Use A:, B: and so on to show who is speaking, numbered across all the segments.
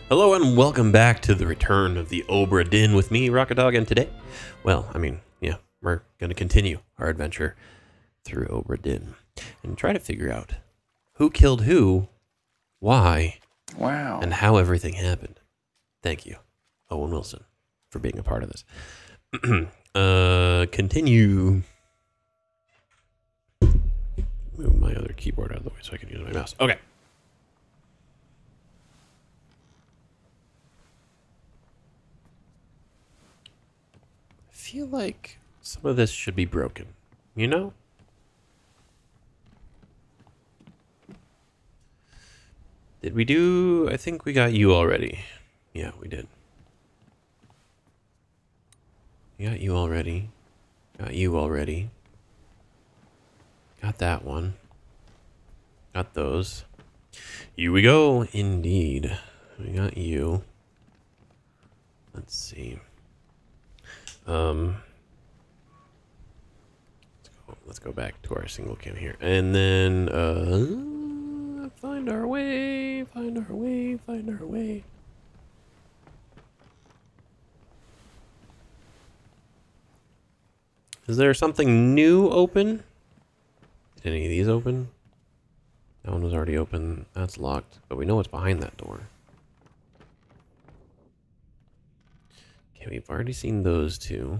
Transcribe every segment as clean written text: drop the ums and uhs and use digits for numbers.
A: Hello and welcome back to the return of the Obra Dinn with me, Rocket Dog, and today, well, we're going to continue our adventure through Obra Dinn and try to figure out who killed who, why, and how everything happened. Thank you, Owen Wilson, for being a part of this. Continue. Move my other keyboard out of the way so I can use my mouse. Okay. I feel like some of this should be broken, you know? Did we do... I think we got you already. Yeah, we did. We got you already. Got you already. Got that one. Got those. Here we go, indeed. We got you. Let's see. Let's go back to our single cam here. And then, find our way, find our way, find our way. Is there something new open? Did any of these open? That one was already open. That's locked, but we know what's behind that door. Okay, we've already seen those two.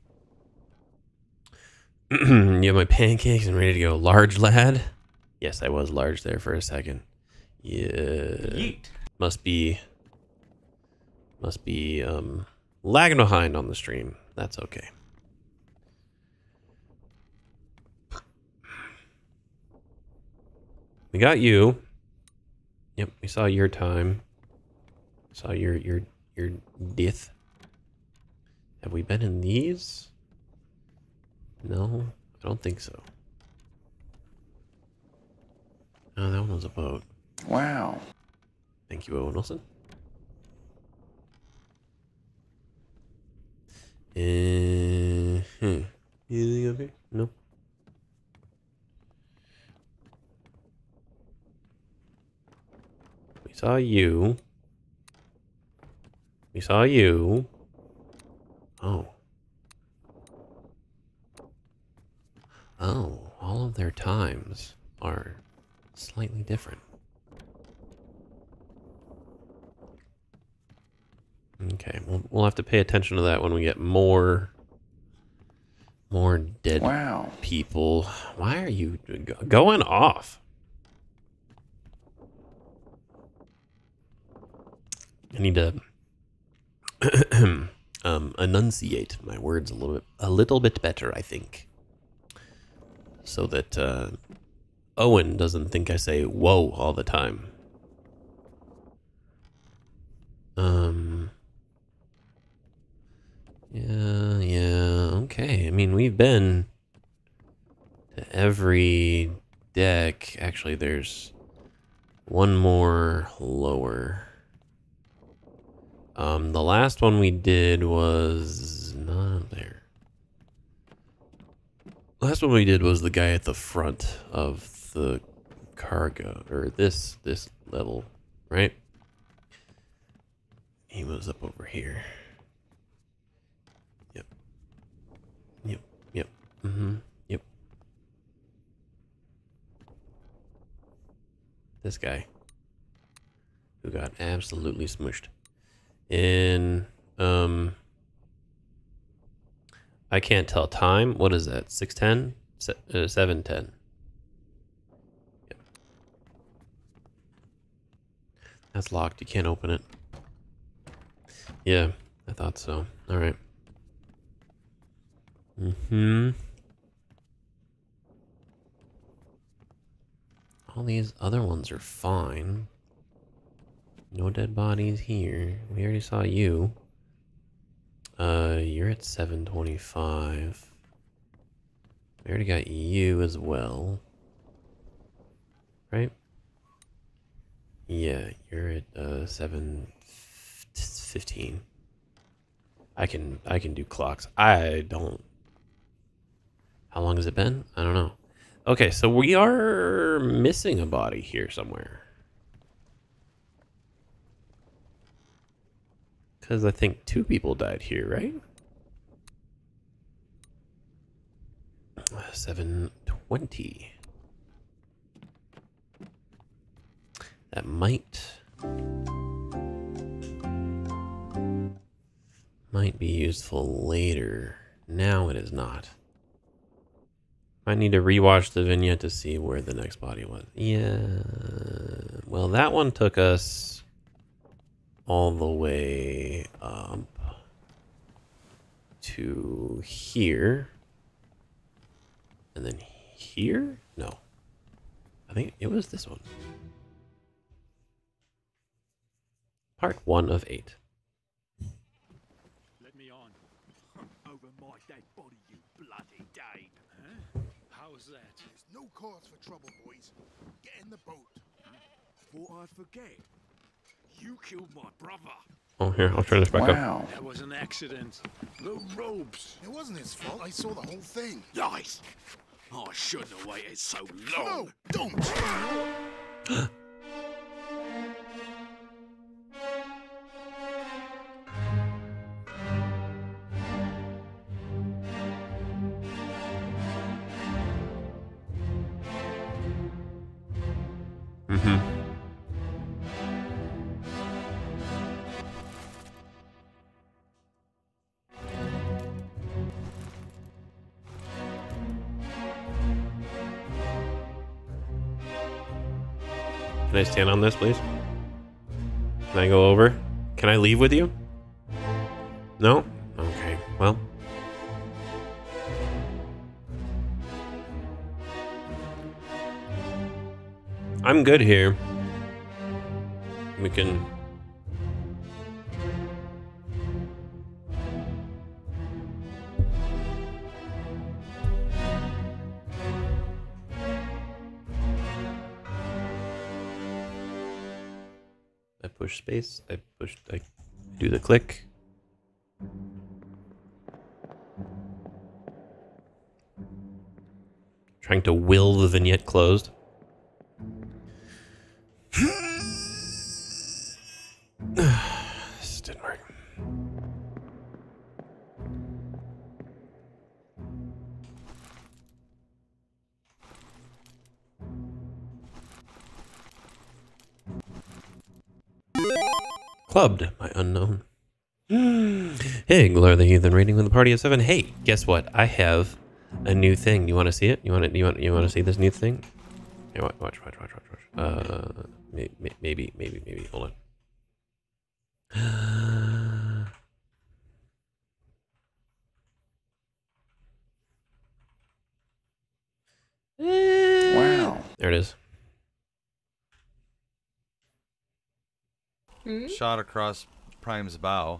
A: You have my pancakes and ready to go. Large lad? Yes, I was large there for a second. Yeah. Yeet. Must be lagging behind on the stream. That's okay. We got you. Yep, we saw your time. Saw your death. Have we been in these? No, I don't think so. Oh, that one was a boat.
B: Wow.
A: Thank you, Owen Wilson. Anything up here? No. We saw you. We saw you. Oh. Oh, all of their times are slightly different. Okay, we'll have to pay attention to that when we get more dead people. Why are you going off? I need to enunciate my words a little bit better, I think. So that Owen doesn't think I say whoa all the time. Yeah, okay. I mean, we've been to every deck. Actually, there's one more lower. The last one we did was not there. Last one we did was the guy at the front of the cargo, or this level, right? He was up over here. Yep. Yep. Yep. Yep. This guy who got absolutely smushed. In I can't tell time. What is that? 6:10? 7:10. Yep. That's locked. You can't open it. Yeah, I thought so. All right. All these other ones are fine. No dead bodies here. We already saw you. You're at 725. We already got you as well. Right? Yeah, you're at 715. I can do clocks. I don't. How long has it been? I don't know. Okay, so we are missing a body here somewhere. Because I think 2 people died here, right? 720. That might be useful later. Now it is not. I need to rewatch the vignette to see where the next body was. Yeah. Well, that one took us all the way up to here. And then here? No. I think it was this one. Part 1 of 8.
B: Let me on. Over my dead body, you bloody Dane. Huh? How's that?
C: There's no cause for trouble, boys. Get in the boat.
B: Thought I'd forget. You killed my brother.
A: Oh, here, I'll turn this back up.
B: That was an accident. The robes.
C: It wasn't his fault. I saw the whole thing.
B: Lies. I shouldn't have waited so long.
C: No, don't.
A: Can I stand on this, please? Can I go over? Can I leave with you? No? Okay, well. I'm good here. We can... I push space, I do the click. Trying to will the vignette closed. This didn't work. Clubbed, my unknown. Hey, Glor the Heathen rating with a party of 7. Hey, guess what? I have a new thing. You want to see it? You want to see this new thing? Here, watch. Maybe. Hold on.
D: Wow.
A: There it is.
D: Shot across Prime's bow.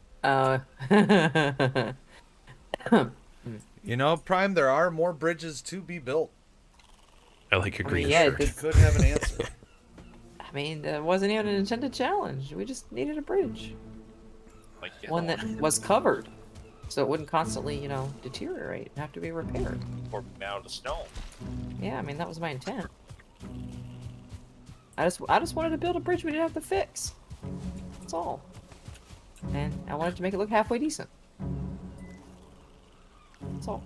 D: You know, Prime, there are more bridges to be built.
A: I like your green
E: yeah,
A: shirt.
D: You could have an answer.
E: I mean, it wasn't even an intended challenge. We just needed a bridge.
F: Like,
E: One that was covered. So it wouldn't constantly, deteriorate and have to be repaired.
F: or mound of stone.
E: Yeah, I mean, that was my intent. I just wanted to build a bridge we didn't have to fix. That's all. And I wanted to make it look halfway decent. That's all.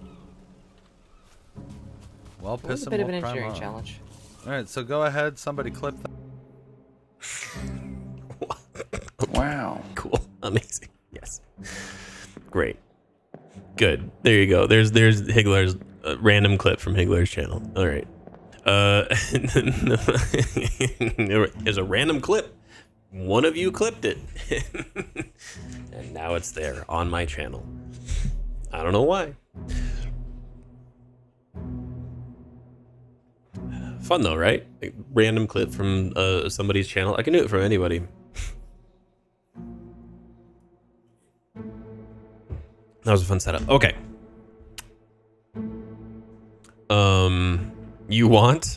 D: Well,
E: It was
D: piss
E: a
D: him
E: bit of an
D: off, Prime
E: engineering
D: on.
E: challenge.
D: All right, so go ahead. Somebody clip that.
A: Wow. Cool. Amazing. Yes. Great. Good. There you go. There's Higgler's random clip from Higgler's channel. All right. There's a random clip. One of you clipped it. And now it's there on my channel. I don't know why. Fun though, right? Like, random clip from somebody's channel. I can do it from anybody. That was a fun setup. Okay. You want?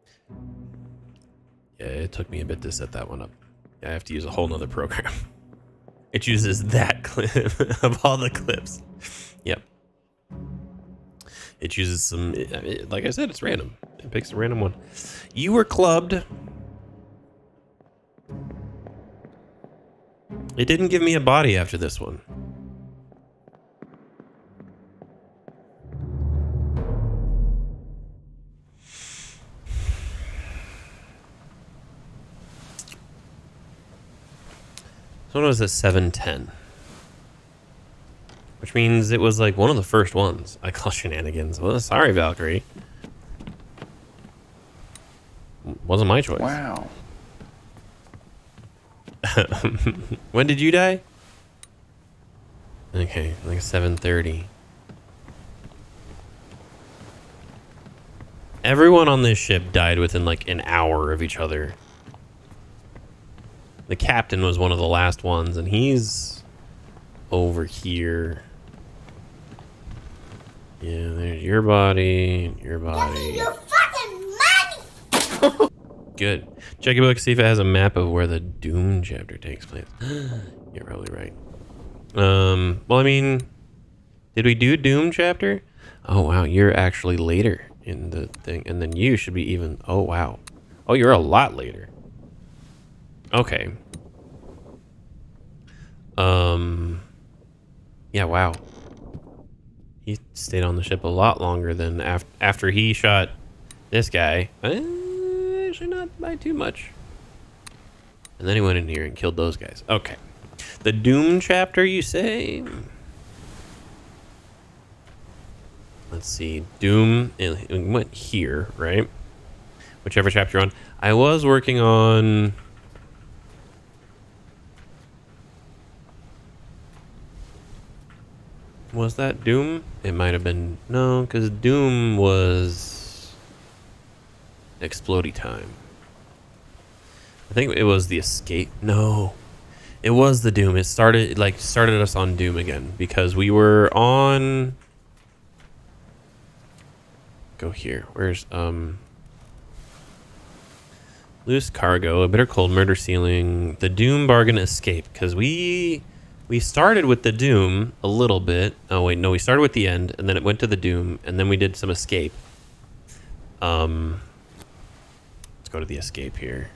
A: Yeah, it took me a bit to set that one up. I have to use a whole nother program. It uses that clip of all the clips. Yep. It uses some, like I said, it's random. It picks a random one. You were clubbed. It didn't give me a body after this one. This one was at 710. Which means it was like one of the first ones. I call shenanigans. Well, sorry, Valkyrie. Wasn't my choice.
G: Wow.
A: When did you die? Okay, like 7:30. Everyone on this ship died within like an hour of each other. The captain was one of the last ones, and he's over here. Yeah, there's your body, your body.
H: Your fucking money!
A: Good. Check your book, see if it has a map of where the Doom chapter takes place. You're probably right. Well, I mean, did we do Doom chapter? Oh, wow, you're actually later in the thing. And then you should be even... Oh, wow. Oh, you're a lot later. Okay. Yeah, wow. He stayed on the ship a lot longer than after he shot this guy. Actually, not by too much. And then he went in here and killed those guys. Okay. The Doom chapter, you say? Let's see. Doom, it went here, right? Whichever chapter you're on. I was working on... Was that Doom? It might have been... No, because Doom was... Explodey time. I think it was the escape. No. It was the Doom. It started us on Doom again. Because we were on... Go here. Where's... Loose cargo, a bitter cold, murder ceiling, the Doom bargain escape. Because we started with the Doom a little bit. Oh wait, no, we started with the end, and then it went to the Doom, and then we did some escape. Let's go to the escape here.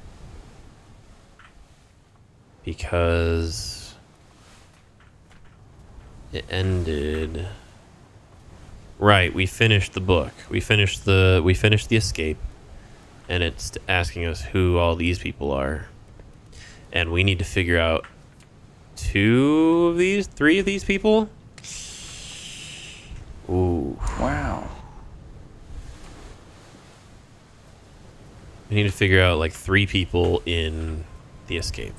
A: Because it ended... Right, we finished the book. We finished the escape. And it's asking us who all these people are. And we need to figure out 3 of these people. Ooh.
G: Wow.
A: We need to figure out like 3 people in the escape.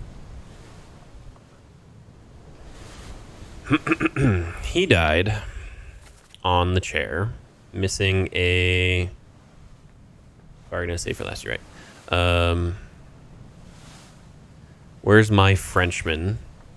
A: He died on the chair, missing a... Are gonna say for last year, right? Where's my Frenchman?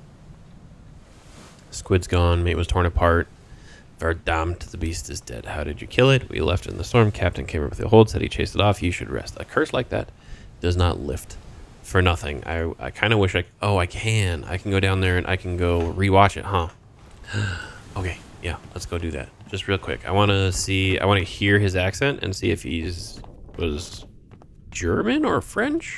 A: Squid's gone. Mate was torn apart. Verdammt, the beast is dead. How did you kill it? We left it in the storm. Captain came up with the hold. Said he chased it off. You should rest. A curse like that does not lift for nothing. I kind of wish I can. I can go down there and I can go rewatch it, huh? Okay, yeah, let's go do that. Just real quick. I want to hear his accent and see if was German or French?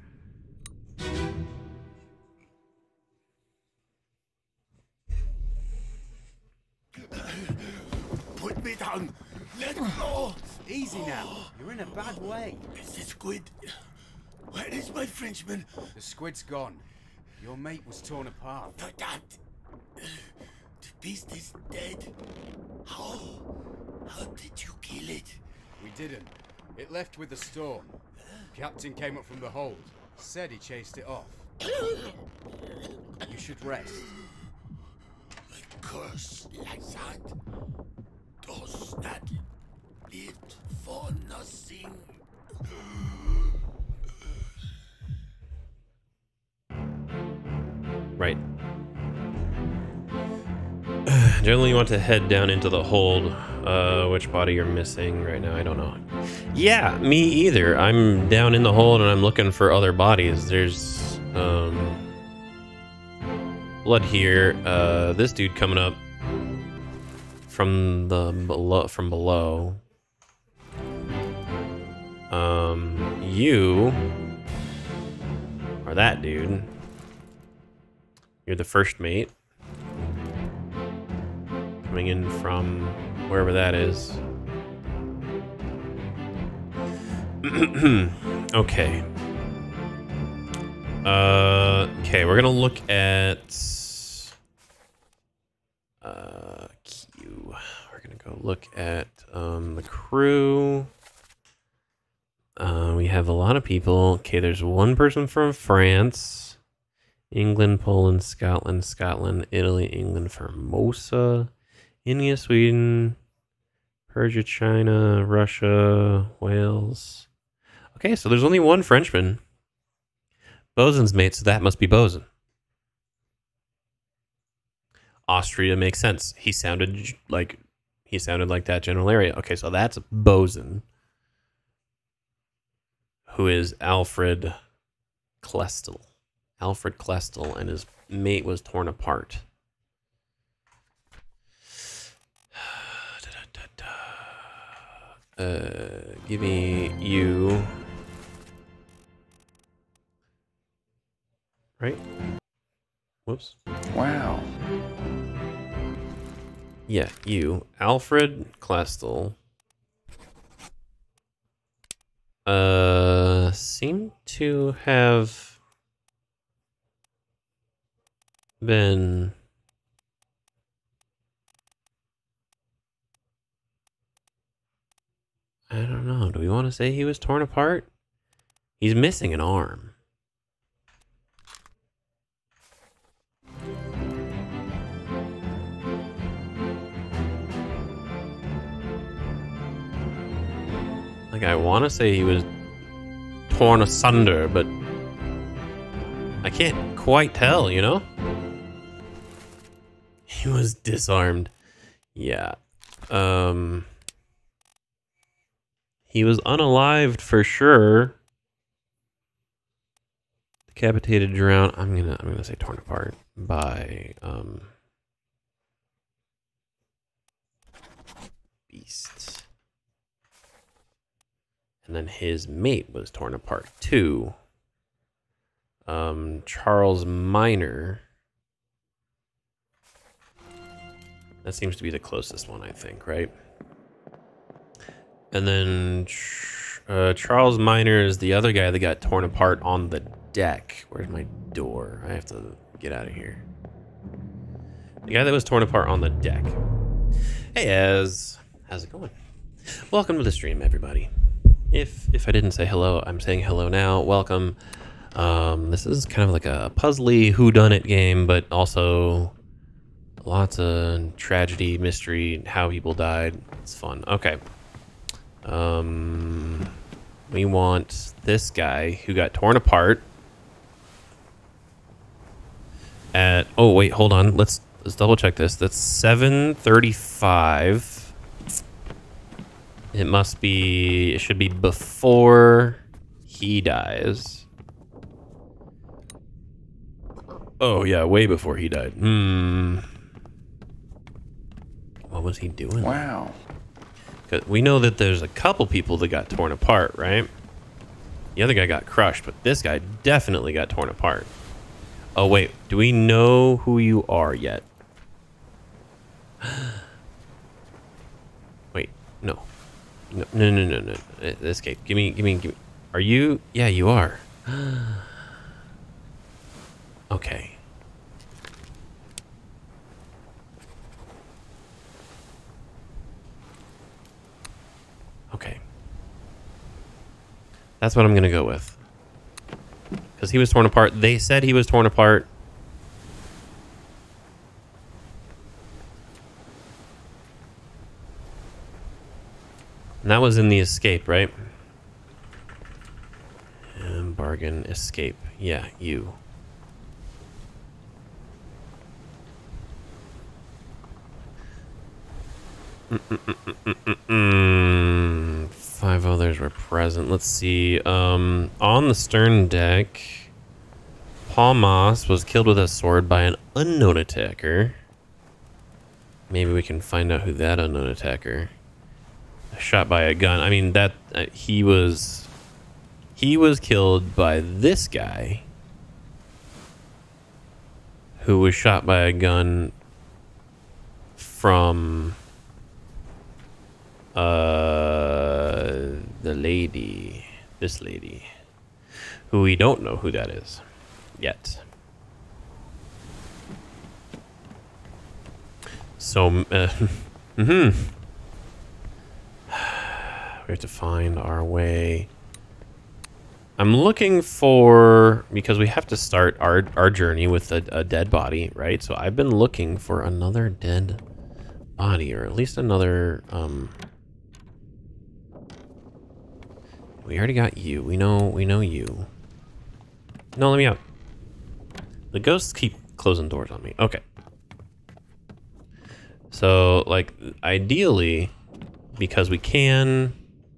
C: Put me down. Let go.
I: Easy now. You're in a bad way.
C: Mr. Squid, where is my Frenchman?
I: The squid's gone. Your mate was torn apart.
C: For that, the beast is dead. How did you kill it?
I: We didn't. It left with the storm. Captain came up from the hold. Said he chased it off. You should rest.
C: A curse like that does not live for nothing.
A: Right. Generally, you want to head down into the hold. Which body you're missing right now, I don't know. Yeah, me either. I'm down in the hold and I'm looking for other bodies. There's blood here. This dude coming up from below. You are that dude. You're the first mate. Coming in from wherever that is. Okay. Okay, we're gonna look at Q. We're gonna go look at the crew. We have a lot of people. Okay, there's one person from France, England, Poland, Scotland, Italy, England, Formosa, India, Sweden, Persia, China, Russia, Wales. Okay, so there's only one Frenchman. Bosun's mate, so that must be Bosun. Austria makes sense. He sounded like that general area. Okay, so that's Bosun, who is Alfred Klestel. Alfred Klestel, and his mate was torn apart. Give me you. Right? Whoops.
G: Wow.
A: Yeah, you. Alfred Klestel. Seem to have been I don't know. Do we want to say he was torn apart? He's missing an arm. Like, I want to say he was torn asunder, but I can't quite tell, you know? He was disarmed. Yeah. He was unalived for sure. Decapitated, drowned. I'm gonna say torn apart by beasts. And then his mate was torn apart too. Charles Minor. That seems to be the closest one, I think, right? And then Charles Minor is the other guy that got torn apart on the deck. Where's my door? I have to get out of here. The guy that was torn apart on the deck. Hey, how's it going? Welcome to the stream, everybody. If I didn't say hello, I'm saying hello now. Welcome. This is kind of like a puzzly whodunit game, but also lots of tragedy, mystery, how people died. It's fun. Okay. We want this guy who got torn apart at, oh wait, hold on. Let's double check this. That's 7:35. It should be before he dies. Oh yeah, way before he died. What was he doing?
G: Wow.
A: We know that there's a couple people that got torn apart, right? The other guy got crushed, but this guy definitely got torn apart. Oh, wait. Do we know who you are yet? Wait. No. No. Escape. Give me. Are you? Yeah, you are. Okay. Okay. That's what I'm going to go with. Because he was torn apart. They said he was torn apart. And that was in the escape, right? And bargain, escape. Yeah, you. Five others were present. Let's see. On the stern deck, Paul Moss was killed with a sword by an unknown attacker. Maybe we can find out who that unknown attacker. Shot by a gun. I mean, that he was killed by this guy, who was shot by a gun from the lady, this lady, who we don't know who that is yet. So, we have to find our way. I'm looking for, because we have to start our journey with a dead body, right? So I've been looking for another dead body, or at least another, we already got you. We know you. No, let me out. The ghosts keep closing doors on me. Okay. So, like, ideally, because we can,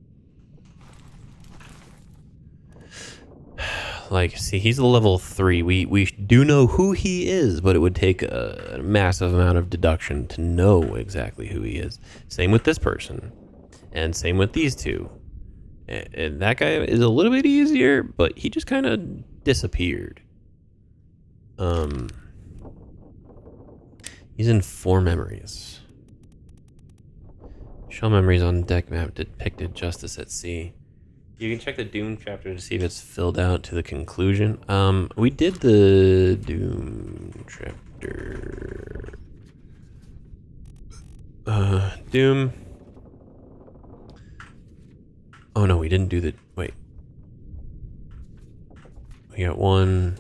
A: like, see, he's a level 3. We do know who he is, but it would take a massive amount of deduction to know exactly who he is. Same with this person, and same with these two. And that guy is a little bit easier, but he just kind of disappeared. He's in 4 memories. Show memories on deck map depicted justice at sea. You can check the Doom chapter to see if it's filled out to the conclusion. We did the Doom chapter. Doom. Oh no, we didn't do the, wait. We got 1,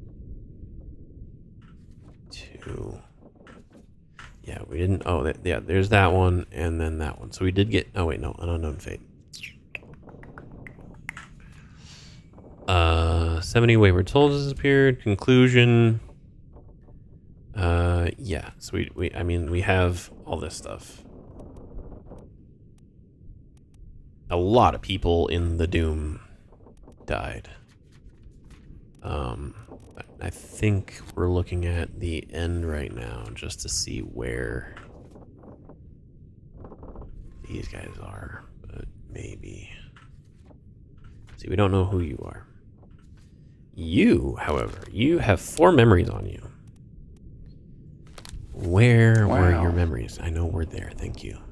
A: 2. Yeah, we didn't, oh, yeah, there's that one, and then that one. So we did get, oh wait, no, an unknown fate. 70 wayward souls disappeared. Conclusion. Yeah, so I mean, we have all this stuff. A lot of people in the Doom died. I think we're looking at the end right now just to see where these guys are, but maybe. See, we don't know who you are. You, however, you have 4 memories on you. Where were your memories? I know we're there, thank you.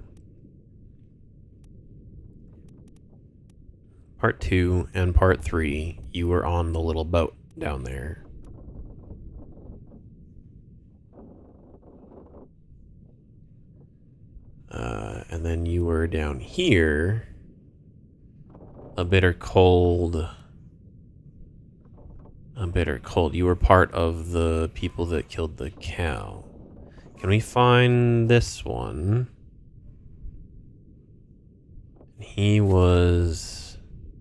A: Part 2 and part 3, you were on the little boat down there. And then you were down here. A bitter cold. A bitter cold. You were part of the people that killed the cow. Can we find this one? He was...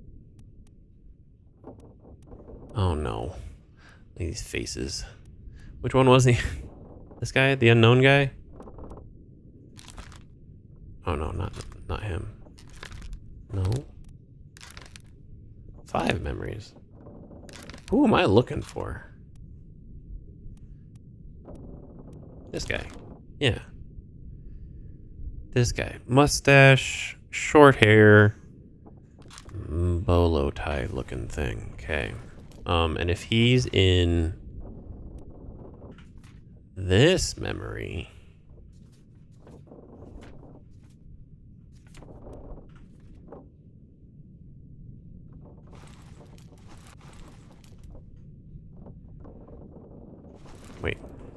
A: Oh no. These faces. Which one was he? This guy? The unknown guy? Oh no, not him. No. 5 memories. Who am I looking for? This guy. Yeah. This guy. Mustache, short hair, bolo tie looking thing. Okay. And if he's in this memory, wait.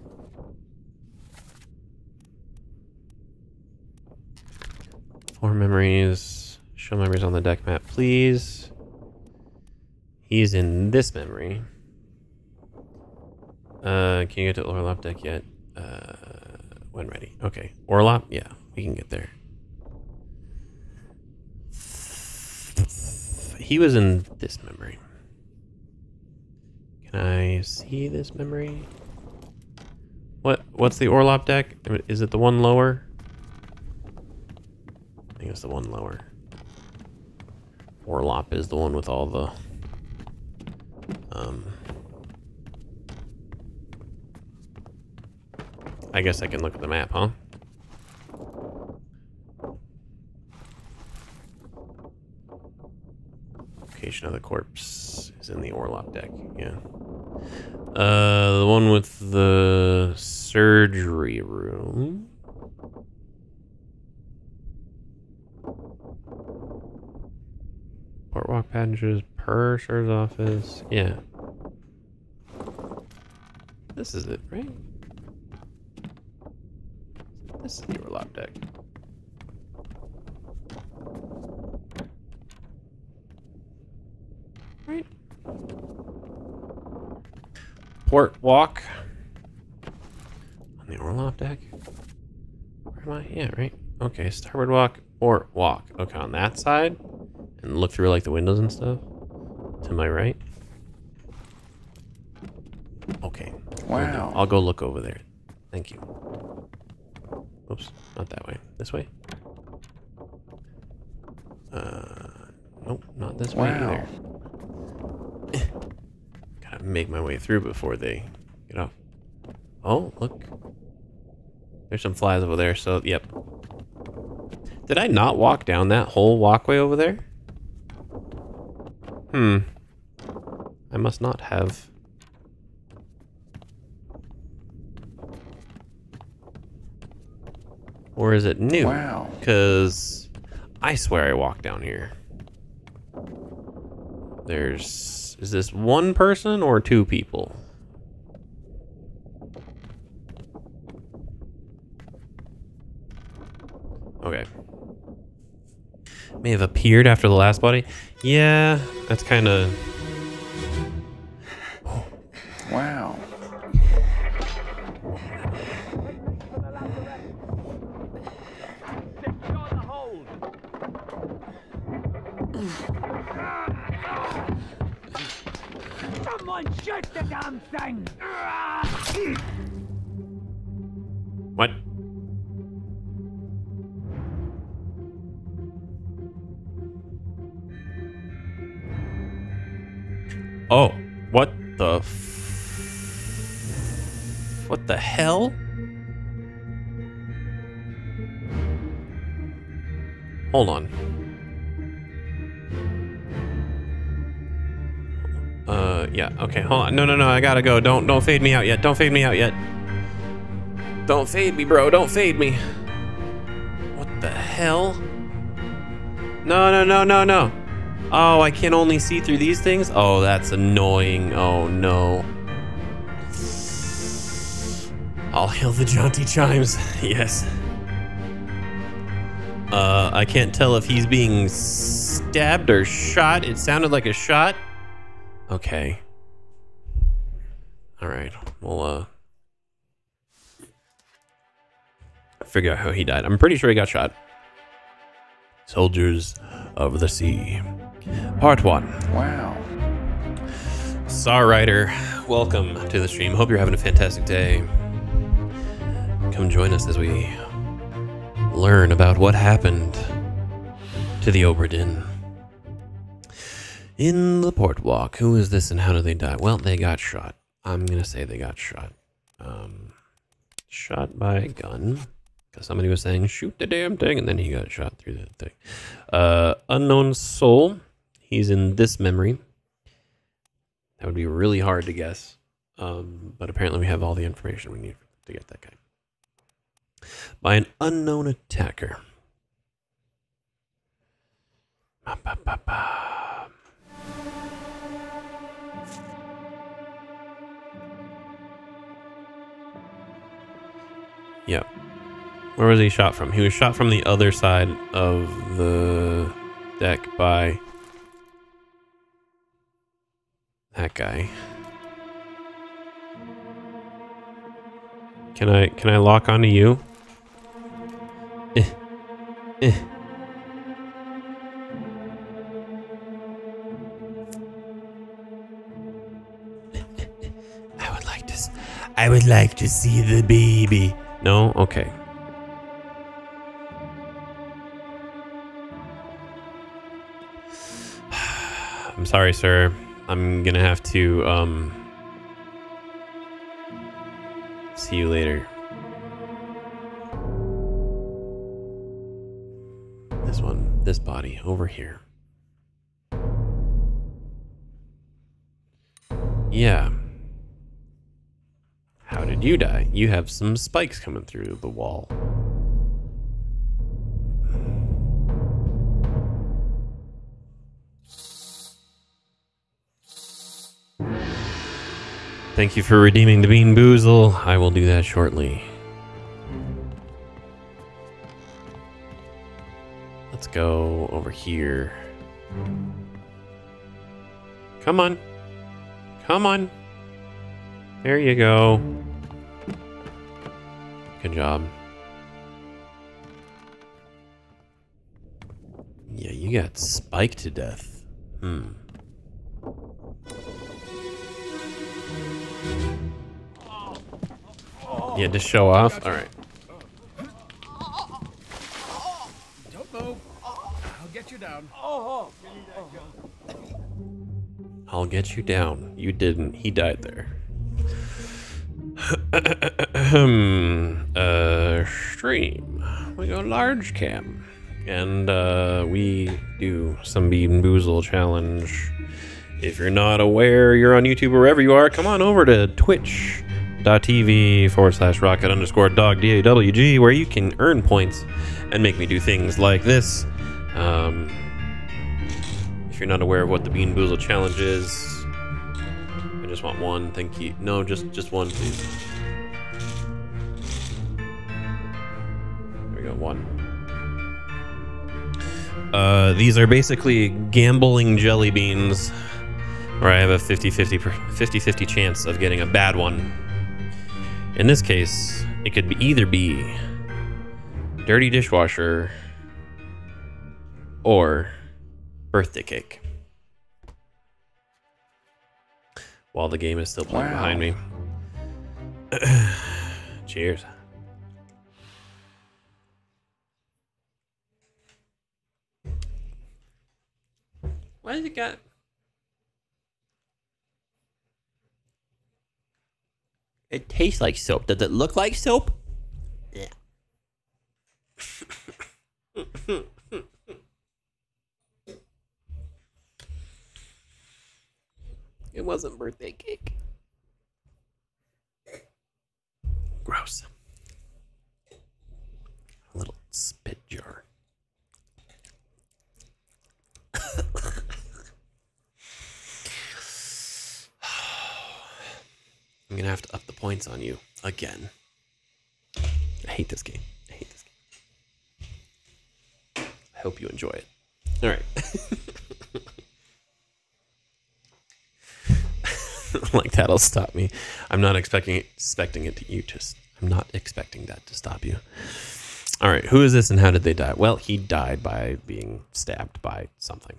A: Four memories. Show memories on the deck map, please. He's in this memory. Can you get to Orlop deck yet? When ready. Okay. Orlop? Yeah, we can get there. He was in this memory. Can I see this memory? What's the Orlop deck? Is it the one lower? I think it's the one lower. Orlop is the one with all the I guess I can look at the map, huh? Location of the corpse is in the Orlop deck, yeah. The one with the surgery room. Boardwalk passengers, purser's office. Yeah. This is it, right? This is the overlap deck. Right. Port walk. On the Orloff deck? Where am I? Yeah, right. Okay, starboard walk, port walk. Okay, on that side. And look through like the windows and stuff. To my right. Okay.
G: Wow.
A: I'll go look over there. Thank you. Oops, not that way. This way? Nope, not this way either. Gotta make my way through before they get off. Oh, look. There's some flies over there, so, yep. Did I not walk down that whole walkway over there? I must not have. Or is it new?
G: Wow.
A: Because I swear I walked down here. Is this one person or two people? Okay. May have appeared after the last body. Yeah, that's kind of...
G: Wow.
B: Someone shoot the damn thing!
A: What? Oh, what the what the hell? Hold on. Yeah, okay, hold on. No, I gotta go. Don't fade me out yet. Don't fade me out yet. Don't fade me, bro. Don't fade me. What the hell? No. Oh, I can only see through these things? Oh, that's annoying. Oh, no. I'll hail the jaunty chimes. Yes. I can't tell if he's being stabbed or shot. It sounded like a shot. Okay. All right. We'll figure out how he died. I'm pretty sure he got shot. Soldiers of the Sea. Part 1.
G: Wow.
A: Star Rider, welcome to the stream. Hope you're having a fantastic day. Come join us as we learn about what happened to the Obra Dinn. In the port walk, who is this and how did they die? Well, they got shot. I'm gonna say they got shot. Shot by a gun. Because somebody was saying, shoot the damn thing, and then he got shot through the thing. Unknown soul. He's in this memory. That would be really hard to guess. But apparently we have all the information we need to get that guy. By an unknown attacker. Ba, ba, ba, ba. Yeah. Where was he shot from? He was shot from the other side of the deck by that guy. Can I lock onto you? I would like to see the baby. No? Okay. I'm sorry, sir. I'm gonna have to, see you later. This one, this body, over here. Yeah. did you die? You have some spikes coming through the wall. Thank you for redeeming the Bean Boozle. I will do that shortly. Let's go over here. Come on. Come on. There you go. Good job. Yeah, you got spiked to death. Yeah, just show off. All right.
I: Don't move. I'll get you down.
A: I'll get you down. You didn't. He died there. Stream. We go large cam. And we do some Bean Boozle challenge. If you're not aware, you're on YouTube or wherever you are, come on over to twitch.tv/rocket_dog DAWG, where you can earn points and make me do things like this. If you're not aware of what the Bean Boozle challenge is, I just want one. Thank you. No, just one, please. There we go, one. These are basically gambling jelly beans, where I have a 50-50 chance of getting a bad one. In this case, it could either be dirty dishwasher or birthday cake. While the game is still playing behind me. Cheers. Why does it got... It tastes like soap. Does it look like soap? Yeah. It wasn't birthday cake. Gross. A little spit jar. I'm gonna have to up the points on you again. I hate this game. I hate this game. I hope you enjoy it. All right. Like that'll stop me. I'm not expecting that to stop you. All right, who is this and how did they die? Well, he died by being stabbed by something.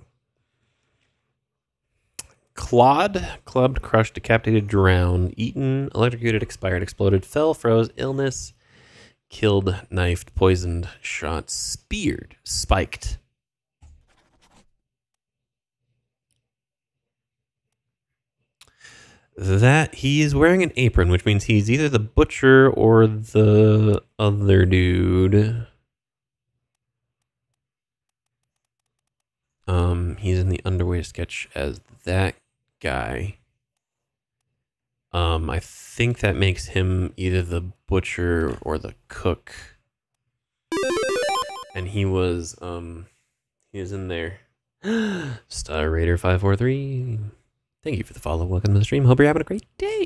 A: Clawed, clubbed, crushed, decapitated, drowned, eaten, electrocuted, expired, exploded, fell, froze, illness, killed, knifed, poisoned, shot, speared, spiked. That he is wearing an apron, which means he's either the butcher or the other dude. He's in the underwear sketch as that guy. I think that makes him either the butcher or the cook. And he was in there. Star Raider 543. Thank you for the follow. Welcome to the stream. Hope you're having a great day.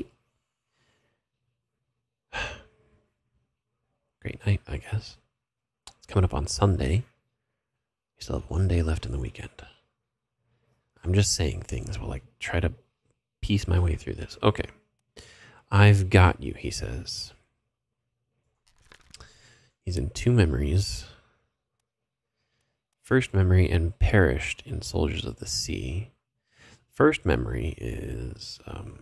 A: Great night, I guess. It's coming up on Sunday. We still have one day left in the weekend. I'm just saying things while I try to piece my way through this. Okay. I've got you, he says. He's in two memories. First memory and perished in Soldiers of the Sea. First memory is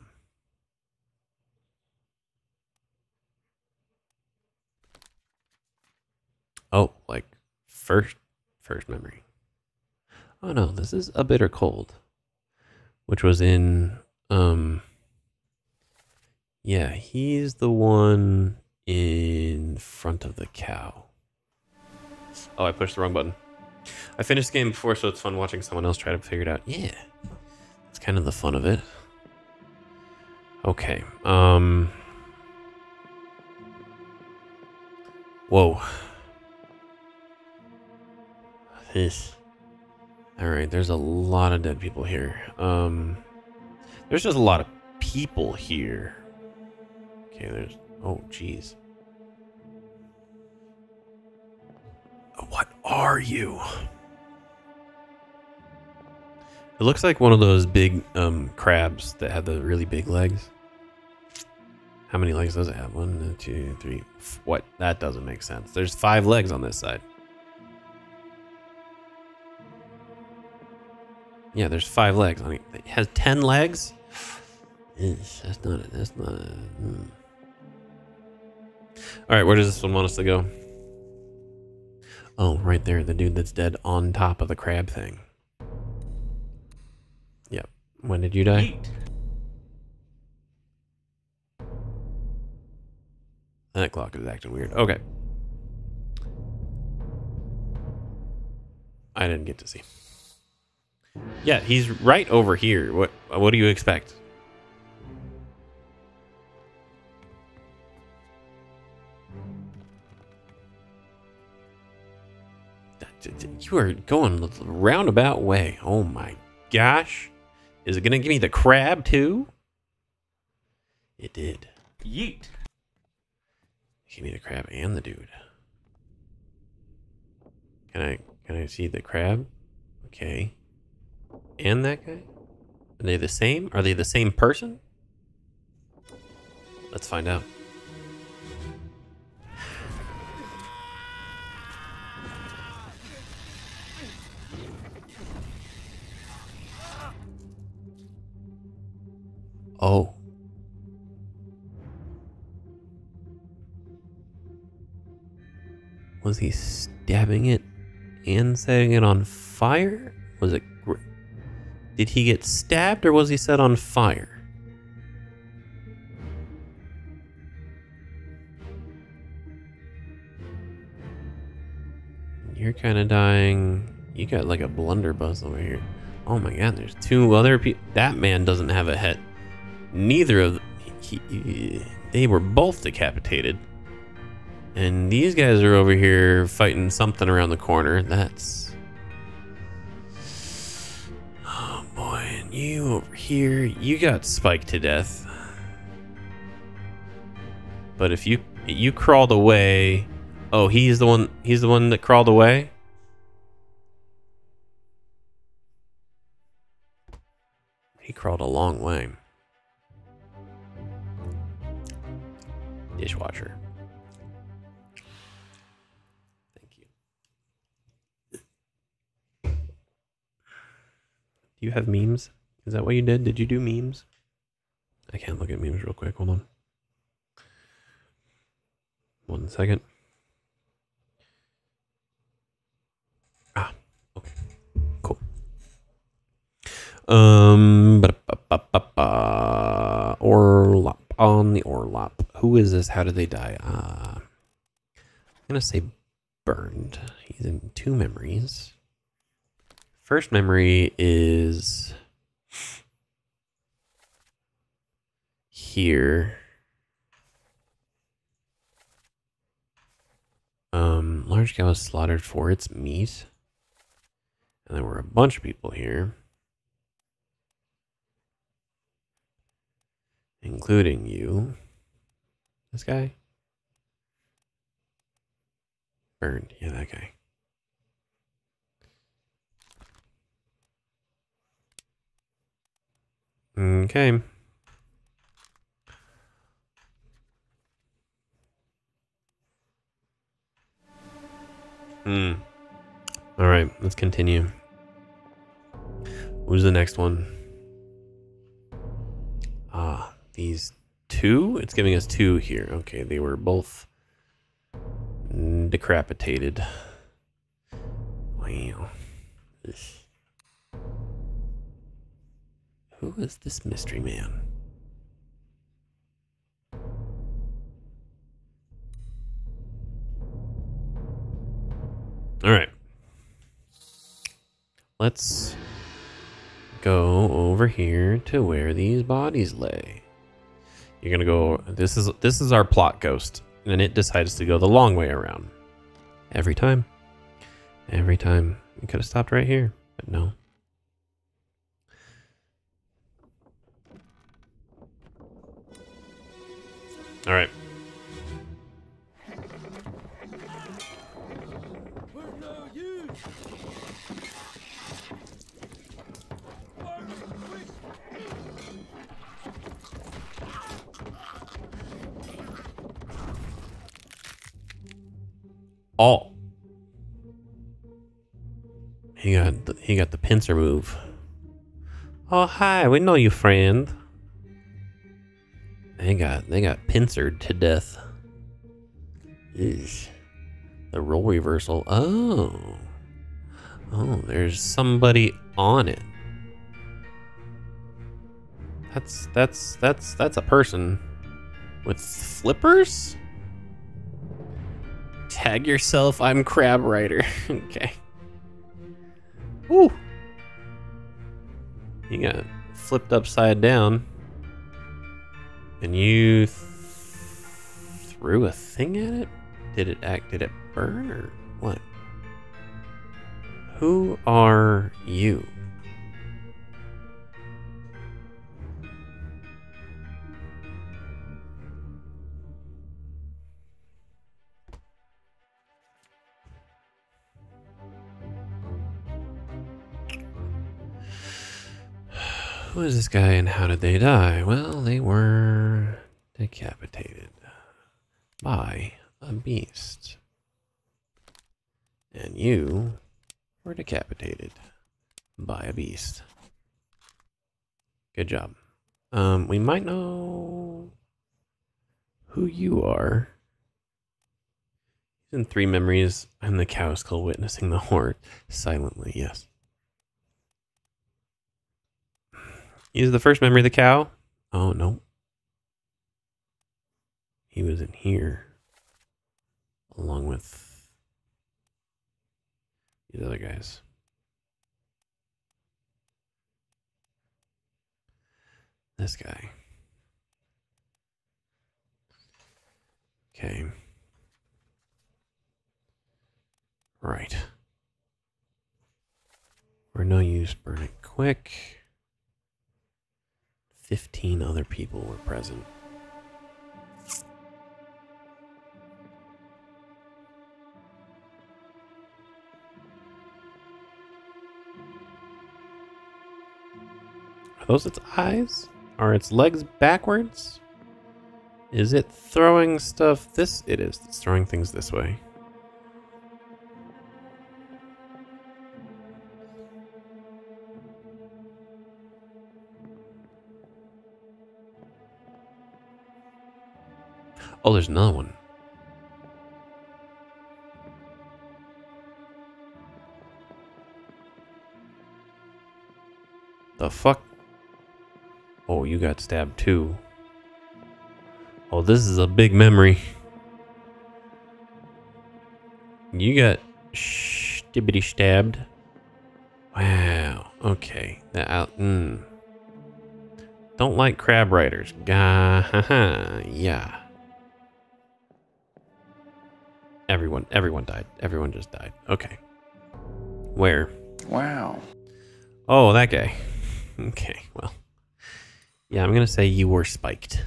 A: like first memory. Oh no, this is A Bitter Cold, which was in yeah, he's the one in front of the cow. Oh, I pushed the wrong button. I finished the game before, so it's fun watching someone else try to figure it out. Yeah. Kind of the fun of it. Okay. Whoa. Alright, there's a lot of dead people here. There's just a lot of people here. Okay, there's... Oh, jeez. What are you? It looks like one of those big crabs that have the really big legs. How many legs does it have? 1, 2, 3. What? That doesn't make sense. There's 5 legs on this side. Yeah, there's 5 legs on it. It has 10 legs? That's not a... Alright, where does this one want us to go? Oh, right there. The dude that's dead on top of the crab thing. Yep. When did you die? That clock is acting weird. Okay. I didn't get to see. Yeah, he's right over here. What do you expect? You are going a roundabout way. Oh my gosh. Is it going to give me the crab too? It did.
G: Yeet.
A: Give me the crab and the dude. Can I see the crab? Okay. And that guy? Are they the same? Are they the same person? Let's find out. Oh. Was he stabbing it and setting it on fire? Was it... Did he get stabbed or was he set on fire? You're kind of dying. You got like a blunderbuss over here. Oh my god, there's 2 other people. That man doesn't have a head. Neither of them. They were both decapitated. And these guys are over here fighting something around the corner. That's... Oh boy, and you over here, you got spiked to death. But if you crawled away... Oh, he's the one that crawled away? He crawled a long way. Dishwasher. Thank you. Do you have memes? Is that what you did? Did you do memes? I can't look at memes real quick. Hold on. 1 second. Ah, okay. Cool. Orlop. On the Orlop. Who is this? How did they die? I'm gonna say burned. He's in 2 memories. First memory is here. Large cow was slaughtered for its meat. And there were a bunch of people here. Including you. This guy? Burned. Yeah, that guy. Okay. All right, let's continue. Who's the next one? Ah, these 2? It's giving us 2 here. Okay, they were both decapitated. Wow. Who is this mystery man? All right. Let's go over here to where these bodies lay. You're gonna go. This is our plot ghost. and it decides to go the long way around. Every time. Every time. We could have stopped right here, but no. All right. Oh. He got the pincer move. Oh hi, we know you, friend. They got pincered to death. Eesh. The role reversal. Oh. Oh, there's somebody on it. That's a person with flippers? Tag yourself, I'm Crab Rider. Okay. Woo! You got flipped upside down. And you threw a thing at it? Did it burn or what? Who are you? Who is this guy and how did they die? Well, they were decapitated by a beast. And you were decapitated by a beast. Good job. We might know who you are. In 3 memories, I'm the cow skull witnessing the horde silently, yes. Is the first memory the cow? Oh, no. He was in here. Along with these other guys. This guy. Okay. Right. We're no use, burn it quick. 15 other people were present. Are those its eyes? Are its legs backwards? Is it throwing stuff this? It is. It's throwing things this way. Oh, there's another one. The fuck? Oh, you got stabbed too. Oh, this is a big memory. You got stibbity stabbed. Wow. Okay. Don't like crab riders. Yeah. Everyone died. Everyone just died. Okay. Where?
G: Wow.
A: Oh, that guy. Okay, well. Yeah, I'm gonna say you were spiked.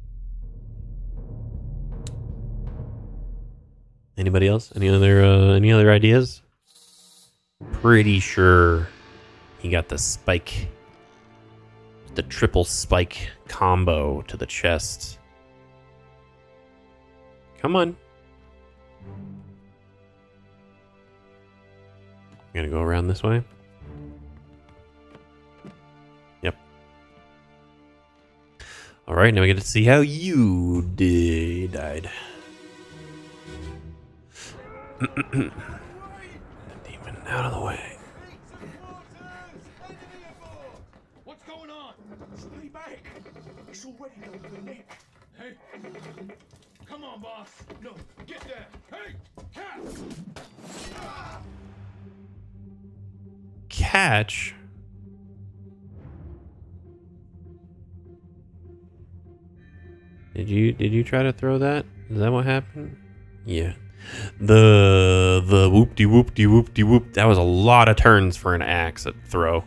A: Anybody else? Any other ideas? Pretty sure he got the spike. The triple spike combo to the chest. Come on. I'm gonna go around this way. Yep. Alright, now we get to see how you died. The demon out of the way.
B: What's going on? Stay back. It's already going to the neck. Hey. Come on, boss. No, get there. Hey, cat.
A: Catch? Did you try to throw that? Is that what happened? Yeah. The whoop de whoop de whoop de whoop. That was a lot of turns for an axe at throw.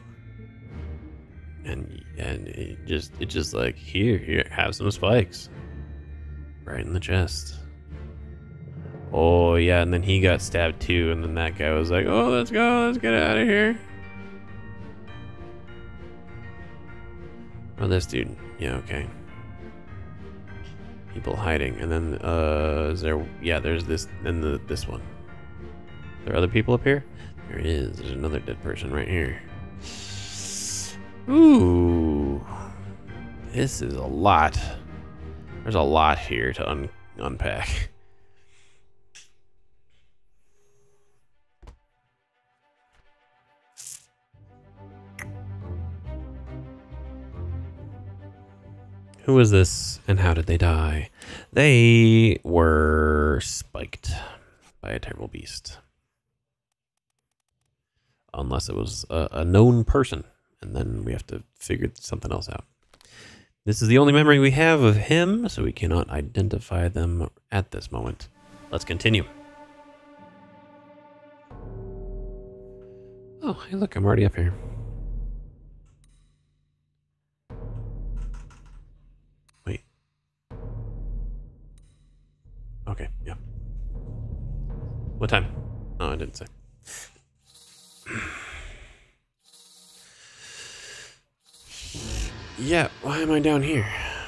A: And it just like here, have some spikes. Right in the chest. Oh yeah, and then he got stabbed too, and then that guy was like, "Oh, let's go, let's get out of here." Oh, this dude. Yeah, okay. People hiding, and then is there? Yeah, there's this, and this one. Are there other people up here? There is. There's another dead person right here. Ooh, this is a lot. There's a lot here to unpack. Who was this and how did they die? They were spiked by a terrible beast. Unless it was a known person, and then we have to figure something else out. This is the only memory we have of him, so we cannot identify them at this moment. Let's continue. Oh, hey look, I'm already up here. Wait. Okay, yeah. What time? Oh, I didn't say. Yeah, why am I down here?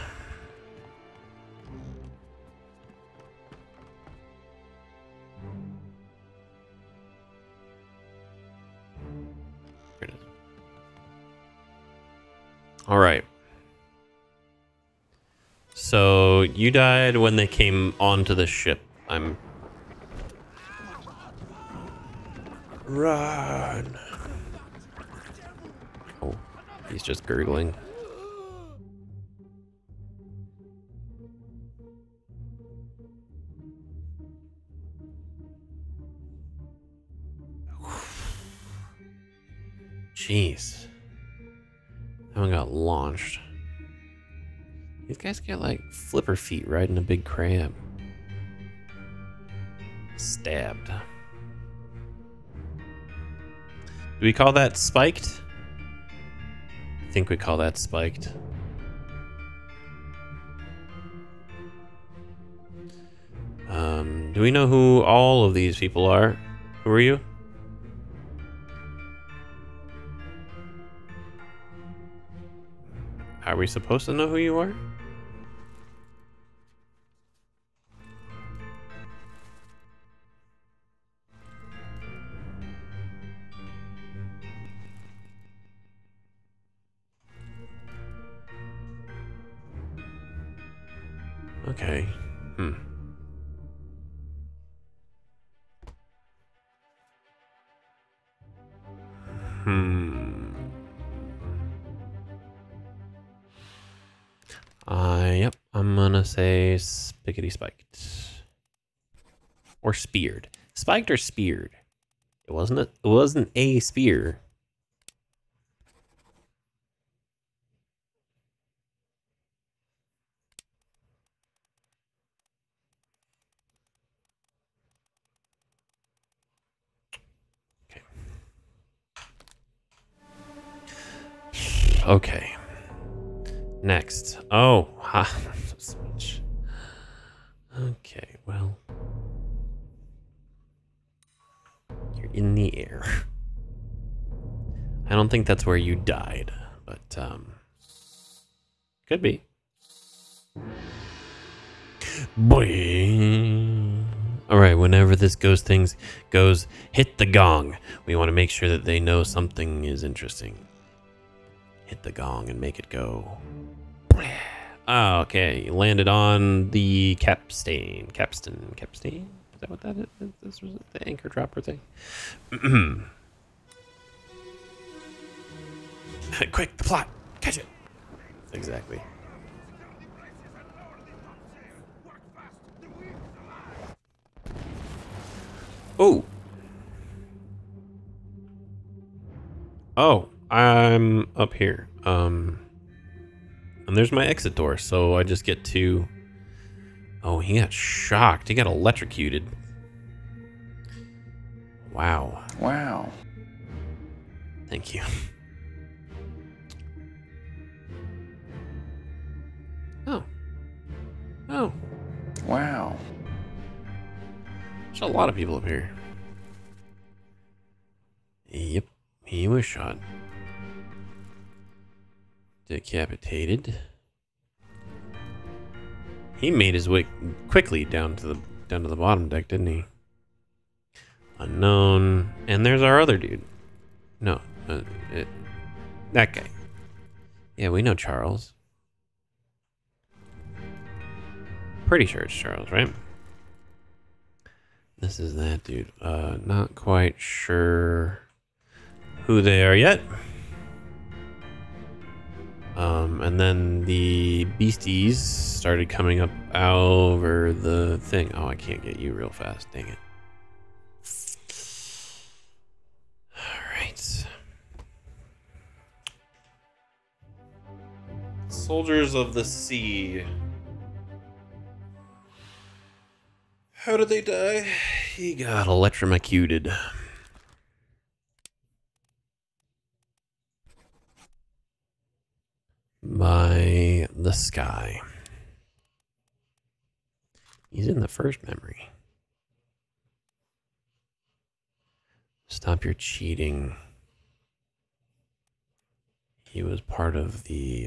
A: Here it is. All right. So you died when they came onto the ship. I'm... Run! Oh, he's just gurgling. Jeez. That one got launched. These guys get like flipper feet riding a big crab. Stabbed. Do we call that spiked? I think we call that spiked. Do we know who all of these people are? Who are you? Are we supposed to know who you are? Okay. Yep. I'm gonna say spickety spiked. Or speared. Spiked or speared? It wasn't a spear. Okay. Next. Oh, switch. Okay, well. You're in the air. I don't think that's where you died, but could be. Boing. All right, whenever this ghost thing goes, hit the gong. We want to make sure that they know something is interesting. Hit the gong and make it go. Oh, okay, you landed on the capstan. Capstan? Is that what that is? This was the anchor dropper thing. Quick, the plot. Catch it. Exactly. Oh. Oh, I'm up here. And there's my exit door, so I just get to Oh, he got shocked. He got electrocuted. Wow.
G: Wow.
A: Thank you. Oh. Oh.
G: Wow.
A: There's a lot of people up here. Yep. He was shot. Decapitated. He made his way quickly down to the bottom deck, didn't he? Unknown. And there's our other dude. No, that guy. Yeah, we know Charles. Pretty sure it's Charles, right? This is that dude. Not quite sure who they are yet. And then the beasties started coming up over the thing. Oh, I can't get you real fast. Dang it. All right. Soldiers of the Sea. How did they die? He got electrocuted. By the sky. He's in the first memory. Stop your cheating. He was part of the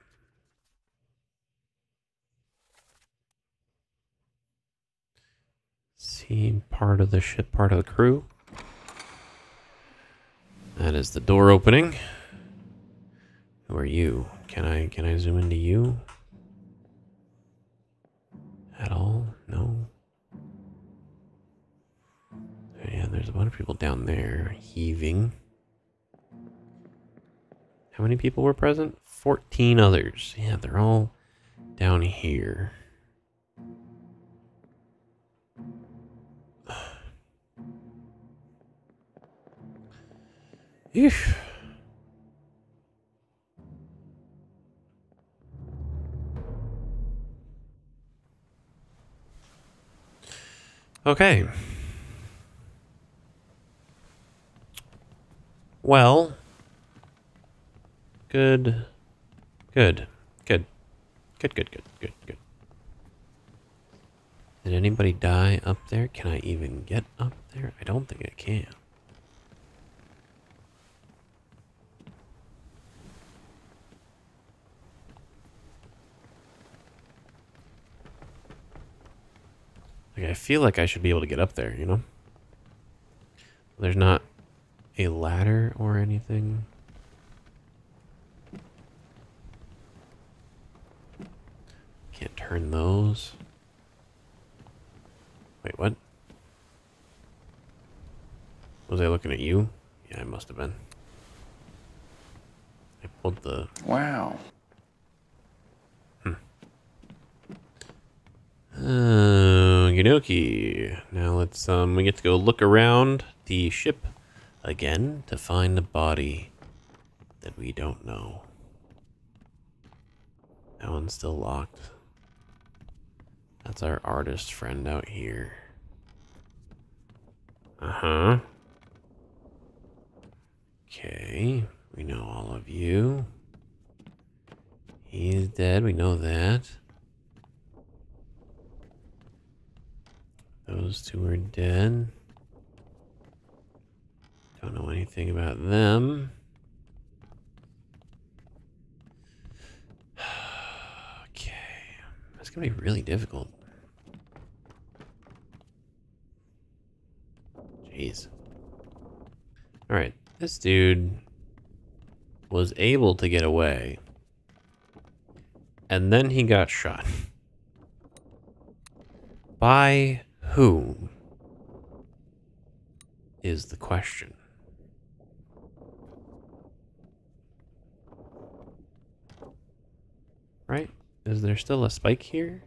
A: part of the ship, part of the crew. That is the door opening. Who are you? Can I zoom into you? At all? No. Yeah, there's a bunch of people down there heaving. How many people were present? 14 others. Yeah, they're all down here. Eesh. Okay. Well. Good. Good. Good. Good, good, good, good, good. Did anybody die up there? Can I even get up there? I don't think I can. Like, I feel like I should be able to get up there, you know? There's not a ladder or anything. Can't turn those. Wait, what? Was I looking at you? Yeah, I must have been. I pulled the...
G: Wow.
A: Okie dokie. Now let's, we get to go look around the ship again to find a body that we don't know. That one's still locked. That's our artist friend out here. Uh-huh. Okay, we know all of you. He's dead, we know that. Those two are dead. Don't know anything about them. Okay. That's gonna be really difficult. Jeez. Alright, this dude was able to get away. And then he got shot. By whom is the question. Right? Is there still a spike here?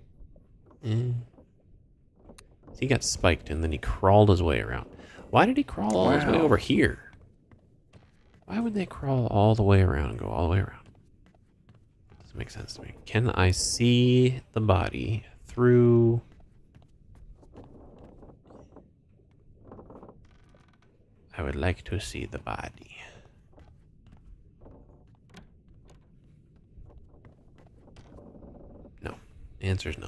A: He got spiked and then he crawled his way around. Why did he crawl all his way over here? Why would they crawl all the way around and go all the way around? Doesn't make sense to me. Can I see the body through. I would like to see the body. No. The answer is no.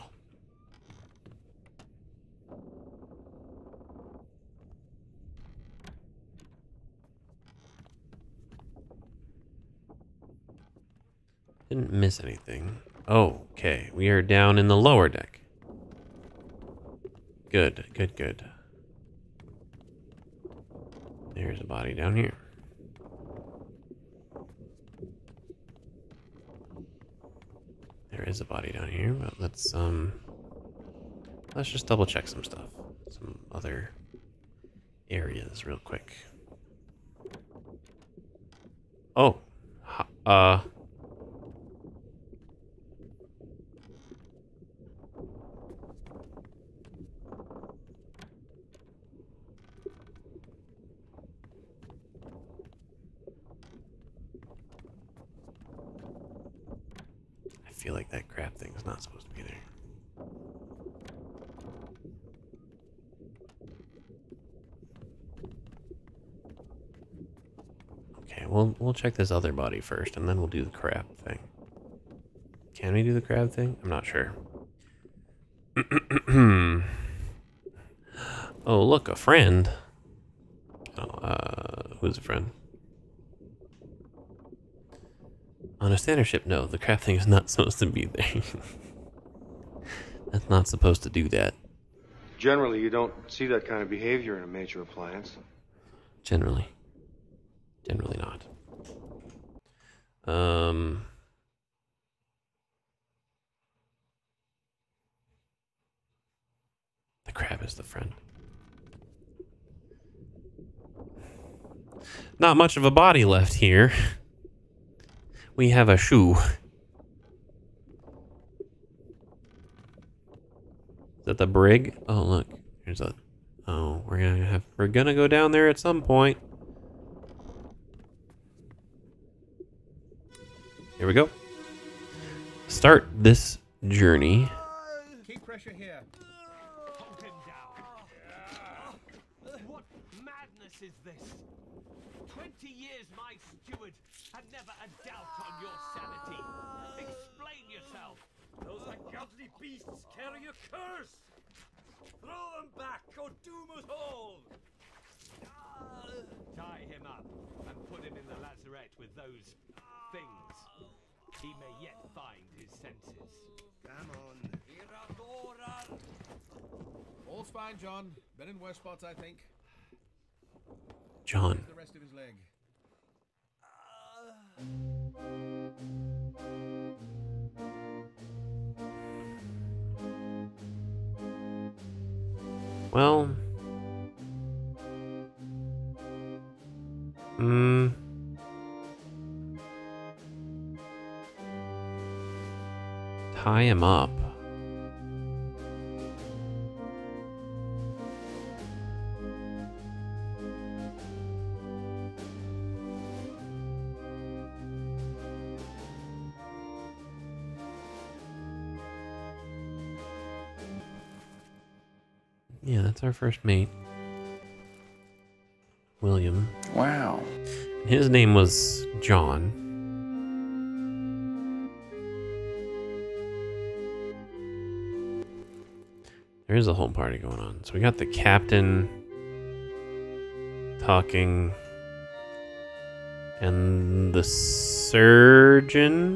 A: Didn't miss anything. Oh, okay. We are down in the lower deck. Good, good, good. There's a body down here. There is a body down here, but let's just double check some stuff. Some other areas real quick. Oh. I feel like that crab thing is not supposed to be there. Okay, we'll check this other body first, and then we'll do the crab thing. Can we do the crab thing? I'm not sure. Oh, look, a friend. Oh, who's a friend? On a standard ship, no, the crab thing is not supposed to be there. That's not supposed to do that.
J: Generally, you don't see that kind of behavior in a major appliance.
A: Generally. Generally not. The crab is the friend. Not much of a body left here. We have a shoe. Is that the brig? Oh, look. Here's a... Oh, we're gonna go down there at some point. Here we go. Start this journey.
B: Keep pressure here. Hold him down. What madness is this? 20 years my steward had never a doubt on your sanity. Explain yourself.
C: Those ungodly beasts carry a curse! Throw them back or doom us all!
B: Tie him up and put him in the lazarette with those things. He may yet find his senses.
I: Come on.
B: All's fine, John. Been in worse spots, I think.
A: John.
B: The rest of his leg.
A: Well. Tie him up. Yeah, that's our first mate. William.
G: Wow.
A: His name was John. There is a whole party going on. So we got the captain talking and the surgeon.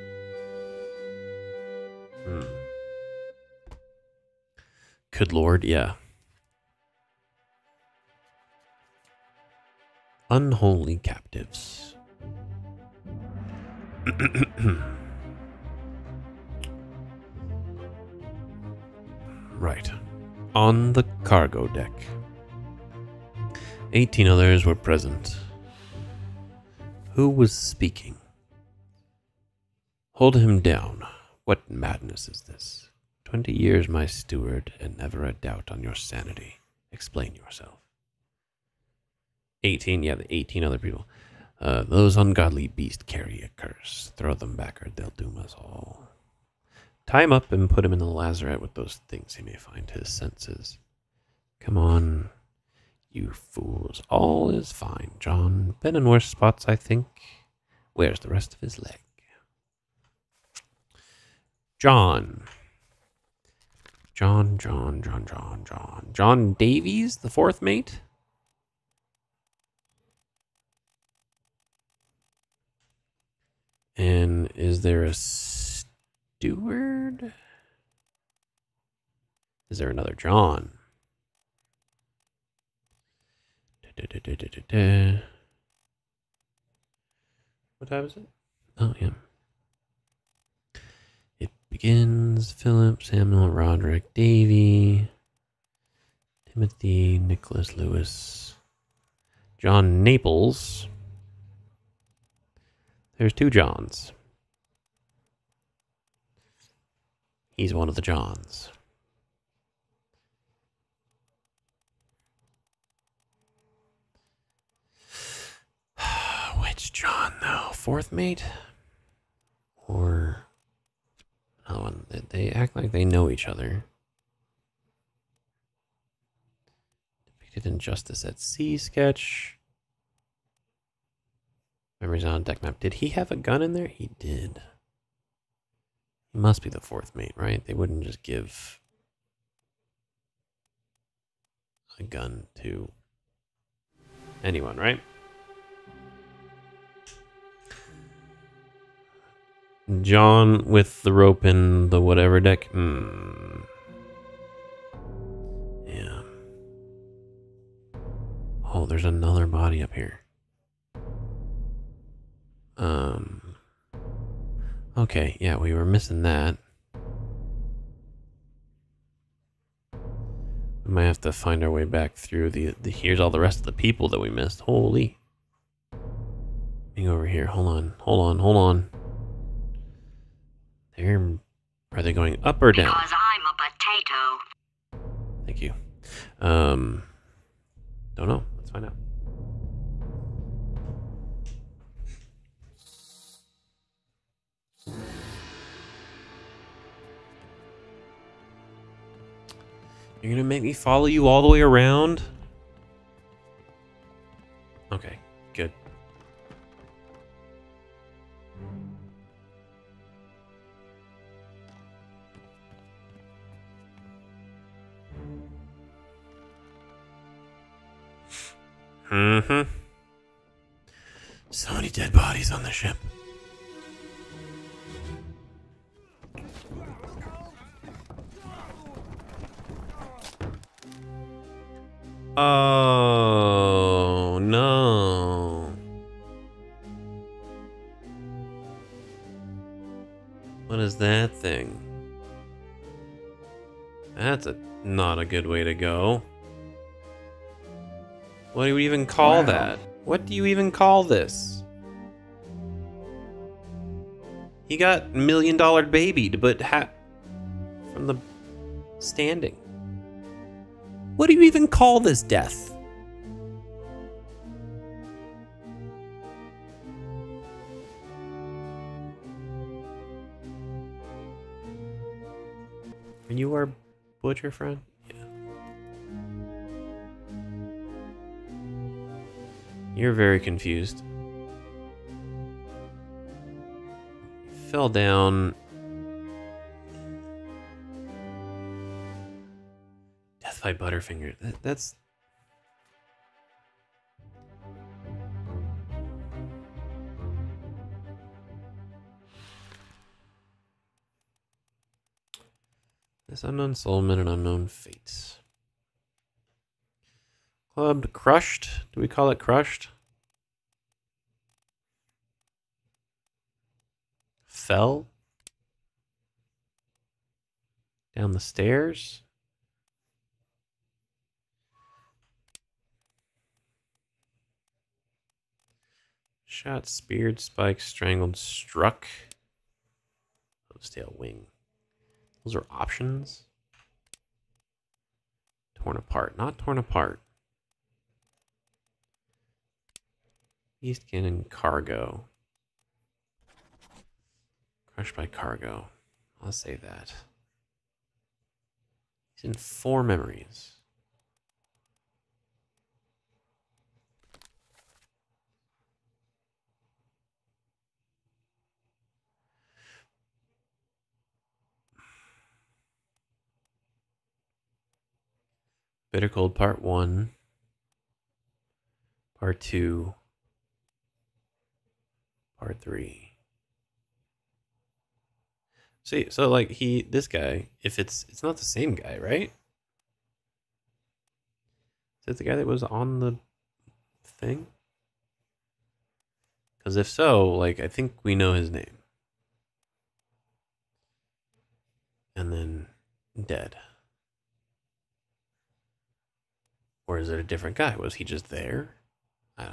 A: Good Lord, yeah. Unholy captives. Right. On the cargo deck. 18 others were present. Who was speaking? Hold him down. What madness is this? 20 years my steward, and never a doubt on your sanity. Explain yourself. 18, yeah, the 18 other people. Those ungodly beasts carry a curse. Throw them back or they'll doom us all. Tie him up and put him in the lazarette with those things he may find his senses. Come on, you fools. All is fine, John. Been in worse spots, I think. Where's the rest of his leg? John. John Davies, the fourth mate? And is there a steward? Is there another John? What time is it? Oh, yeah. It begins Philip, Samuel, Roderick, Davy, Timothy, Nicholas Lewis, John Naples. There's two Johns. He's one of the Johns. Which John, though? Fourth mate? Or another one? They act like they know each other. Depicted in Justice at Sea sketch. Memories on deck map. Did he have a gun in there? He did. He must be the fourth mate, right? They wouldn't just give a gun to anyone, right? John with the rope in the whatever deck. Yeah. Oh, there's another body up here. Okay, yeah, we were missing that. We might have to find our way back through the here's all the rest of the people that we missed. Holy. Being over here. Hold on. Are they going up or down?
H: Because I'm a potato.
A: Thank you. Don't know. Let's find out. You're gonna make me follow you all the way around? Okay, good. So many dead bodies on the ship. Oh, no. What is that thing? That's not a good way to go. What do you even call that? What do you even call this? He got $1 million babied, but from the standing. What do you even call this death? Are you our butcher friend? Yeah. You're very confused. Fell down. Death by Butterfinger. That's... This unknown soulman and unknown fates. Clubbed, crushed. Do we call it crushed? Fell down the stairs. Shot, speared, spiked, strangled, struck. Tail, wing. Those are options. Torn apart, not torn apart. East Cannon cargo. Crushed by cargo. I'll say that. He's in 4 memories. Bitter Cold Part 1. Part 2. Part 3. See, so like this guy, if it's not the same guy, right? Is it the guy that was on the thing? Because if so, like, I think we know his name. And then dead. Or is it a different guy? Was he just there? I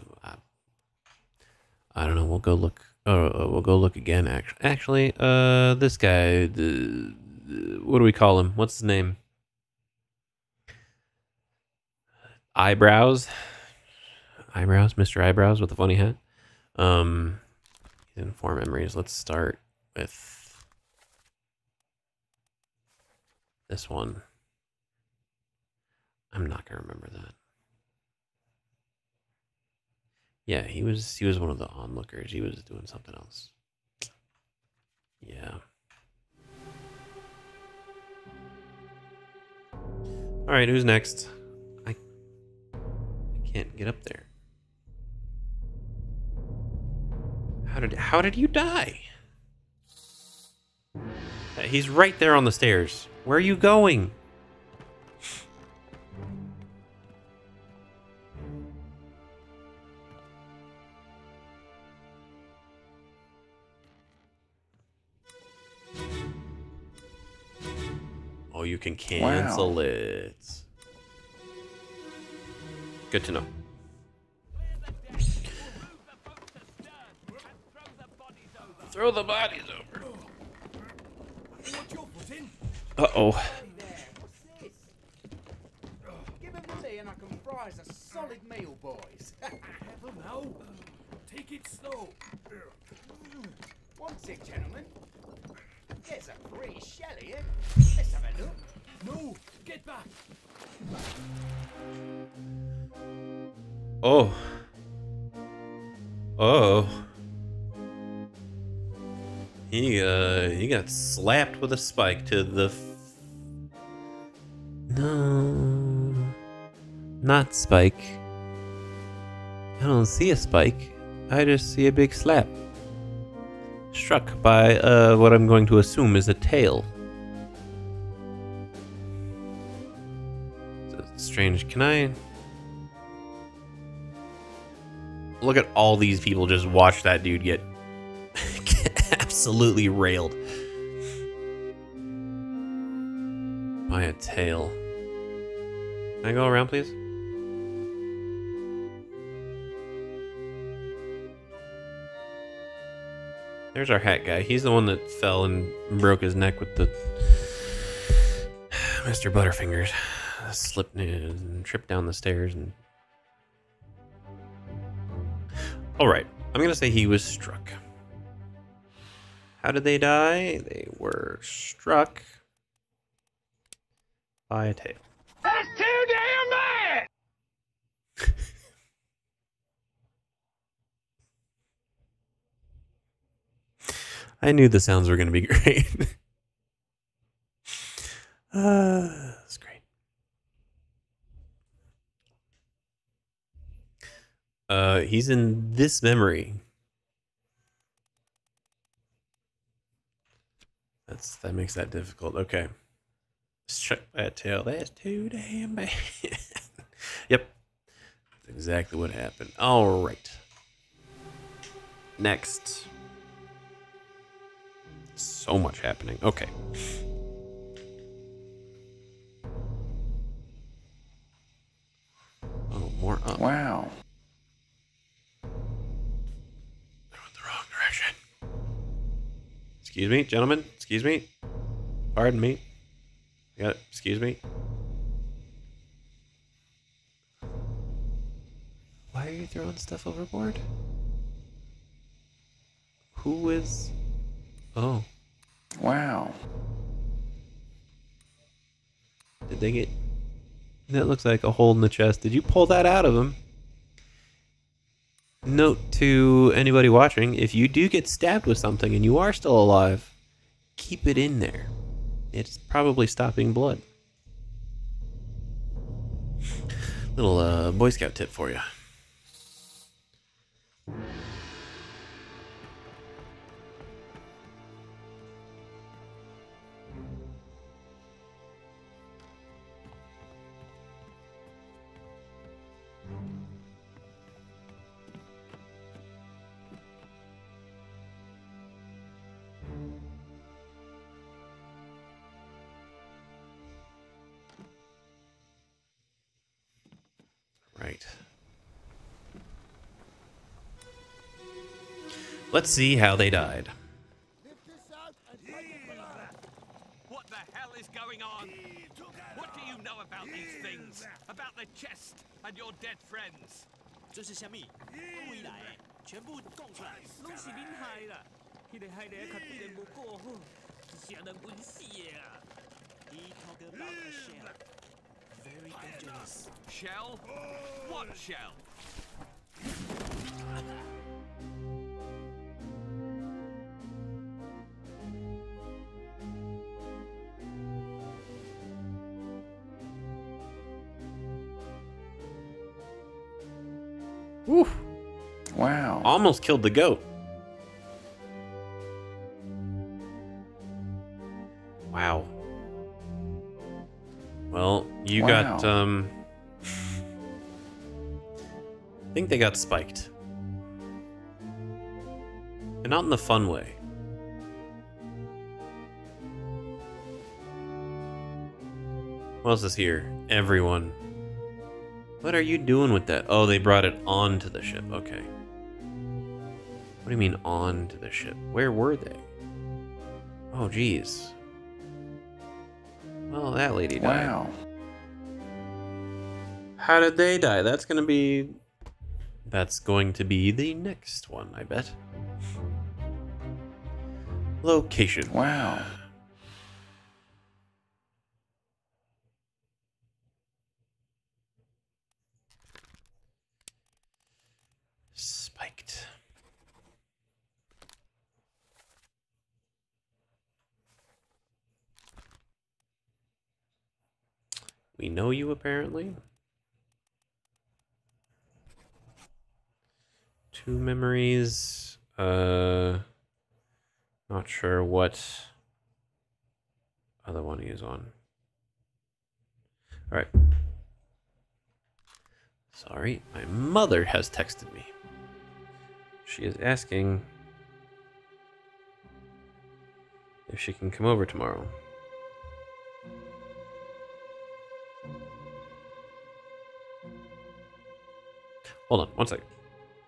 A: don't know. We'll go look. We'll go look again. Actually, this guy. What do we call him? What's his name? Eyebrows. Mr. Eyebrows with the funny hat. In 4 memories. Let's start with this one. I'm not gonna remember that. Yeah, he was one of the onlookers. He was doing something else. Yeah. All right, who's next? I can't get up there. How did you die? He's right there on the stairs. Where are you going? Oh, you can cancel it. Good to know. Throw the bodies over. Uh-oh.
I: Give him to me and I can fry us a solid meal, boys.
B: Careful now. Take it slow.
I: What's it, gentlemen? There's a free shell here. Let's have a look.
B: No, get back.
A: Oh. Oh. He got slapped with a spike to the no, not spike. I don't see a spike. I just see a big slap. Struck by what I'm going to assume is a tail. It's strange. Can I look at all these people just watch that dude get absolutely railed by a tail? Can I go around, please? There's our hat guy. He's the one that fell and broke his neck with the Mr. Butterfingers. Slipped and tripped down the stairs and... Alright, I'm gonna say he was struck. How did they die? They were struck by a tail.
B: That's too damn bad!
A: I knew the sounds were going to be great. That's great. He's in this memory. That makes that difficult. Okay. Struck by a tail. That's too damn bad. Yep. That's exactly what happened. All right. Next. So much happening. Okay. Oh, more up.
G: Wow.
A: I went the wrong direction. Excuse me, gentlemen. Excuse me. Pardon me. I got it. Excuse me. Why are you throwing stuff overboard? Who is... Oh.
G: Wow.
A: Did they get... That looks like a hole in the chest. Did you pull that out of him? Note to anybody watching, if you do get stabbed with something and you are still alive, keep it in there. It's probably stopping blood. Little Boy Scout tip for you. Right. Let's see how they died.
K: What the hell is going on? What do you know about these things? About the chest and your dead friends?
C: 这是虾米？未来全部供出来，拢是恁害啦！迄个害的较对人无顾好，是让人晕死的啊！He talk about a shell, very dangerous.
K: Shell? What shell?
A: Woo.
G: Wow.
A: Almost killed the goat. Wow. Well, you got, I think they got spiked. And not in the fun way. What else is here? Everyone. What are you doing with that? Oh, they brought it onto the ship. Okay. What do you mean onto the ship? Where were they? Oh, geez. Well, that lady died.
G: Wow.
A: How did they die? That's going to be the next one, I bet. Location.
G: Wow.
A: Spiked. We know you, apparently. 2 memories. Not sure what other one he is on. Alright. Sorry, my mother has texted me. She is asking if she can come over tomorrow. Hold on, one second.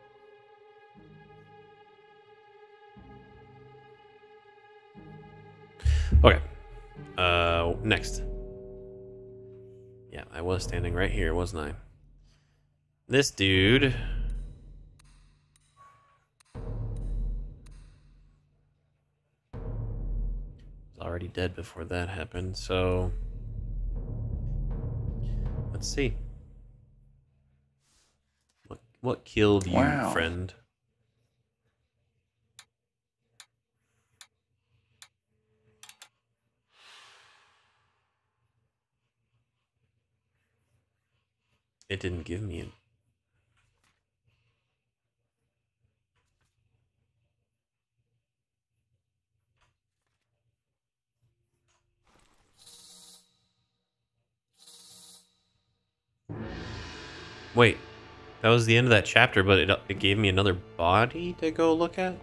A: Okay. Next. Yeah, I was standing right here, wasn't I? This dude... was already dead before that happened, so... let's see. What killed you,
G: Wow.
A: friend? It didn't give me it. Wait, that was the end of that chapter, but it gave me another body to go look at?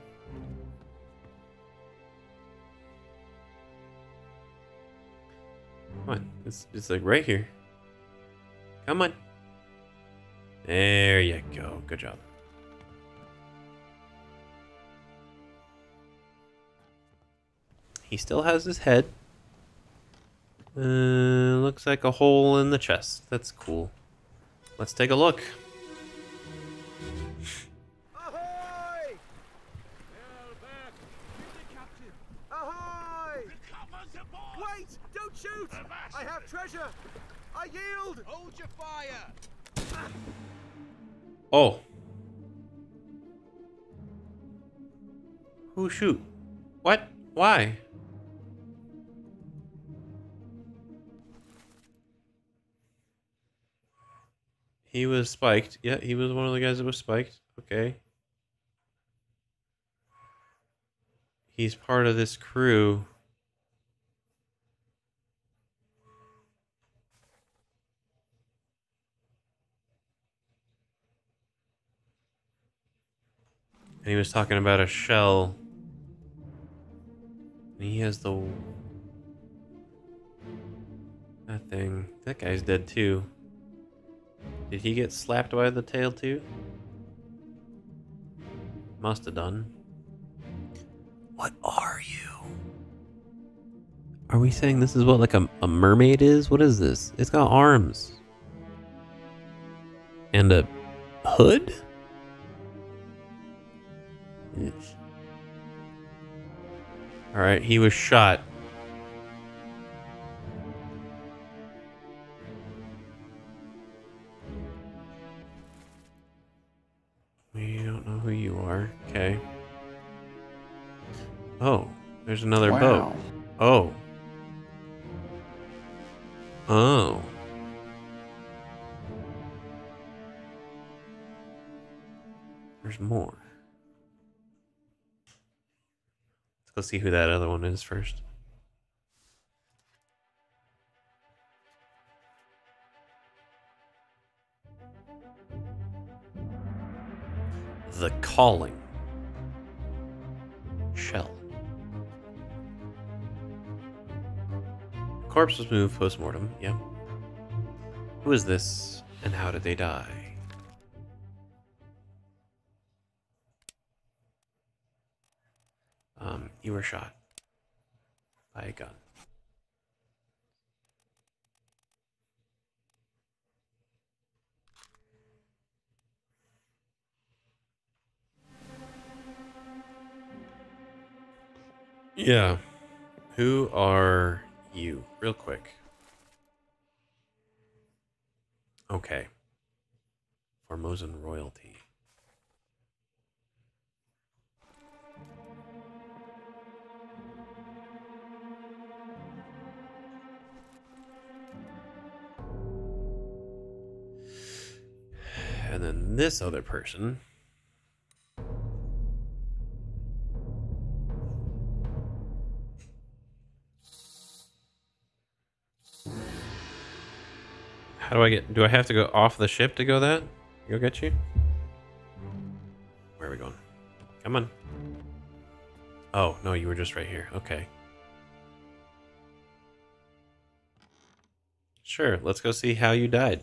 A: Come on, it's like right here. Come on. There you go. Good job. He still has his head. Looks like a hole in the chest. That's cool. Let's take a look.
B: Ahoy! Hell back! Captain! Ahoy! have treasure! I yield!
K: Hold your fire!
A: Oh. Who shoot? What? Why? He was spiked. Yeah, he was one of the guys that was spiked. Okay. He's part of this crew. And he was talking about a shell. And he has the... that thing. That guy's dead too. Did he get slapped by the tail too? Must have done. What are you? Are we saying this is what like a mermaid is? What is this? It's got arms. And a hood? Alright, he was shot. We don't know who you are. Okay. Oh, there's another boat. Oh. Oh. There's more. Let's go see who that other one is first. The Calling. Shell. Corpse was moved post-mortem. Yeah. Who is this, and how did they die? You were shot by a gun. Yeah. Who are you? Real quick. Okay. Formosan royalty. And then this other person. How do I get... Do I have to go off the ship to go that? Go get you? Where are we going? Come on. Oh, no, you were just right here. Okay. Sure, let's go see how you died.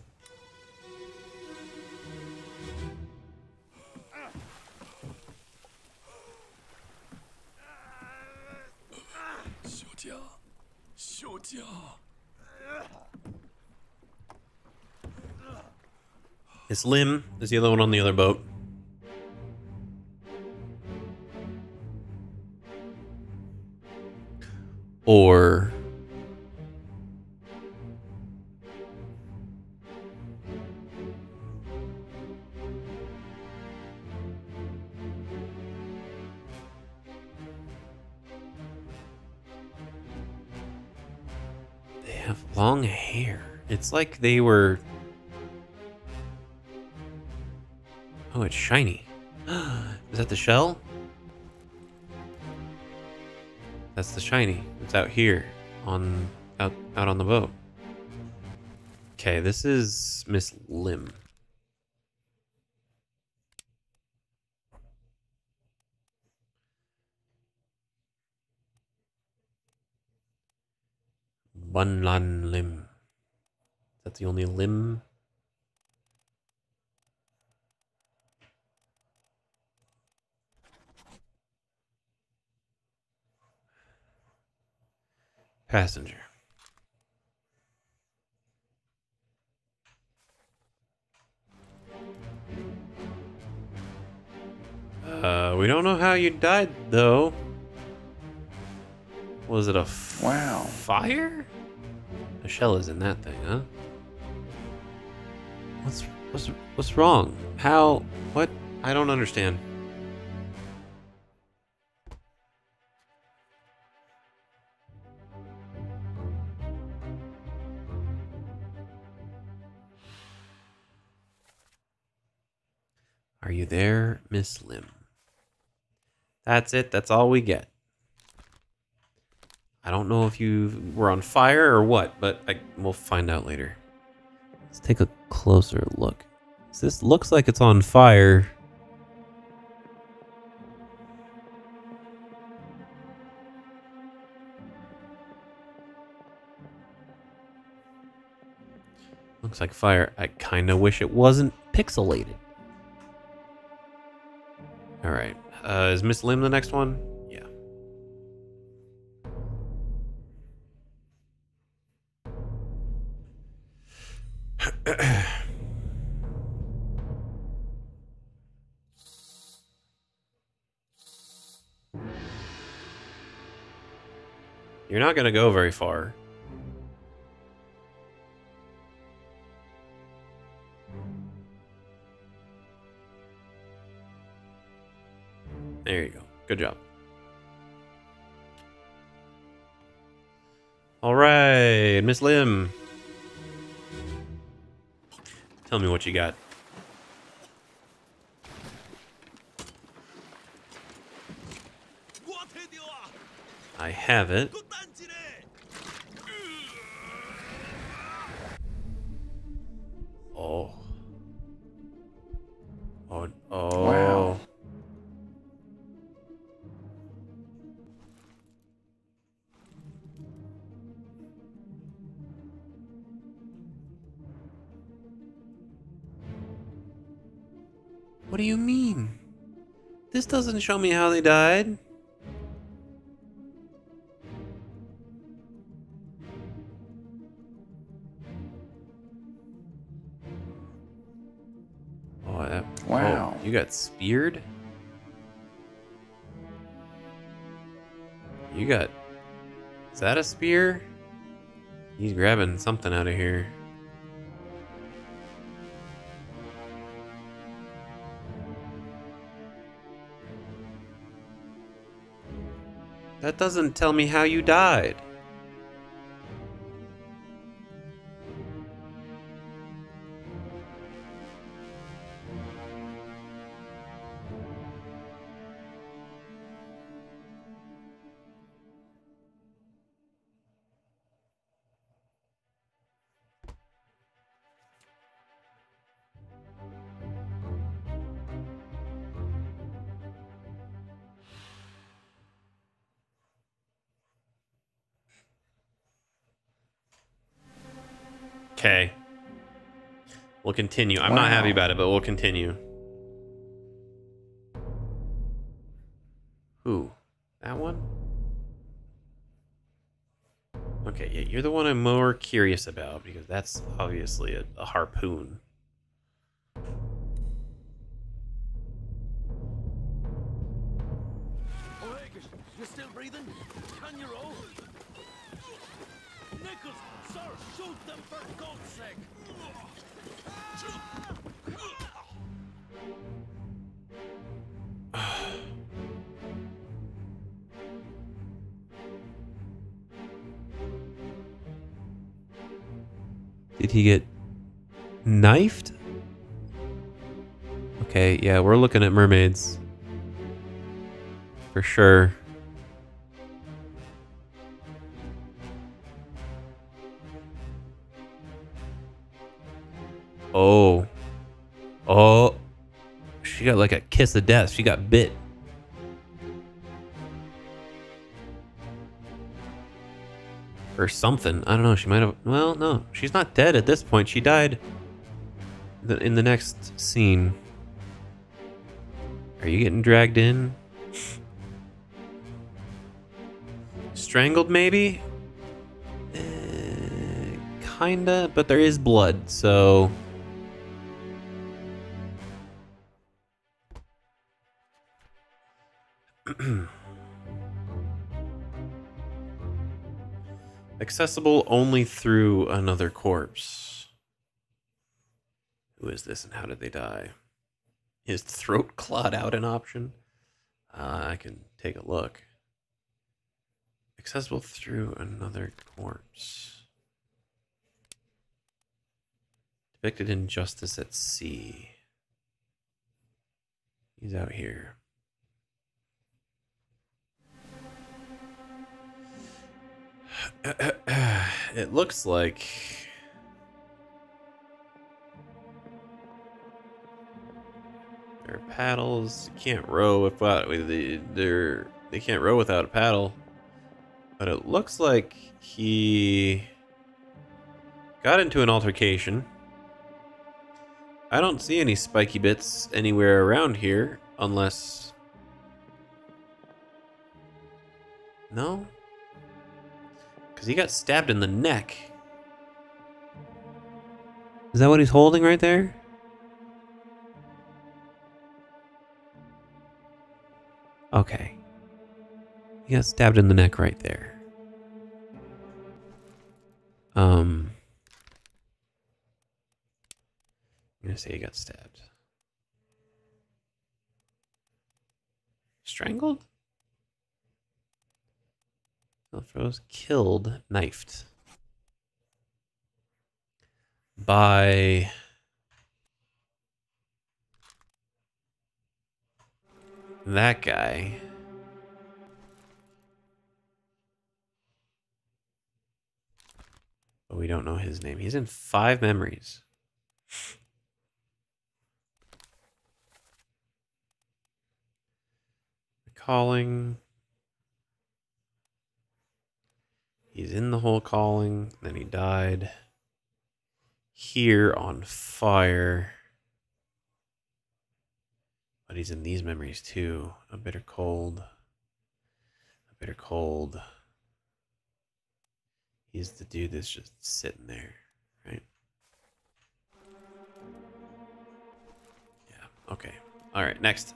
A: His limb is the other one on the other boat. Or... they have long hair. It's like they were... Oh, it's shiny. Is that the shell? That's the shiny. It's out here on out on the boat. Okay, this is Miss Lim. Bunlan Lim. That's the only limb. Passenger. We don't know how you died, though. Was it a fire? A shell is in that thing, huh? What's wrong? How? What? I don't understand. Are you there, Miss Lim? That's it. That's all we get. I don't know if you were on fire or what, but we'll find out later. Let's take a closer look. This looks like it's on fire. Looks like fire. I kind of wish it wasn't pixelated. All right. Is Miss Lim the next one? Yeah. You're not going to go very far. There you go. Good job. All right, Miss Lim. Tell me what you got. I have it. Oh. Oh. Oh.
G: Wow.
A: What do you mean? This doesn't show me how they died. Oh,
G: Wow.
A: Oh, you got speared? You got... Is that a spear? He's grabbing something out of here. That doesn't tell me how you died. Okay. We'll continue. I'm not happy about it, but we'll continue. Who? That one? Okay, yeah, you're the one I'm more curious about because that's obviously a harpoon.
C: You're still breathing? Can you roll? Nichols, sir, shoot them for God's sake!
A: Did he get knifed? Okay, yeah, we're looking at mermaids. For sure. Oh. Oh. She got like a kiss of death. She got bit. Or something. I don't know. She might have... Well, no. She's not dead at this point. She died in the next scene. Are you getting dragged in? Strangled, maybe? Kinda, but there is blood, so... Accessible only through another corpse. Who is this and how did they die? Is throat clawed out an option? I can take a look. Accessible through another corpse. Depicted in Justice at Sea. He's out here. It looks like there are paddles. You can't row without they can't row without a paddle. But it looks like he got into an altercation. I don't see any spiky bits anywhere around here, unless... No? Because he got stabbed in the neck. Is that what he's holding right there? Okay. He got stabbed in the neck right there. I'm gonna say he got stabbed. Strangled? Froze, killed, knifed. By... that guy. But we don't know his name. He's in 5 memories. Calling. He's in the whole calling. Then he died. Here on fire. But he's in these memories too. A bitter cold. A bitter cold. He's the dude that's just sitting there, right? Yeah, okay. Alright, next.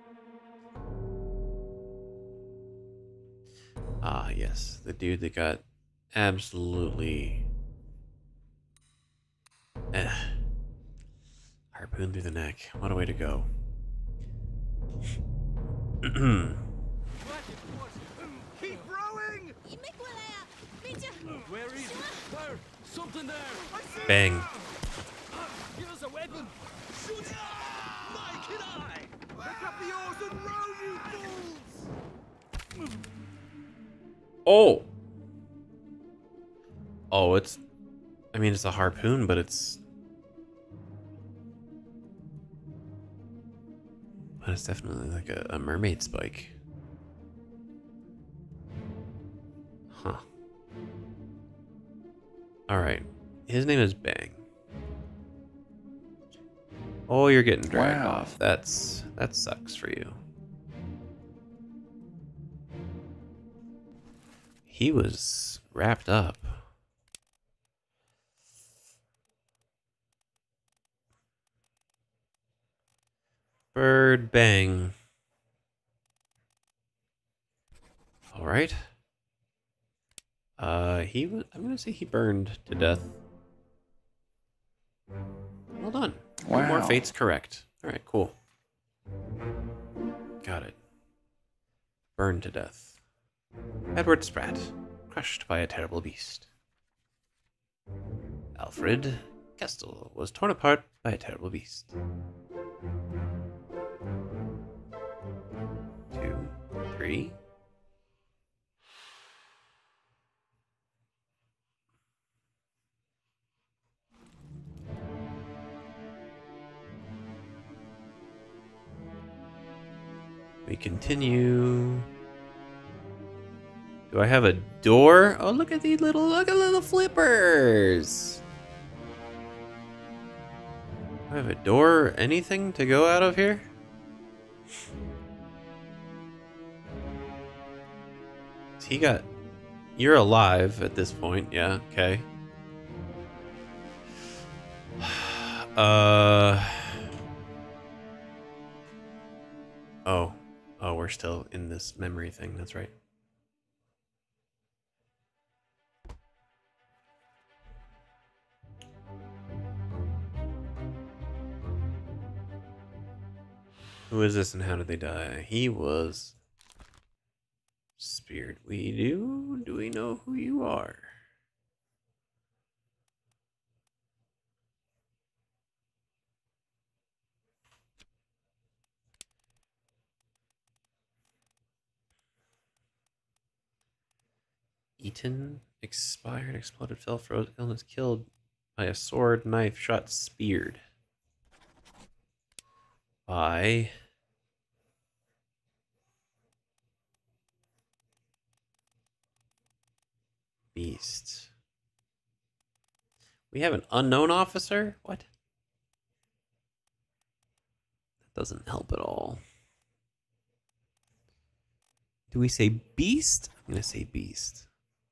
A: Ah, yes. The dude that got absolutely... harpoon through the neck. What a way to go.
C: Keep rowing! Where is it? There! Something there!
A: Bang.
C: Give us a weapon! Shoot it! Mike and I! Pick up the oars and row, you fools!
A: Oh! Oh, it's... I mean, it's a harpoon, but it's... But it's definitely like a mermaid spike. Huh. Alright. His name is Bang. Oh, you're getting dragged off. That sucks for you. He was wrapped up. Bird Bang. All right. He was. I'm gonna say he burned to death. Well done.
G: Wow.
A: 2 more fates correct. All right, cool. Got it. Burned to death. Edward Spratt, crushed by a terrible beast. Alfred Kestel was torn apart by a terrible beast. 2, 3. We continue. Do I have a door? Oh, look at these little flippers. Do I have a door or anything to go out of here? He got... You're alive at this point. Yeah, okay. Oh. Oh, we're still in this memory thing. That's right. Who is this and how did they die? He was speared. Do we know who you are? Eaten, expired, exploded, fell, froze, illness, killed by a sword, knife, shot, speared. By beast. We have an unknown officer? What? That doesn't help at all. Do we say beast? I'm going to say beast.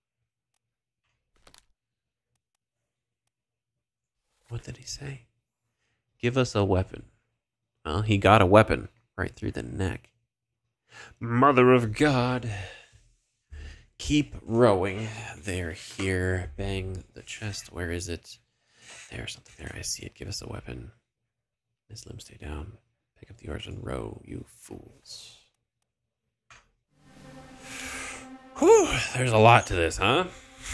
A: What did he say? Give us a weapon. Well, he got a weapon right through the neck. Mother of God. Keep rowing. They're here. Bang the chest. Where is it? There's something there. I see it. Give us a weapon. His limbs stay down. Pick up the oars and row, you fools. Whew, there's a lot to this, huh?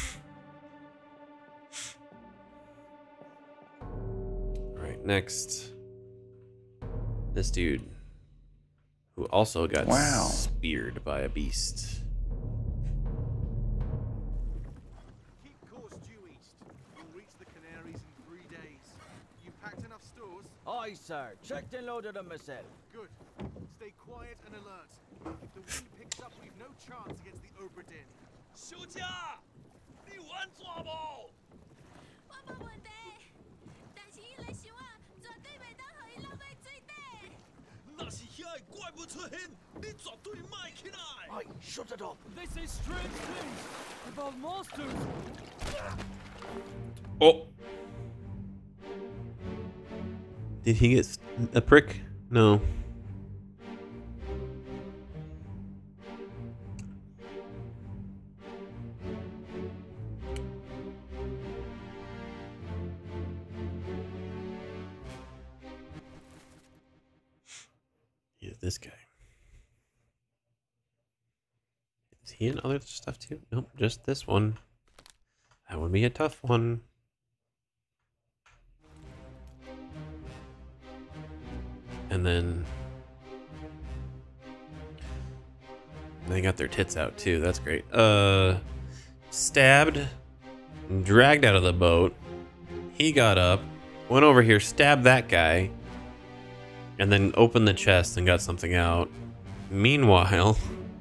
A: Alright, next. This dude, who also got speared by a beast.
L: Keep course due east. You'll reach the Canaries in 3 days. You packed enough stores?
C: Aye, sir. Checked and loaded them myself.
L: Good. Stay quiet and alert. If the wind picks up, we've no chance against the Obra Dinn.
K: 休假，你玩抓不？
H: 我冇问题，但是伊来想啊，绝对袂当互伊落在水底。
K: 那是遐个怪物出现，你绝对卖起来。
C: Aye, shut it up. They say strange things about monsters.
A: Oh. Did he get a prick? No. He's this guy. Is he in other stuff too? Nope, just this one. That would be a tough one. And then they got their tits out too. That's great. Stabbed, dragged out of the boat. He got up, went over here, stabbed that guy, and then opened the chest and got something out. Meanwhile,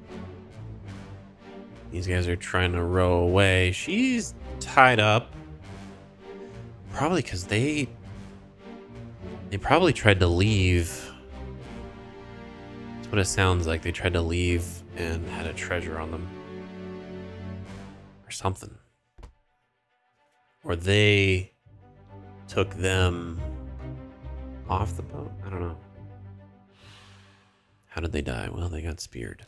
A: these guys are trying to row away. She's tied up. Probably because they probably tried to leave. That's what it sounds like. They tried to leave and had a treasure on them. Or something. Or they took them off the boat? I don't know. How did they die? Well, they got speared.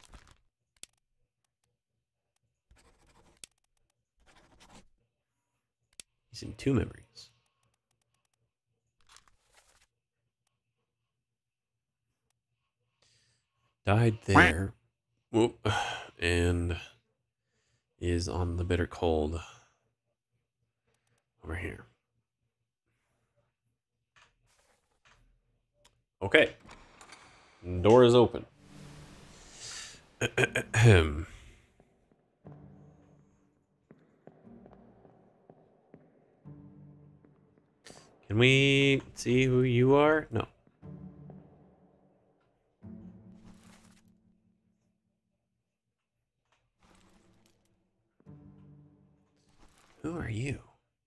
A: He's in 2 memories. Died there. Whoop. And is on the bitter cold over here. Okay. Door is open. Can we see who you are? No. Who are you?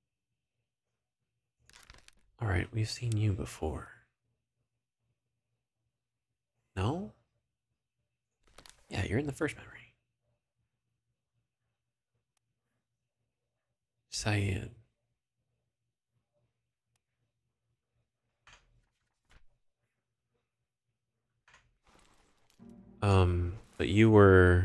A: All right, we've seen you before. No? Yeah, you're in the first memory. Syed. But you were...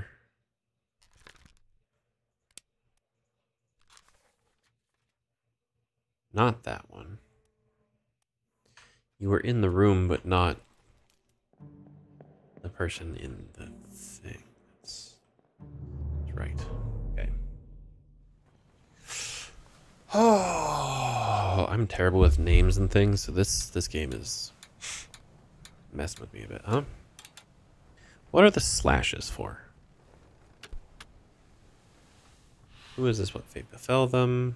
A: not that one. You were in the room, but not the person in the thing. That's right. Okay. Oh, I'm terrible with names and things, so this game is messing with me a bit, huh? What are the slashes for? Who is this? What fate befell them?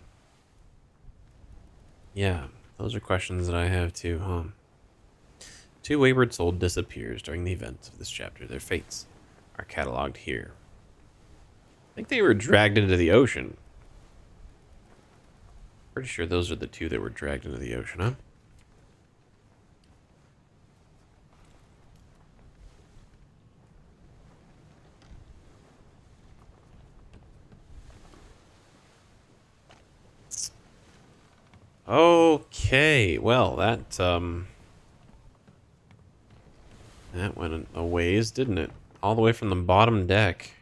A: Yeah, those are questions that I have too, huh? 2 wayward soul disappears during the events of this chapter. Their fates are cataloged here. I think they were dragged into the ocean. Pretty sure those are the 2 that were dragged into the ocean, huh? Okay, well, that went a ways, didn't it? All the way from the bottom deck.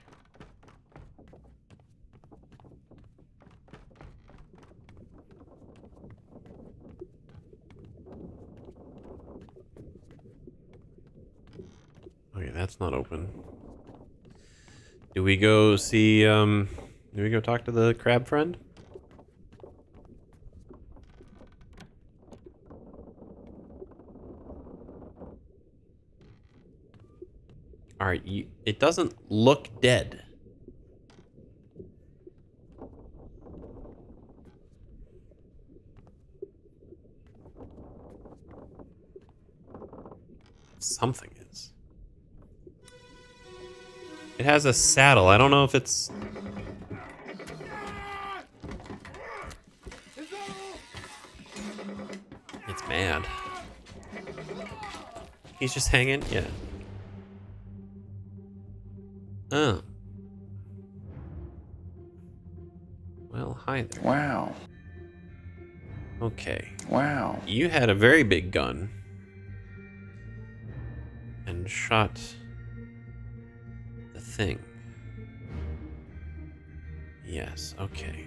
A: Okay, that's not open. Do we go see, do we go talk to the crab friend? Alright, it doesn't look dead. Something is. It has a saddle. I don't know if it's... It's mad. He's just hanging? Yeah. Oh. Well, hi there.
G: Wow.
A: Okay.
G: Wow.
A: You had a very big gun. And shot the thing. Yes, okay.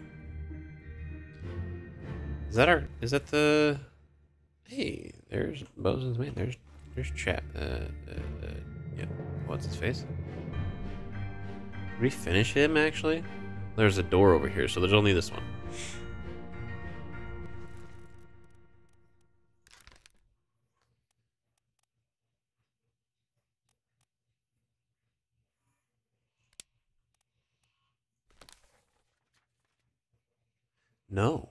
A: Is that the... Hey, there's Bosun's mate. There's chat. Yeah. What's his face? Did we finish him, actually? There's a door over here, so there's only this one. No.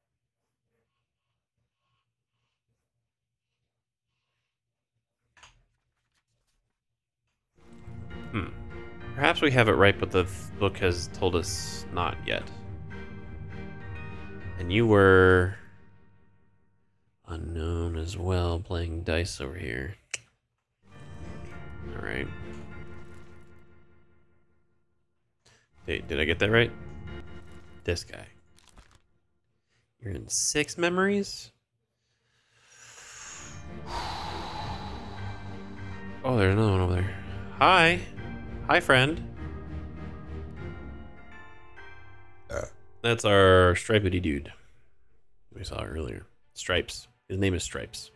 A: Perhaps we have it right, but the book has told us not yet. And you were unknown as well, playing dice over here. Alright. Did I get that right? This guy. You're in 6 memories? Oh, there's another one over there. Hi. Hi, friend. That's our stripedy dude. We saw earlier. Stripes. His name is Stripes.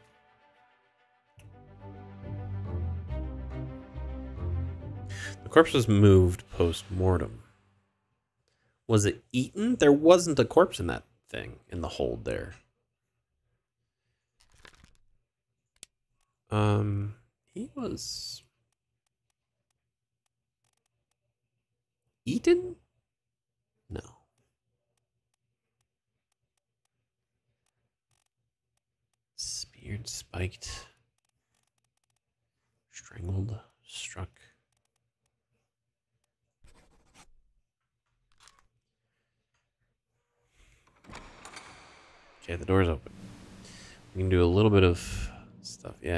A: The corpse was moved post-mortem. Was it eaten? There wasn't a corpse in that thing, in the hold there. He was... eaten? No. Speared, spiked, strangled, struck. Okay, the door's open. We can do a little bit of stuff. Yeah,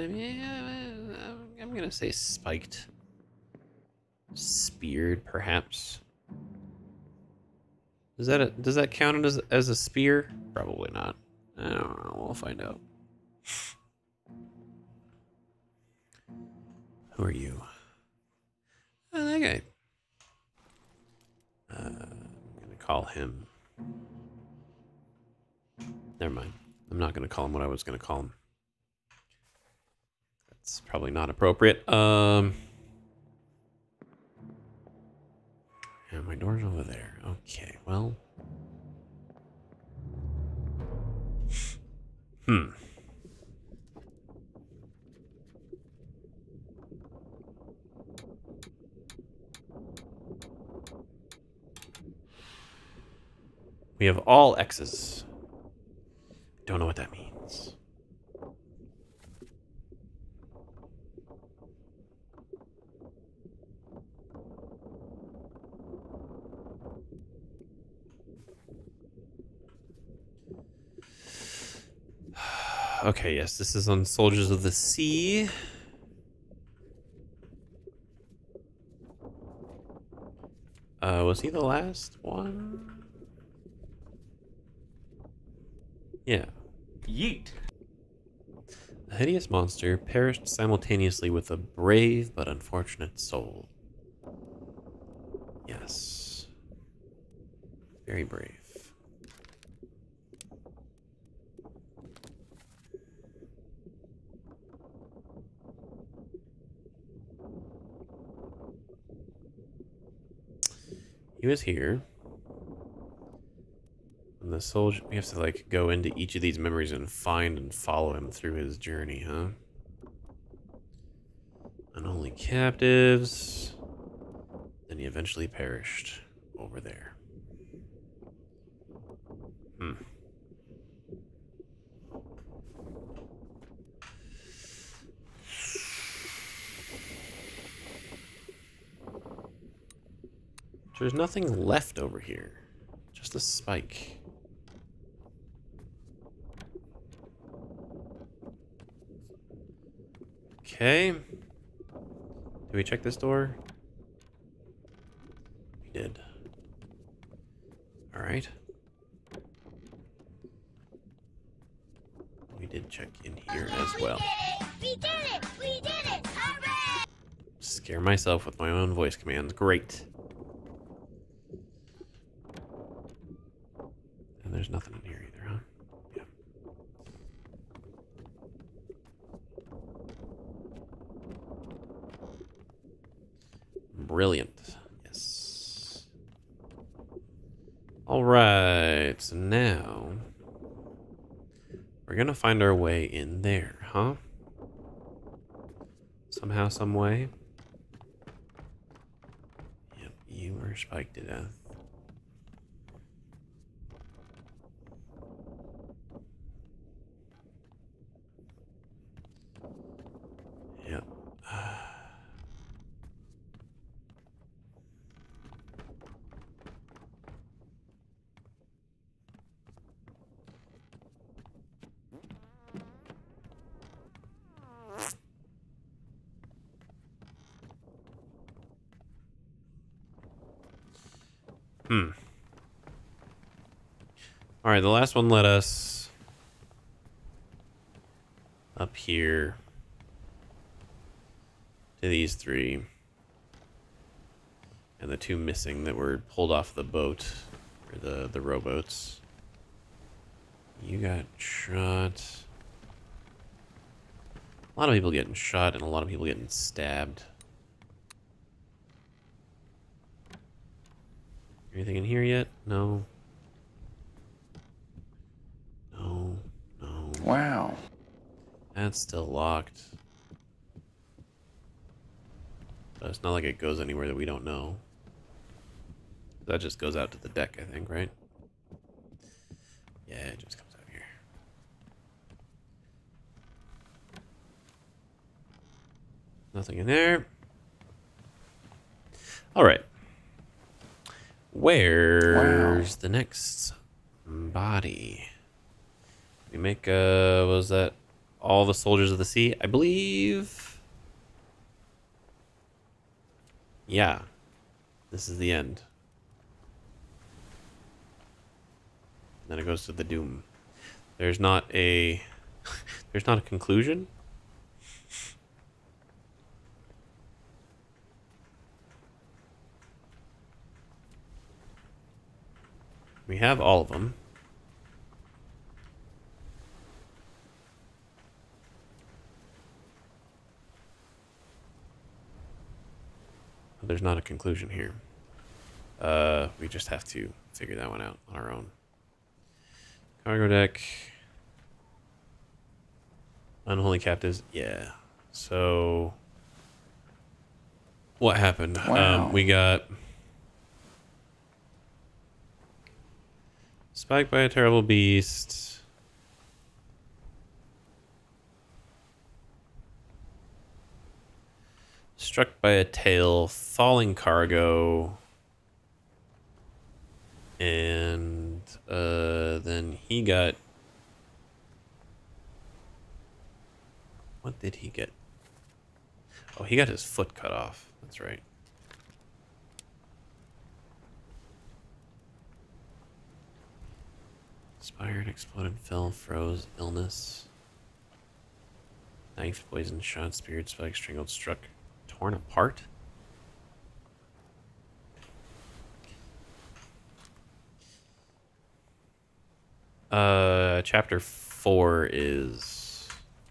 A: I'm gonna say spiked. Speared, perhaps. Does that count as a spear? Probably not. I don't know. We'll find out. Who are you? Oh, that guy. I'm gonna call him. Never mind. I'm not gonna call him what I was gonna call him. Let's It's probably not appropriate. Yeah, my door's over there. Okay, well. We have all X's. Don't know what that means. Okay, yes, this is on Soldiers of the Sea. Was he the last one? Yeah.
M: Yeet.
A: A hideous monster perished simultaneously with a brave but unfortunate soul. Yes. Very brave. He was here. And the soldier, we have to like go into each of these memories and find and follow him through his journey, huh? Unholy captives. Then he eventually perished over there. There's nothing left over here. Just a spike. Okay. Did we check this door? We did. Alright. We did check in here as well.
H: We did it! We did it! Hooray!
A: Scare myself with my own voice commands. Great. And there's nothing in here either, huh? Yeah. Brilliant. Yes. Alright, so now we're gonna find our way in there, huh? Somehow, some way. Yep, you are spiked to death. Yep. Alright, the last one led us up here to these three. And the two missing that were pulled off the boat, or the rowboats. You got shot. A lot of people getting shot and a lot of people getting stabbed. Anything in here yet? No. No. No.
G: Wow.
A: That's still locked. But it's not like it goes anywhere that we don't know. That just goes out to the deck, I think, right? Yeah, it just comes out here. Nothing in there. Alright. Where's the next body? We make, what was that? All the Soldiers of the Sea, I believe. Yeah. This is the end. Then it goes to the doom. There's not a there's not a conclusion. We have all of them. There's not a conclusion here. We just have to figure that one out on our own. Cargo deck. Unholy captives. Yeah. So what happened?
G: Wow.
A: We got spiked by a terrible beast. Struck by a tail, falling cargo. And then he got... What did he get? Oh, he got his foot cut off. That's right. Expired, exploded, fell, froze, illness. Knife, poison, shot, speared, spike, strangled, struck, torn apart. Chapter 4 is...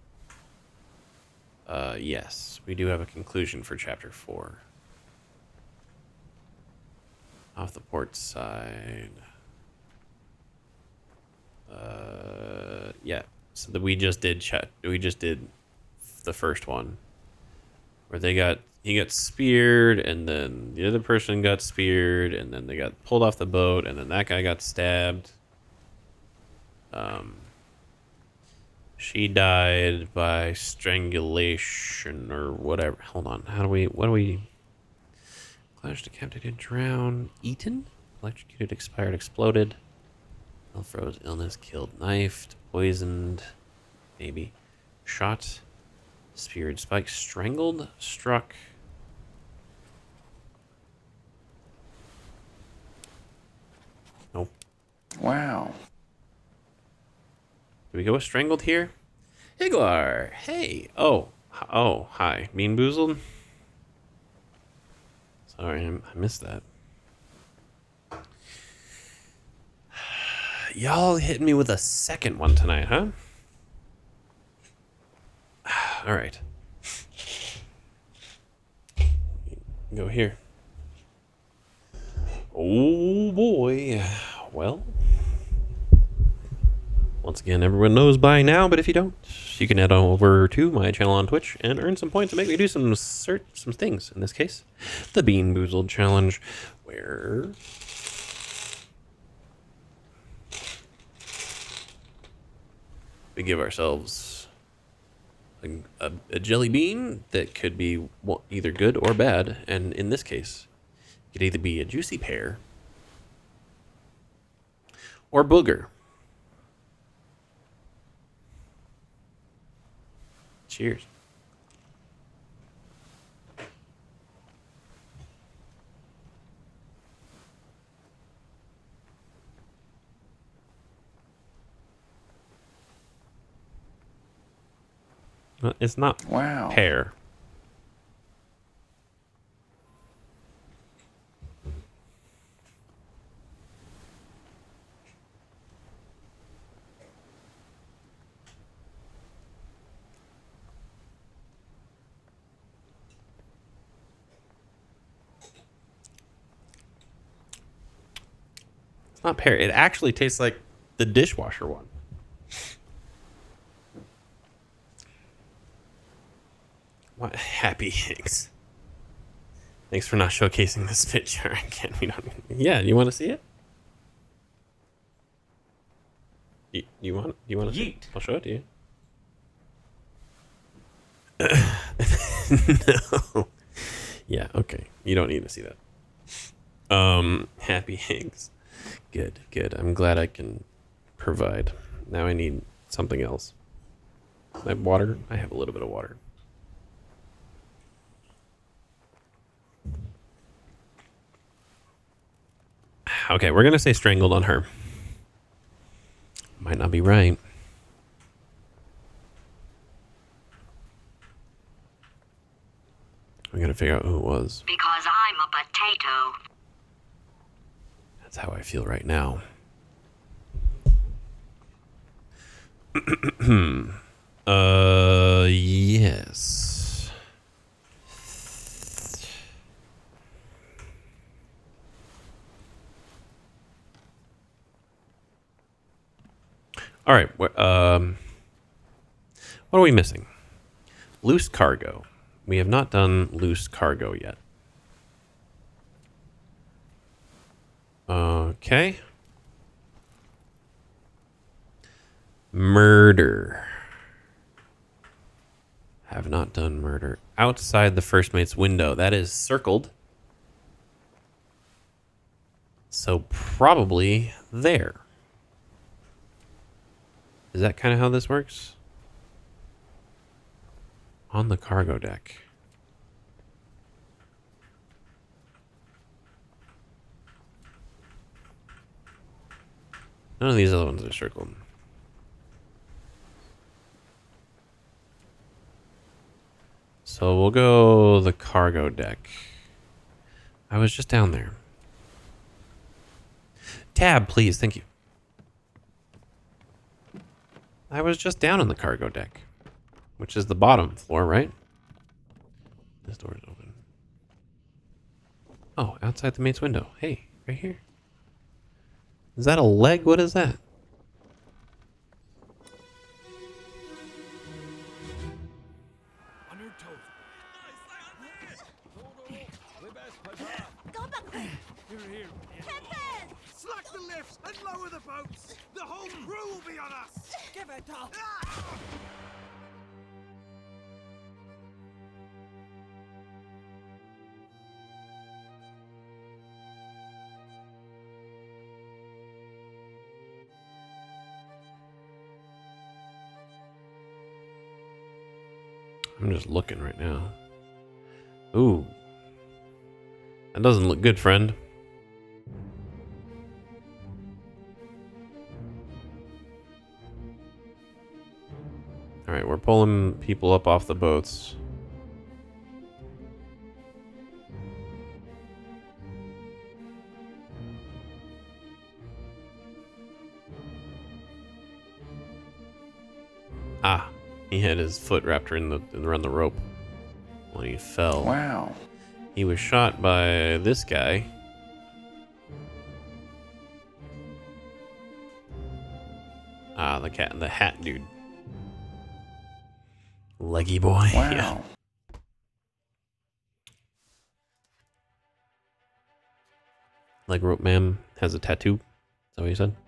A: yes, we do have a conclusion for chapter 4. Off the port side. Yeah. So that we just did the first one, where he got speared, and then the other person got speared, and then they got pulled off the boat, and then that guy got stabbed. She died by strangulation or whatever. Hold on. What do we? Clashed, decapitated, drowned, eaten, electrocuted, expired, exploded, froze, illness, killed, knifed, poisoned, maybe, shot, speared, spiked, strangled, struck. Nope.
G: Wow.
A: Do we go with strangled here? Higlar, hey. Oh, hi. Bean Boozled? Sorry, I missed that. Y'all hitting me with a second one tonight, huh? All right. Go here. Oh, boy. Well... Once again, everyone knows by now, but if you don't, you can head on over to my channel on Twitch and earn some points to make me do some things. In this case, the Bean Boozled Challenge, where we give ourselves a jelly bean that could be either good or bad, and in this case, it could either be a juicy pear or booger. Cheers. It's not pear. It's not pear. It actually tastes like the dishwasher one. What? Happy Hicks. Thanks for not showcasing this picture again. Yeah, you want to see it? You want to see it? I'll show it to you. No. Yeah, okay. You don't need to see that. Happy Higgs. Good. I'm glad I can provide. Now I need something else. I have water. I have a little bit of water. Okay, we're going to say strangled on her. Might not be right. We got to figure out who it was.
M: Because I'm a potato.
A: That's how I feel right now. Yes. All right. What are we missing? Loose cargo. We have not done loose cargo yet. Okay. Murder. Have not done murder. Outside the first mate's window. That is circled. So probably there. Is that kind of how this works? On the cargo deck. None of these other ones are circled. So we'll go the cargo deck. I was just down there. Tab, please. Thank you. I was just down on the cargo deck, which is the bottom floor, right? This door is open. Oh, outside the mate's window. Hey, right here. Is that a leg? What is that?
L: Slack the lifts and lower the boats. The whole crew will be on us. Give it up.
A: I'm just looking right now. Ooh. That doesn't look good, friend. Alright, we're pulling people up off the boats. Ah, he had his foot wrapped around the rope when he fell.
G: Wow.
A: He was shot by this guy. Ah, the hat dude. Leggy boy.
G: Wow.
A: Yeah. Leg rope man has a tattoo. Is that what you said?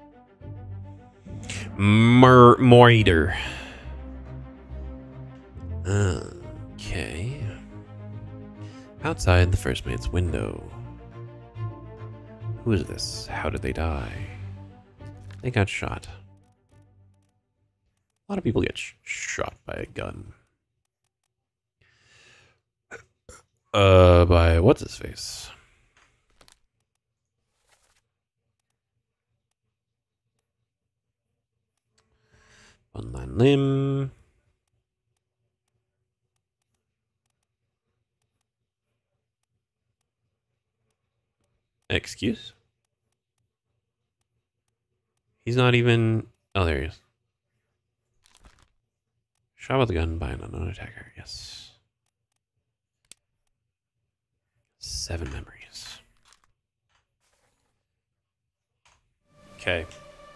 A: Moiter. Okay. Outside the first mate's window. Who is this? How did they die? They got shot. A lot of people get shot by a gun. By what's his face? One line limb. Excuse? He's not even... Oh, there he is. Shot with a gun by an unknown attacker. Yes. 7 memories. Okay.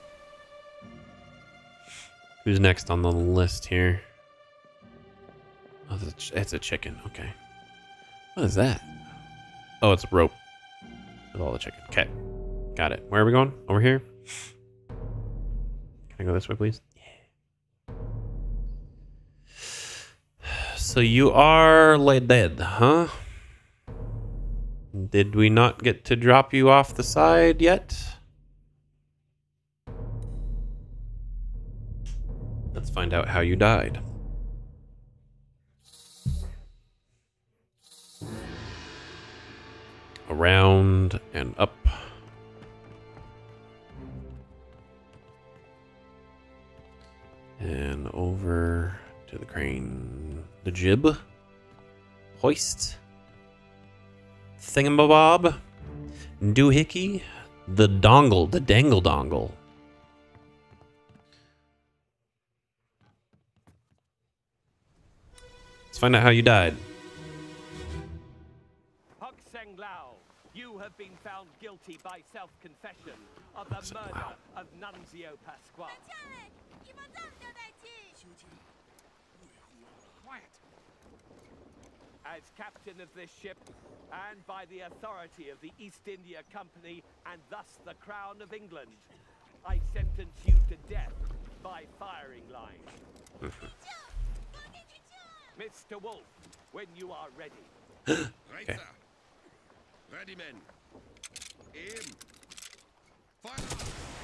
A: Who's next on the list here? Oh, it's a chicken. Okay. What is that? Oh, it's a rope. With all the chicken. Okay. Got it. Where are we going? Over here? Can I go this way, please? Yeah. So you are laid dead, huh? Did we not get to drop you off the side yet? Let's find out how you died. Around and up. And over to the crane. The jib. Hoist. Thingamabob. Doohickey. The dongle. The dangle dongle. Let's find out how you died.
K: Hok Seng Lao, you You have been found guilty by self-confession of the murder of Nunzio Pasquale.
H: 等下嘞，伊无怎唔着代志。
K: Quiet. As captain of this ship, and by the authority of the East India Company, and thus the Crown of England, I sentence you to death by firing line. Mr. Wolf, when you are ready.
N: Right, sir. Ready, men. Aim. Fire!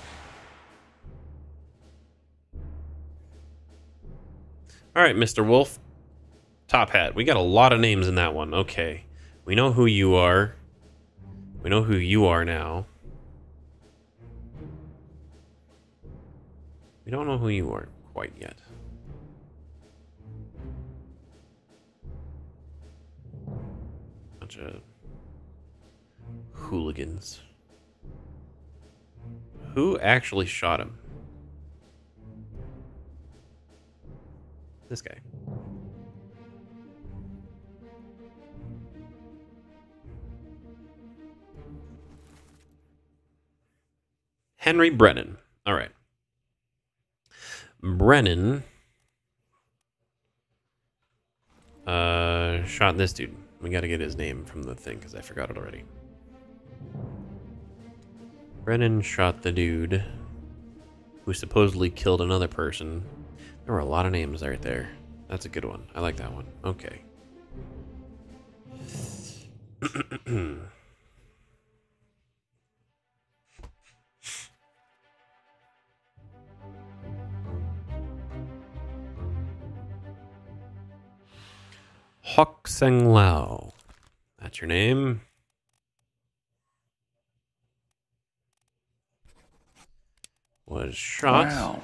A: All right, Mr. Wolf. Top Hat. We got a lot of names in that one. Okay. We know who you are. We know who you are now. We don't know who you are quite yet. Bunch of hooligans. Who actually shot him? This guy. Henry Brennan. All right. Brennan shot this dude. We got to get his name from the thing because I forgot it already. Brennan shot the dude who supposedly killed another person. There were a lot of names right there. That's a good one. I like that one. Okay. Hok Seng Lao. That's your name. Was shot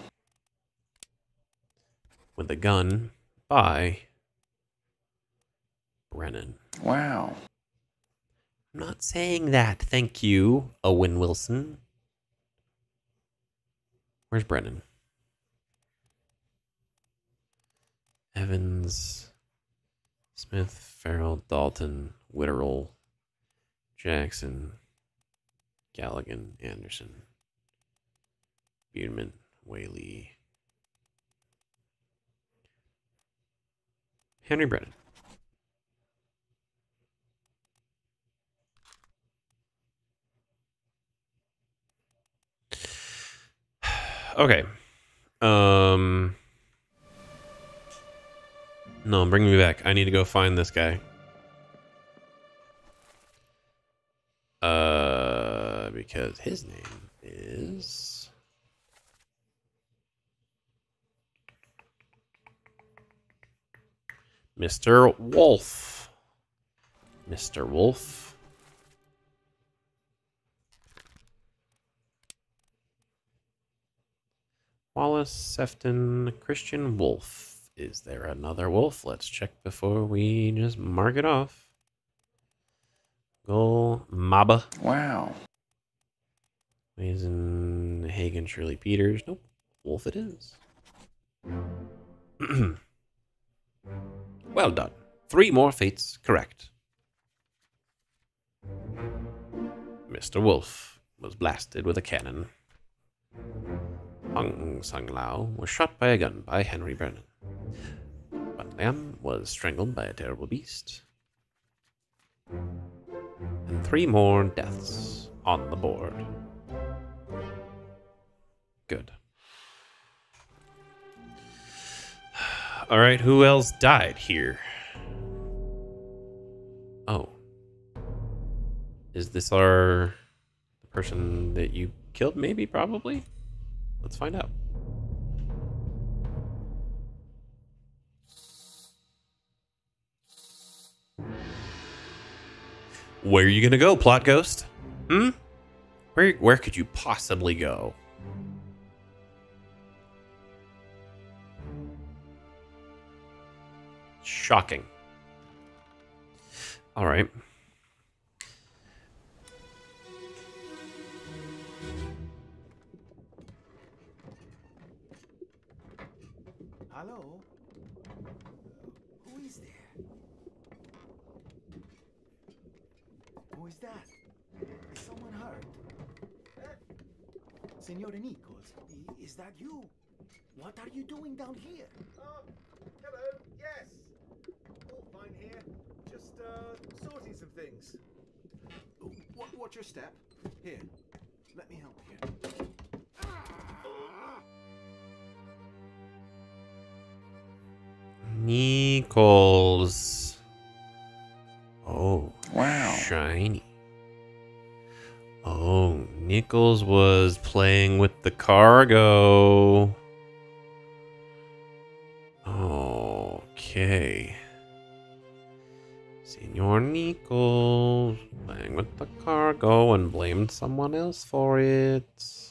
A: with a gun by Brennan.
G: Wow.
A: I'm not saying that. Thank you, Owen Wilson. Where's Brennan? Evans, Smith, Farrell, Dalton, Witterell, Jackson, Galligan, Anderson, Beardman, Whaley, Henry Brennan. Okay. No, bring me back. I need to go find this guy. Because his name is Mr. Wolf. Mr. Wolf. Wallace, Sefton, Christian Wolf. Is there another Wolf? Let's check before we just mark it off. Goal, Maba.
G: Wow.
A: Mason, Hagen, Shirley Peters. Nope. Wolf it is. Well done. 3 more fates correct. Mr. Wolf was blasted with a cannon. Hong Sung Lao was shot by a gun by Henry Brennan. But Lam was strangled by a terrible beast. And 3 more deaths on the board. Good. Alright, who else died here? Oh. Is this the person that you killed? Maybe, probably? Let's find out. Where are you gonna go, plot ghost? Hmm? Where could you possibly go? Shocking. All right.
L: Hello? Who is there? Who is that?
O: heard. Signore Nichols, is that you? What are you doing down here?
L: Hello, yes. All fine here. Just, sorting some things.
O: Watch your step. Here, let me help you.
A: Nichols. Oh,
G: wow.
A: Shiny. Oh, Nichols was playing with the cargo. Okay. Senor Nichols playing with the cargo and blamed someone else for it.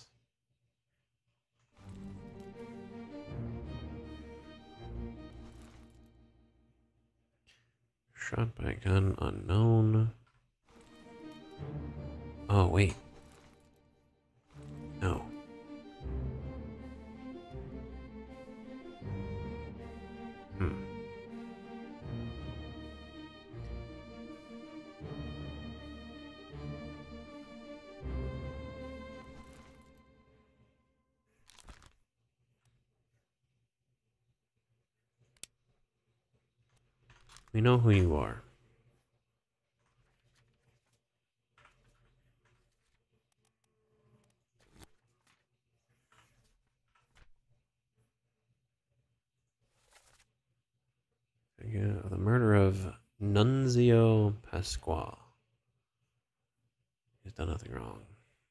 A: Shot by gun unknown. Oh, wait. No. We know who you are. Yeah, the murder of Nunzio Pasquale. He's done nothing wrong.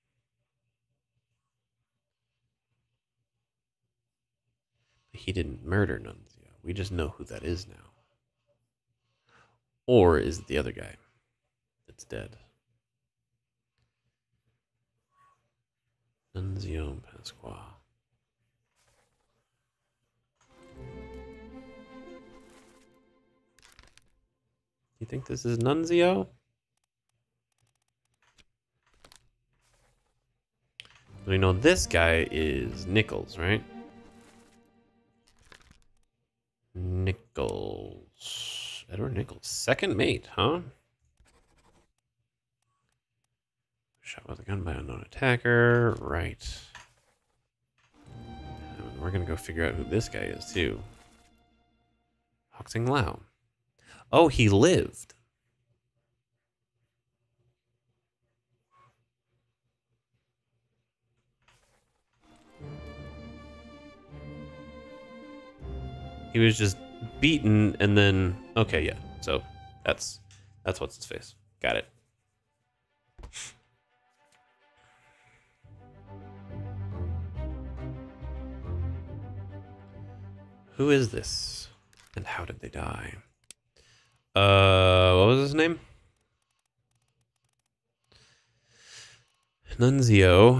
A: He didn't murder Nunzio. We just know who that is now. Or is it the other guy that's dead? Nunzio Pasquale. You think this is Nunzio? We know this guy is Nichols, right? Nichols. Edward Nichols. Second mate, huh? Shot with a gun by an unknown attacker. Right. And we're going to go figure out who this guy is, too. Hoxing Lao. Oh, he lived. He was just beaten and then... Okay, yeah. So, that's what's his face. Got it. Who is this? And how did they die? What was his name? Nunzio,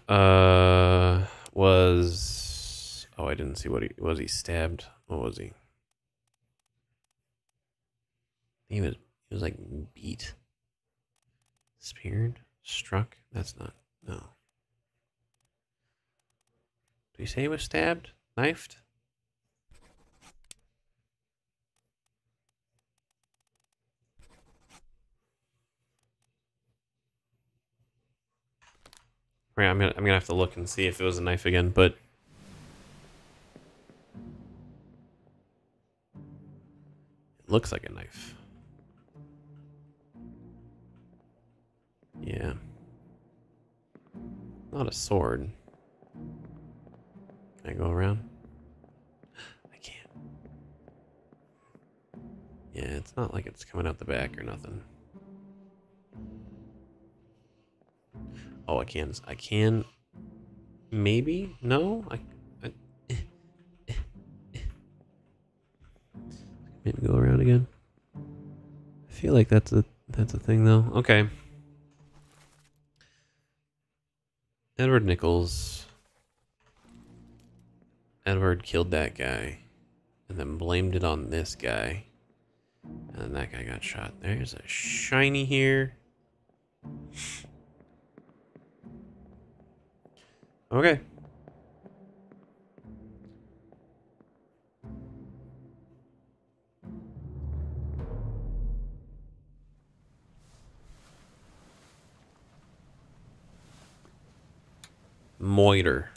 A: was... Oh, I didn't see what he... Was he stabbed? What was he? He was like beat. Speared? Struck? That's not... No. Did he say he was stabbed? Knifed? Right, I'm gonna have to look and see if it was a knife again, but it looks like a knife. Yeah. Not a sword. Can I go around? I can't. Yeah, it's not like it's coming out the back or nothing. Oh, I can. I can. Maybe? No? Maybe go around again. I feel like that's a thing though. Okay. Edward Nichols. Edward killed that guy. And then blamed it on this guy. And then that guy got shot. There's a shiny here. Okay. Moiter.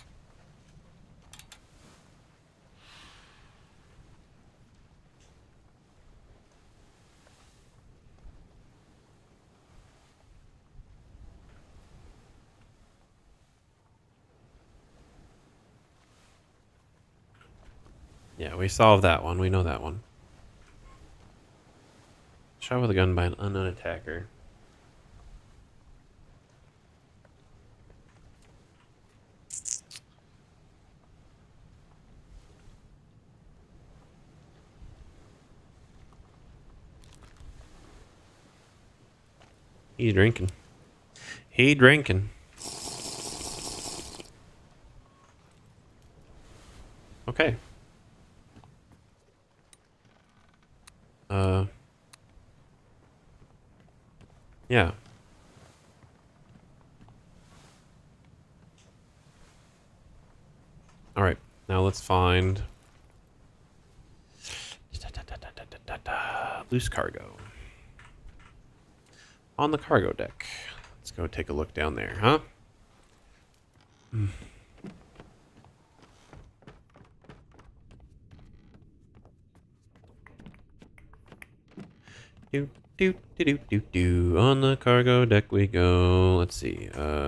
A: Yeah, we solved that one. We know that one. Shot with a gun by an unknown attacker. He's drinking. He drinking. Okay. Yeah. All right. Now let's find loose cargo. On the cargo deck. Let's go take a look down there, huh? Do do do do do do. On the cargo deck we go. Let's see.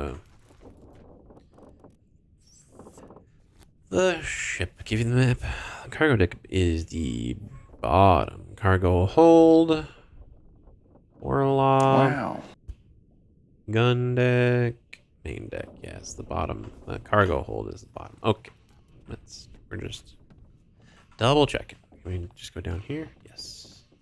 A: The ship. Give you the map. The cargo deck is the bottom. Cargo hold. Warlock.
G: Wow.
A: Gun deck. Main deck. Yes, the bottom. The cargo hold is the bottom. Okay. We're just double checking. Can we just go down here? Yes.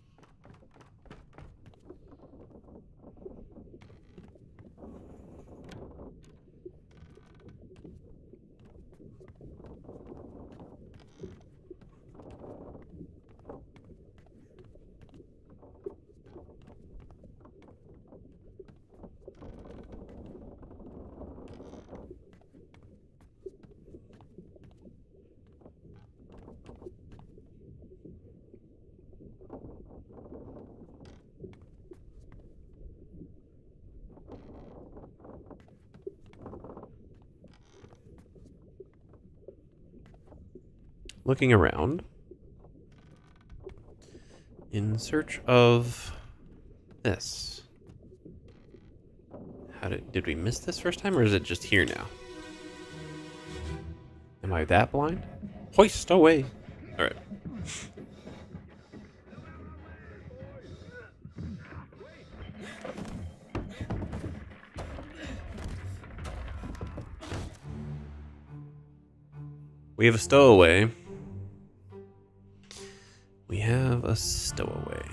A: Looking around in search of this. Did we miss this first time, or is it just here now? Am I that blind? Hoist away. All right. We have a stowaway. We have a stowaway.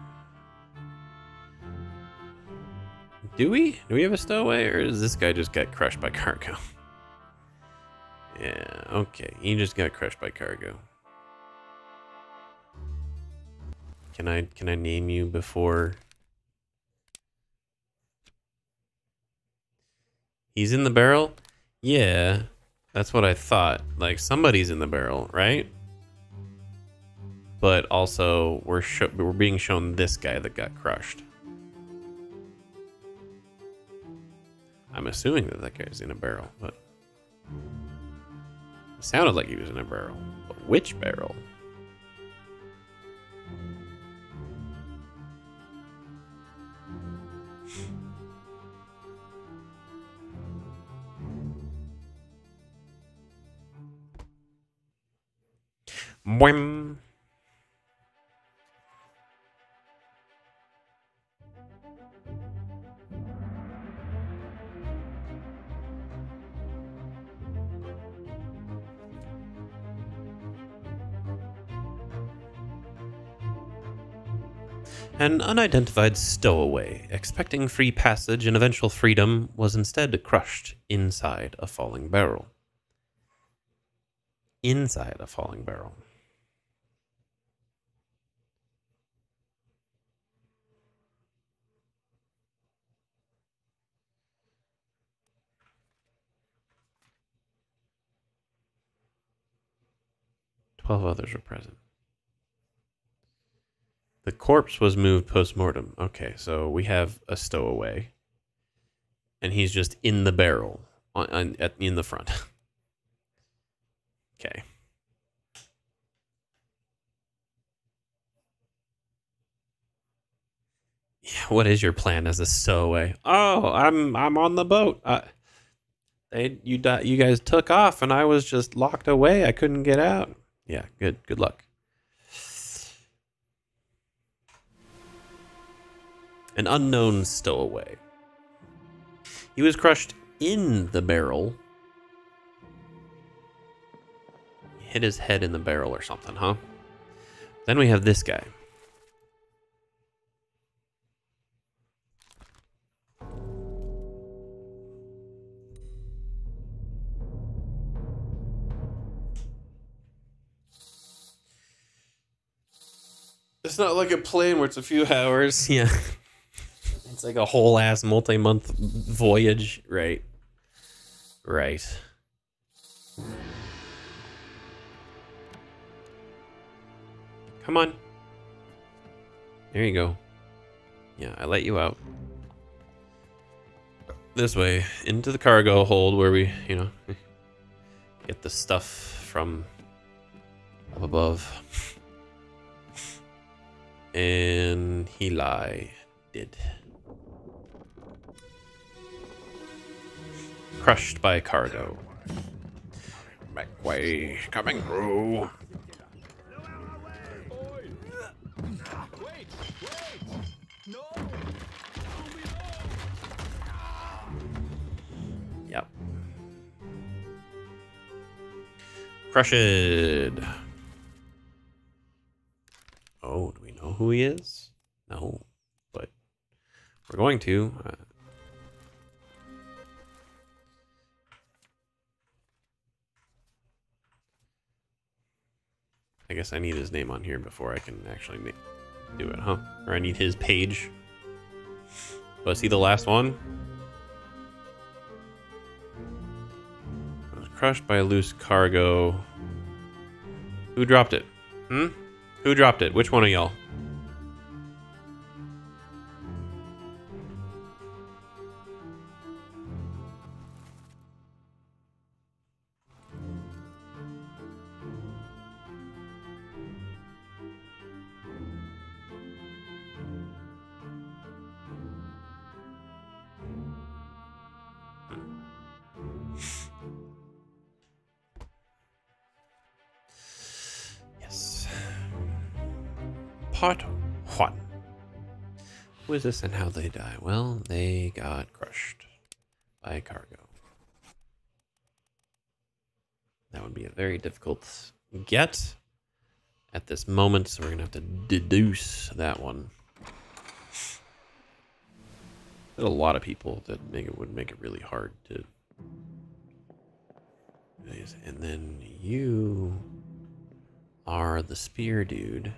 A: Do we? Do we have a stowaway, or does this guy just get crushed by cargo? Yeah, okay. He just got crushed by cargo. Can I name you before? He's in the barrel? Yeah, that's what I thought. Like, somebody's in the barrel, right? But also, we're being shown this guy that got crushed. I'm assuming that guy's in a barrel, but it sounded like he was in a barrel. But which barrel? Boing. An unidentified stowaway, expecting free passage and eventual freedom, was instead crushed inside a falling barrel. Inside a falling barrel. Twelve others were present. The corpse was moved post-mortem. Okay, so we have a stowaway. And he's just in the barrel in the front. Okay. Yeah, what is your plan as a stowaway? Oh, I'm on the boat. You guys took off, and I was just locked away. I couldn't get out. Yeah, good luck. An unknown stowaway. He was crushed in the barrel. He hit his head in the barrel or something, huh? Then we have this guy. It's not like a plane where it's a few hours. Yeah. It's like a whole ass multi-month voyage. Right. Right. Come on. There you go. Yeah, I let you out. This way, into the cargo hold where we, get the stuff from up above. And Heli did. Crushed by cargo. Back way, coming through. Yep. Crushed. Oh, do we know who he is? No, but we're going to. I guess I need his name on here before I can actually do it, huh? Or I need his page. Was he the last one? I was crushed by a loose cargo. Who dropped it? Who dropped it? Which one of y'all? Part 1. Who is this and how they die? Well, they got crushed by cargo. That would be a very difficult get at this moment, so we're going to have to deduce that one. There's a lot of people that would make it really hard to... And then you are the spear dude.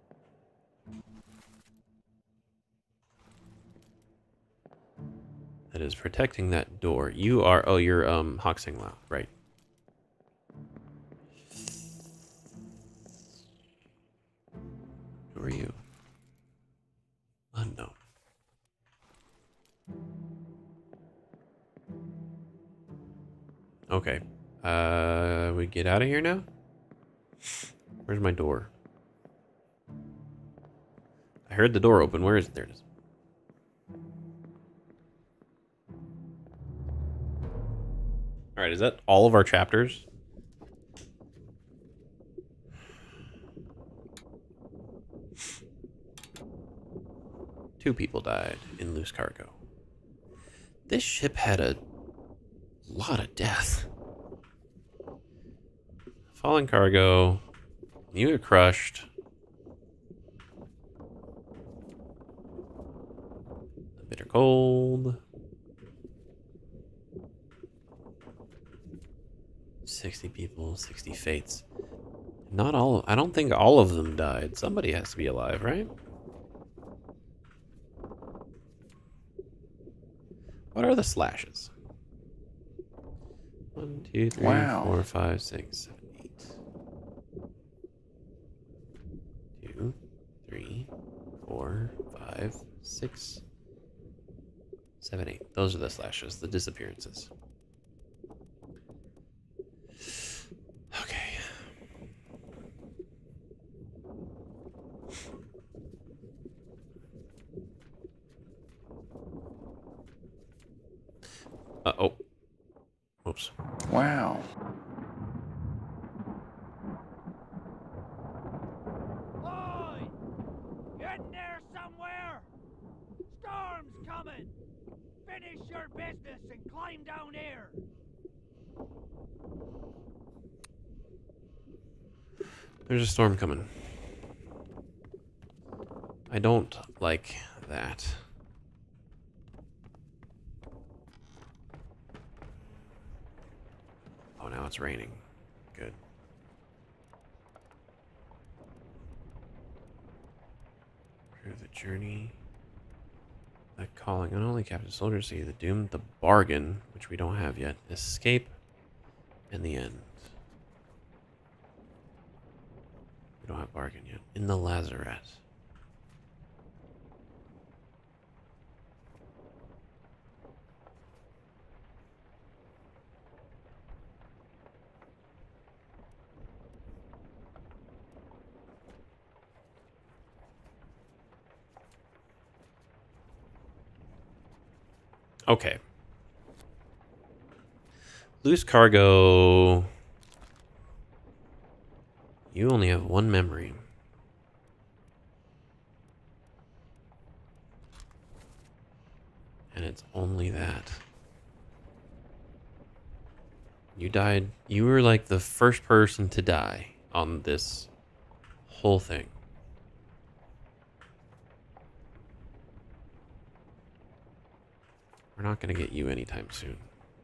A: That is protecting that door. You are... Oh, you're Hoxing Lao, right. Who are you? Unknown. Okay. We get out of here now? Where's my door? I heard the door open. Where is it? There it is. Alright, is that all of our chapters? Two people died in loose cargo. This ship had a lot of death. Fallen cargo. You were crushed. The bitter cold. 60 people, 60 fates. Not all. I don't think all of them died. Somebody has to be alive, right? What are the slashes? 1, 2, 3, 4, 5, 6, 7, 8. 2, 3, 4, 5, 6, 7, 8. Those are the slashes, the disappearances. Oh. Oops.
G: Wow.
C: Oi! Get in there somewhere! Storm's coming! Finish your business and climb down here!
A: There's a storm coming. I don't like that. Oh, now it's raining. Good. Through the journey. The calling. Not only captive soldiers see the doom, the bargain, which we don't have yet. Escape and the end. We don't have bargain yet. In the lazaret. Okay. Loose cargo. You only have one memory. And it's only that. You died. You were like the first person to die on this whole thing. We're not going to get you anytime soon.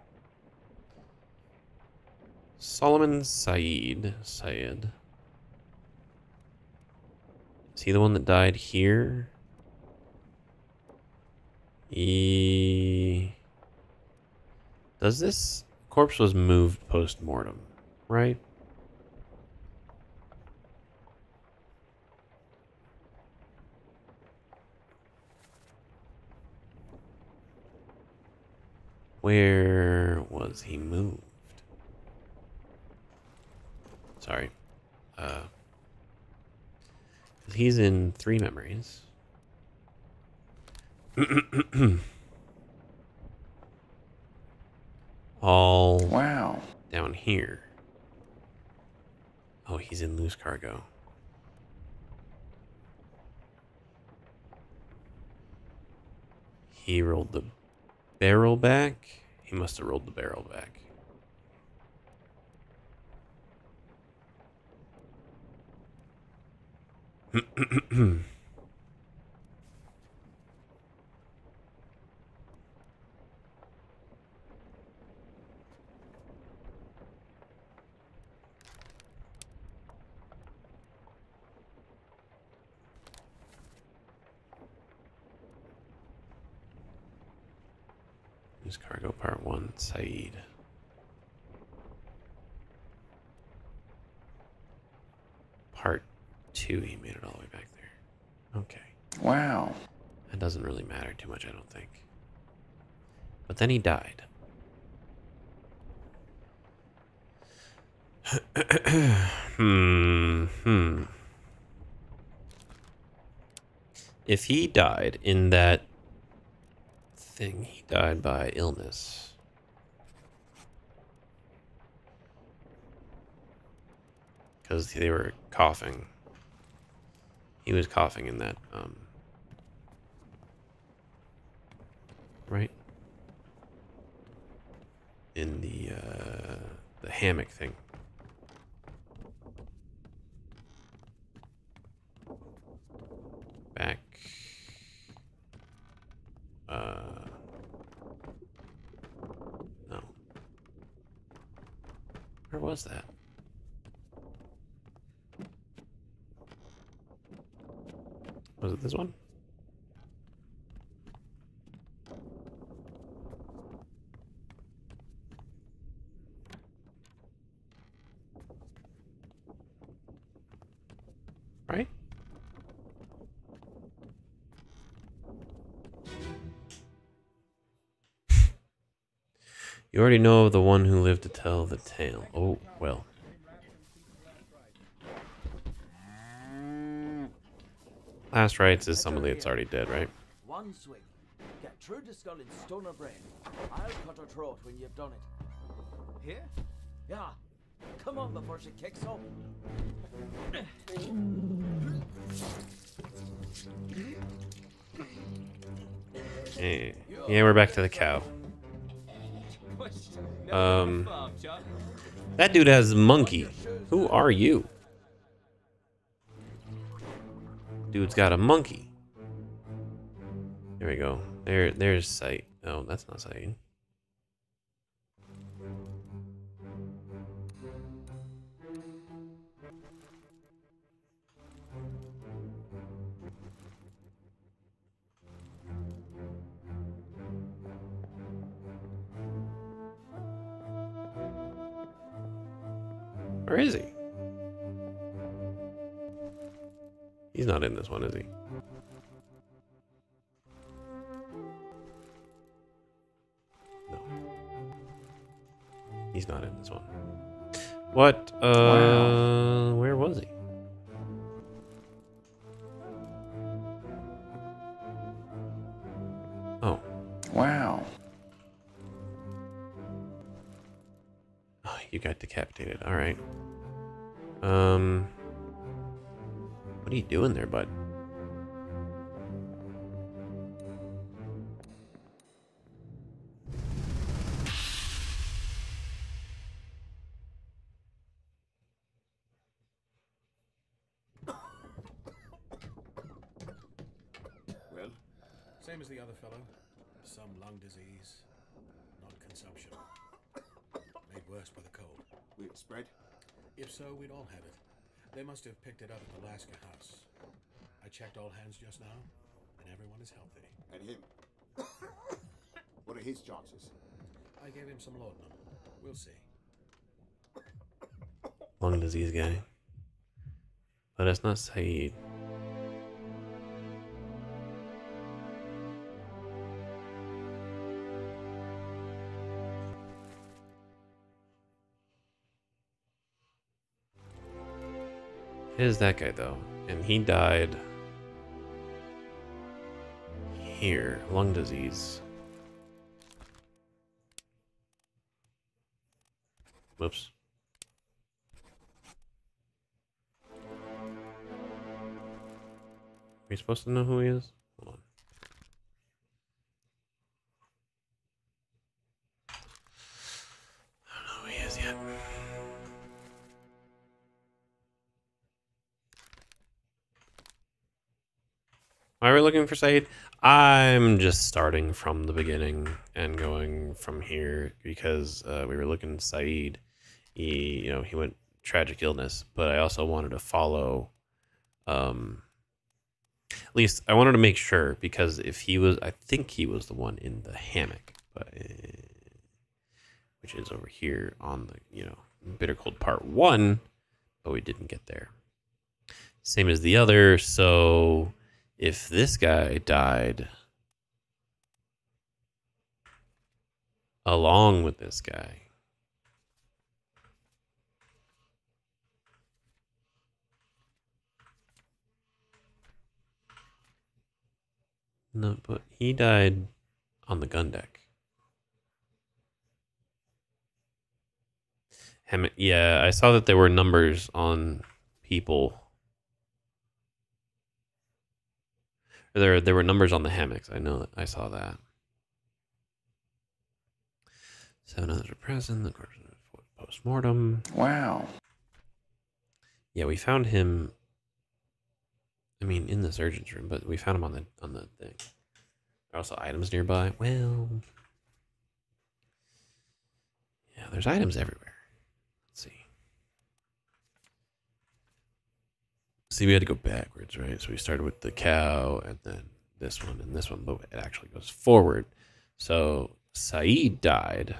A: Solomon Syed. Is he the one that died here? Does this corpse was moved post-mortem, right? Where was he moved? Sorry. He's in 3 memories. All
G: wow.
A: Down here. Oh, he's in loose cargo. He rolled the barrel back. He must have rolled the barrel back. Loose cargo part 1, Saeed. Part 2, he made it all the way back there. Okay.
G: Wow.
A: That doesn't really matter too much, I don't think. But then he died. If he died in that thing, he died by illness. Because they were coughing. He was coughing in that, right? In the hammock thing. Back. No. Where was that? Was it this one? Right? You already know the one who lived to tell the tale. Oh, well. Last rites is somebody that's already dead, right?
O: One swing, get
C: True the skull in stone or brain. I'll cut her throat when you've done it. Here? Yeah. Come on before she kicks up.
A: Hey. Yeah, we're back to the cow. That dude has a monkey. Who are you? Dude's got a monkey. There we go. There's Sight. Oh, that's not Sight. Where is he? He's not in this one, is he? No. He's not in this one. What?
G: Wow.
A: Where was he? Oh.
G: Wow.
A: Oh, you got decapitated. All right. What are you doing there, bud?
B: Well? Same as the other fellow. Some lung disease. Not consumption. Made worse by the cold.
O: Will it spread?
B: If so, we'd all have it. They must have picked it up at the Alaska house. I checked all hands just now, and everyone is healthy.
O: And him? What are his chances?
B: I gave him some laudanum. We'll see.
A: Lung disease guy. But it's not Saeed. It is that guy though, and he died here. Lung disease. Whoops. Are we supposed to know who he is? Hold on. I don't know who he is yet. Why are we looking for Said? I'm just starting from the beginning and going from here because we were looking at Said. He went tragic illness, but I also wanted to follow. At least I wanted to make sure because if he was, I think he was the one in the hammock, but which is over here on the Bitter Cold Part 1, but we didn't get there. Same as the other, so. If this guy died along with this guy, no, but he died on the gun deck. Yeah, I saw that there were numbers on people. There were numbers on the hammocks. I know that I saw that. 7 others are present. The corpse post-mortem.
G: Wow.
A: Yeah, we found him. I mean, in the surgeon's room, but we found him on the thing. There are also items nearby. Well, yeah, there's items everywhere. Let's see. See, we had to go backwards, right? So we started with the cow, and then this one, and this one, but it actually goes forward. So Saeed died.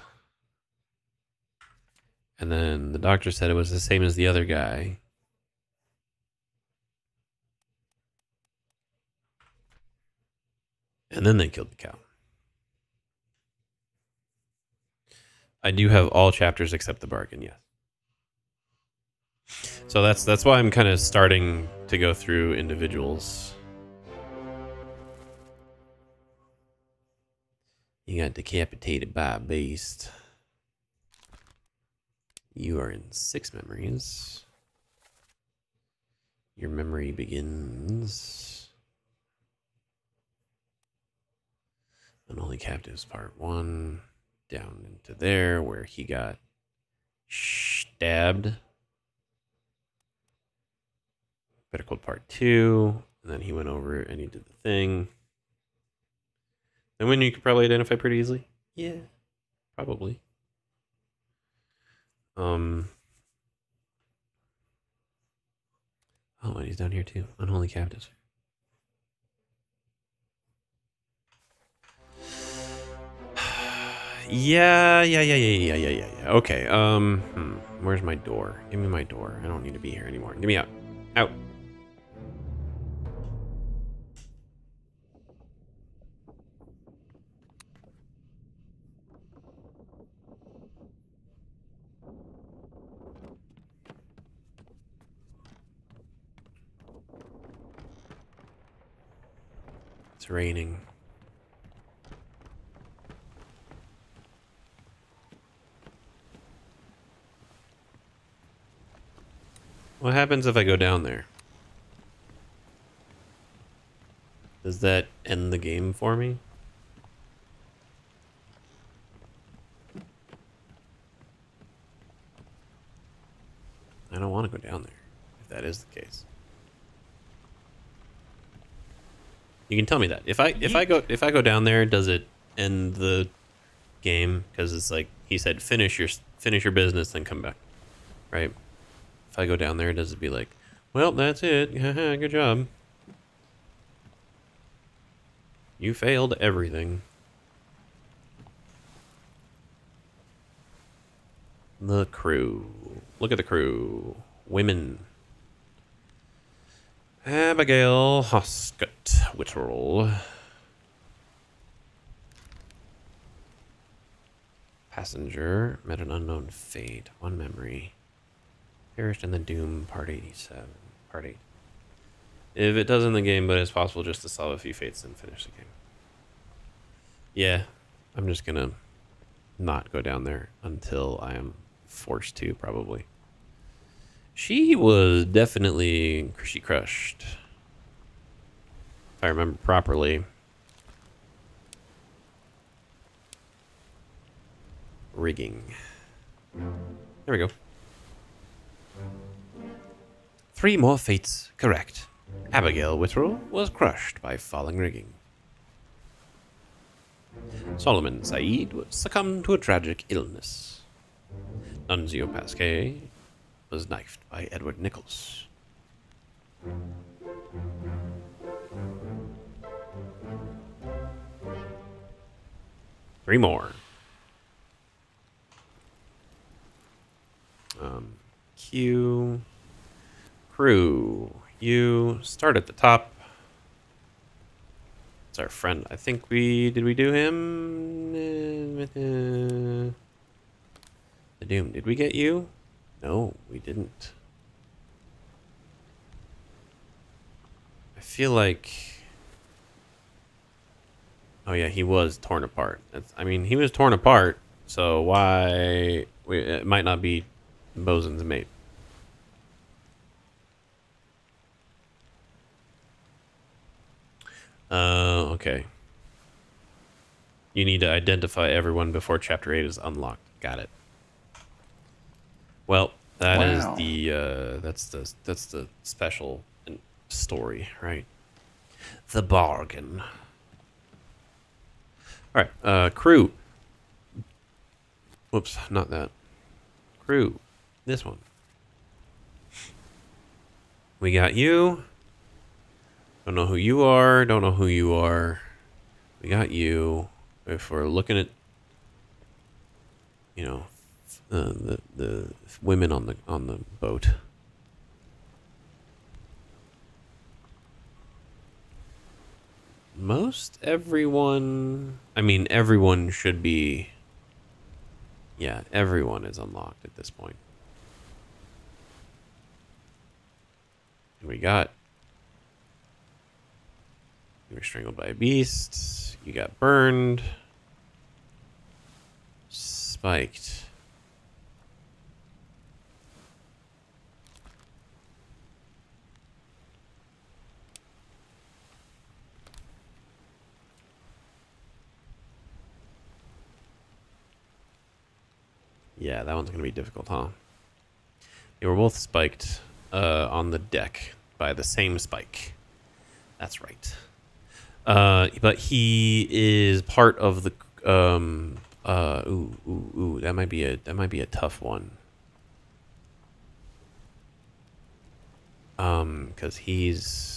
A: And then the doctor said it was the same as the other guy. And then they killed the cow. I do have all chapters except the bargain, yes. So that's why I'm kind of starting to go through individuals. You got decapitated by a beast. You are in 6 memories. Your memory begins. Unholy Captives Part 1. Down into there where he got stabbed. Better Cold Part 2. And then he went over and he did the thing. And when you could probably identify pretty easily. Yeah, probably. Oh, and he's down here too. Unholy Captives. Yeah. Okay, where's my door? Give me my door. I don't need to be here anymore. Get me out. Out. It's raining. What happens if I go down there? Does that end the game for me? I don't want to go down there, if that is the case. You can tell me that. If I go down there, does it end the game? Because it's like he said, finish your business, then come back, right? If I go down there, does it be like, well, that's it. Good job. You failed everything. The crew. Look at the crew. Women. Abigail Hoskett Whittle. Passenger. Met an unknown fate. One memory. Perished in the Doom, Part 87. Part 8. If it does in the game, but it's possible just to solve a few fates and finish the game. Yeah, I'm just gonna not go down there until I am forced to, probably. She was definitely crushed. If I remember properly. Rigging. There we go. 3 more fates correct. Abigail Whittle was crushed by falling rigging. Solomon Said succumbed to a tragic illness. Nunzio Pasquet was knifed by Edward Nichols. Three more. Q. Crew. You start at the top. It's our friend. I think did we do him? The Doom. Did we get you? No, we didn't. I feel like... Oh yeah, he was torn apart. I mean, he was torn apart, so why... it might not be Bosun's mate. Okay. You need to identify everyone before Chapter 8 is unlocked. Got it. Well, that is the that's the special story, right? The bargain. All right, crew. Whoops, not that. Crew. This one. We got you. Don't know who you are. Don't know who you are. We got you. If we're looking at, you know, the women on the boat. Most everyone. I mean, everyone should be. Yeah, everyone is unlocked at this point. And we got. You were strangled by a beast. You got burned. spiked. Yeah, that one's going to be difficult, huh? They were both spiked on the deck by the same spike. That's right. But he is part of the that might be a tough one. Cuz he's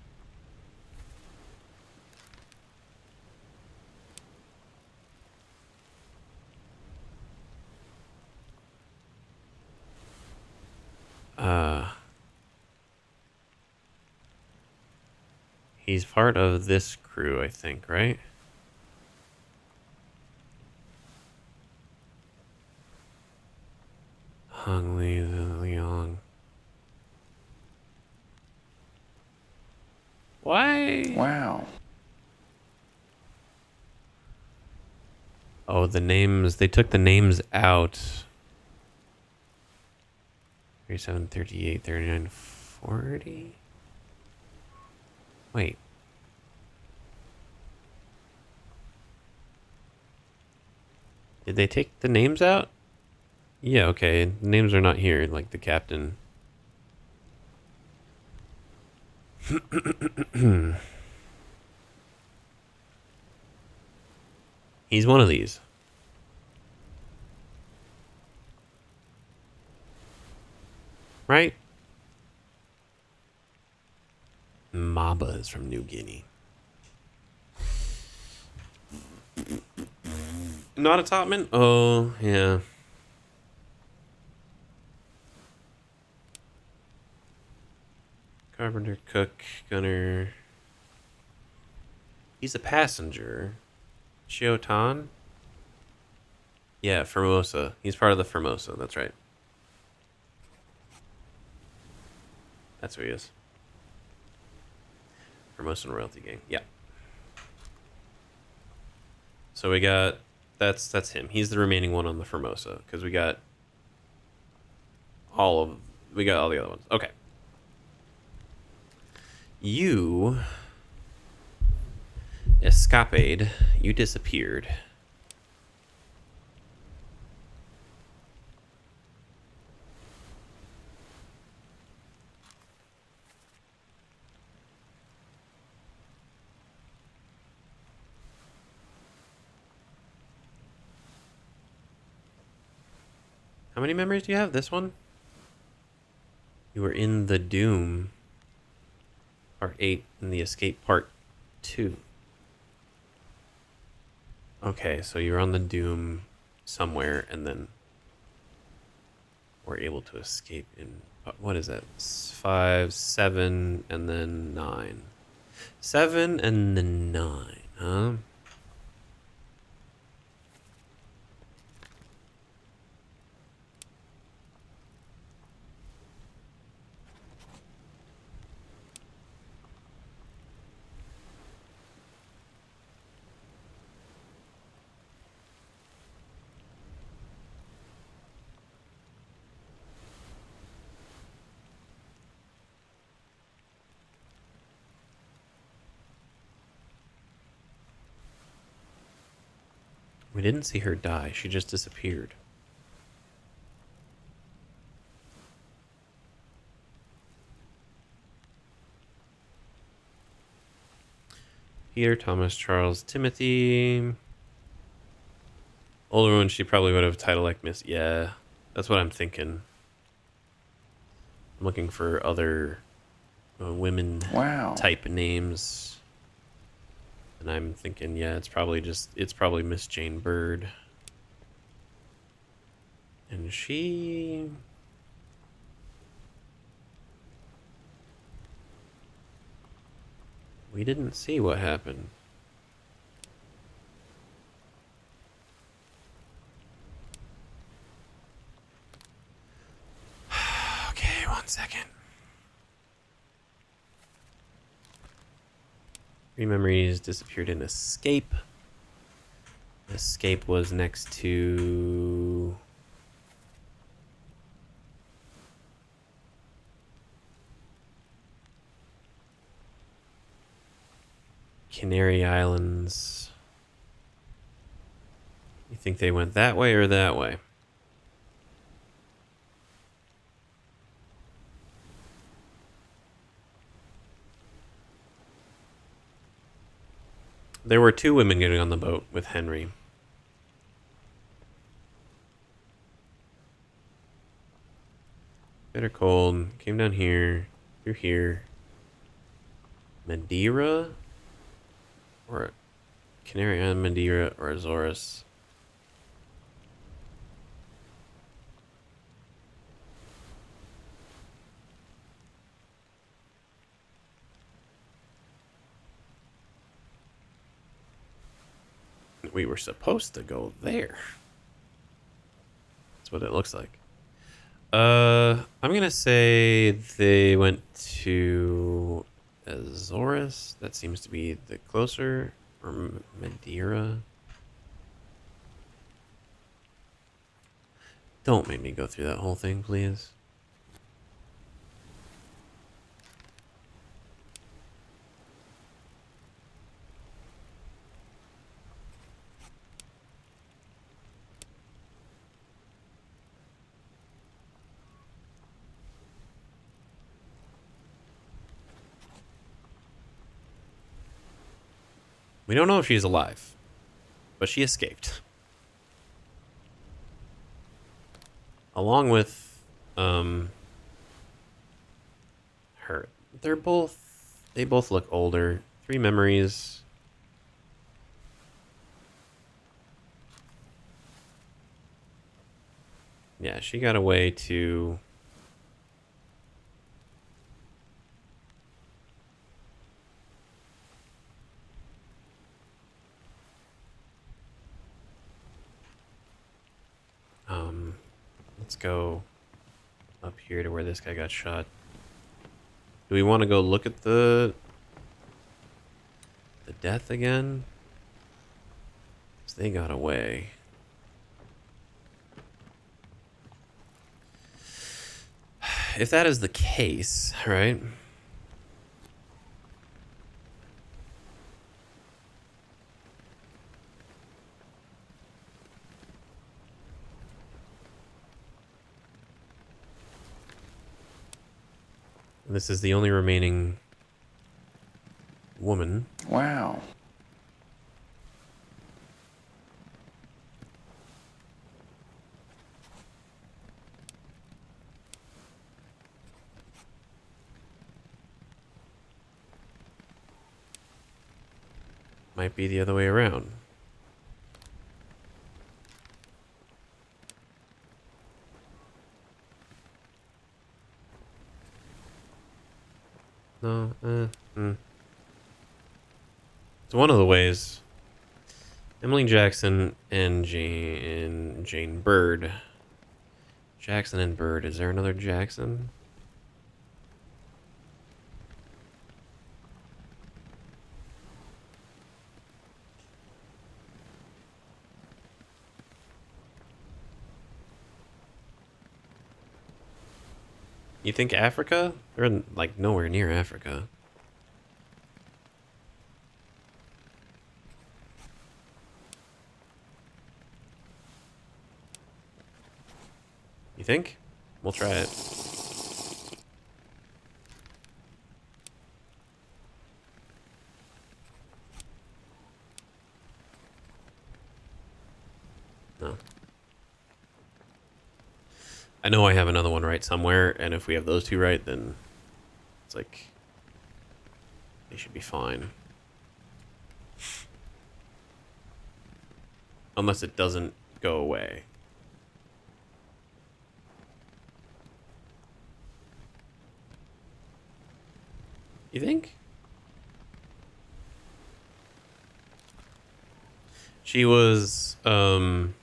A: he's part of this crew, I think, right? Hong Li Liang. Why?
G: Wow.
A: Oh, the names. They took the names out. 37, 38, 39, 40? Wait. Did they take the names out? Yeah, okay. The names are not here, like the captain. He's one of these. Right? Maba is from New Guinea. Not a topman? Oh, yeah. Carpenter, cook, gunner. He's a passenger. Chiotan? Yeah, Formosa. He's part of the Formosa, that's right. That's who he is. Formosan royalty gang. Yeah. So we got that's him. He's the remaining one on the Formosa because we got all the other ones. Okay. You escaped. You disappeared. How many memories do you have? This one? You were in the Doom Part 8 and the Escape Part 2. Okay, so you're on the Doom somewhere and then we're able to escape in, what is that? 5, 7, and then 9. 7 and then 9, huh? We didn't see her die. She just disappeared. Peter, Thomas, Charles, Timothy. Older one, she probably would have title like Miss. Yeah, that's what I'm thinking. I'm looking for other women type names. And I'm thinking, yeah, it's probably Miss Jane Bird. And she... We didn't see what happened. Okay, 1 second. 3 memories disappeared in escape. escape was next to... Canary Islands. You think they went that way or that way? There were 2 women getting on the boat with Henry. Bitter cold. Came down here. Through here. Madeira? Or Canary Island, Madeira, or Azores? We were supposed to go there. That's what it looks like. I'm gonna say they went to Azores. That seems to be the closer. Or Madeira. Don't make me go through that whole thing, please. We don't know if she's alive, but she escaped. Along with her. They both look older. 3 memories. Yeah, she got away to... let's go up here to where this guy got shot. Do we want to go look at the death again? 'Cause they got away. If that is the case, right? This is the only remaining woman.
G: Wow.
A: Might be the other way around. No, It's one of the ways. Emily Jackson and Jane Bird. Jackson and Bird. Is there another Jackson? You think Africa? They're like nowhere near Africa. You think? We'll try it. No. I know I have another one right somewhere, and if we have those 2 right, then it's like they should be fine. Unless it doesn't go away. You think? She was, Emily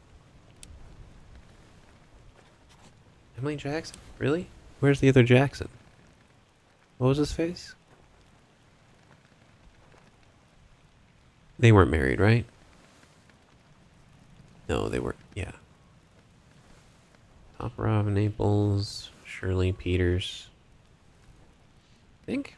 A: Jackson? Really? Where's the other Jackson? What was his face? They weren't married, right? No, they were. Yeah. Opera of Naples, Shirley Peters. I think.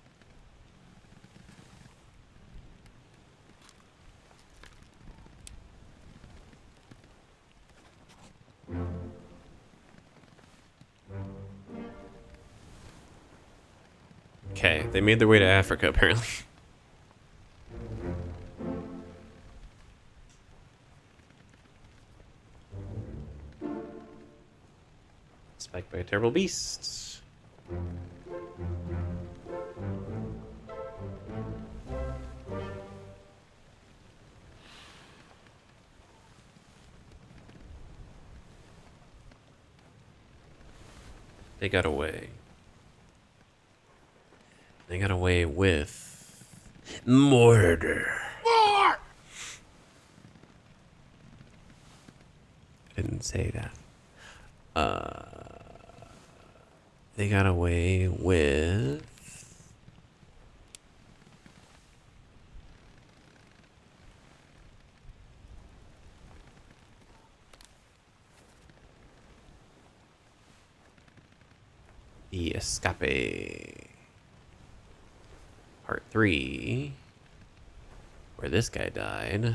A: Okay, they made their way to Africa, apparently. Spiked by a terrible beast. They got away. They got away with murder.
B: More!
A: Didn't say that. They got away with the Escape Part 3, where this guy died.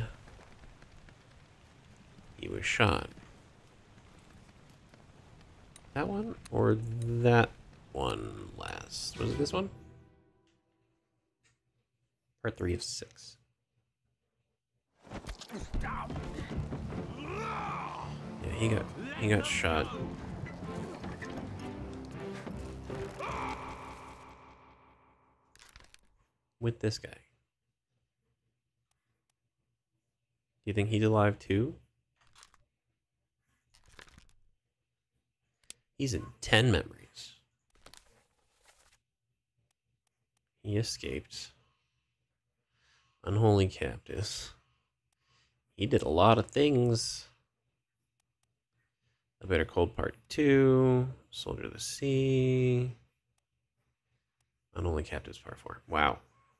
A: He was shot. That one or that one last? Was it this one? Part 3 of 6. Yeah, he got shot. With this guy. Do you think he's alive too? He's in 10 memories. He escaped. Unholy captives. He did a lot of things. A Bitter Cold Part 2. Soldier of the Sea. Unholy Captives Part 4. Wow.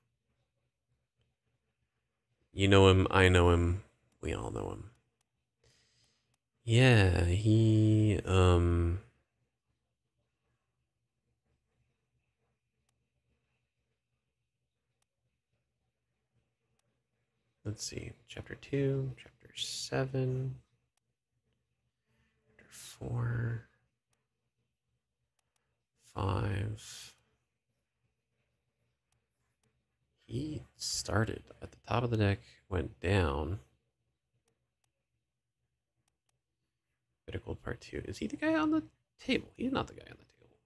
A: You know him, I know him, we all know him. Yeah, he, let's see, Chapter 2, Chapter 7, Chapter 4, 5. He started at the top of the deck, went down. Critical Part 2. Is he the guy on the table? He's not the guy on the table.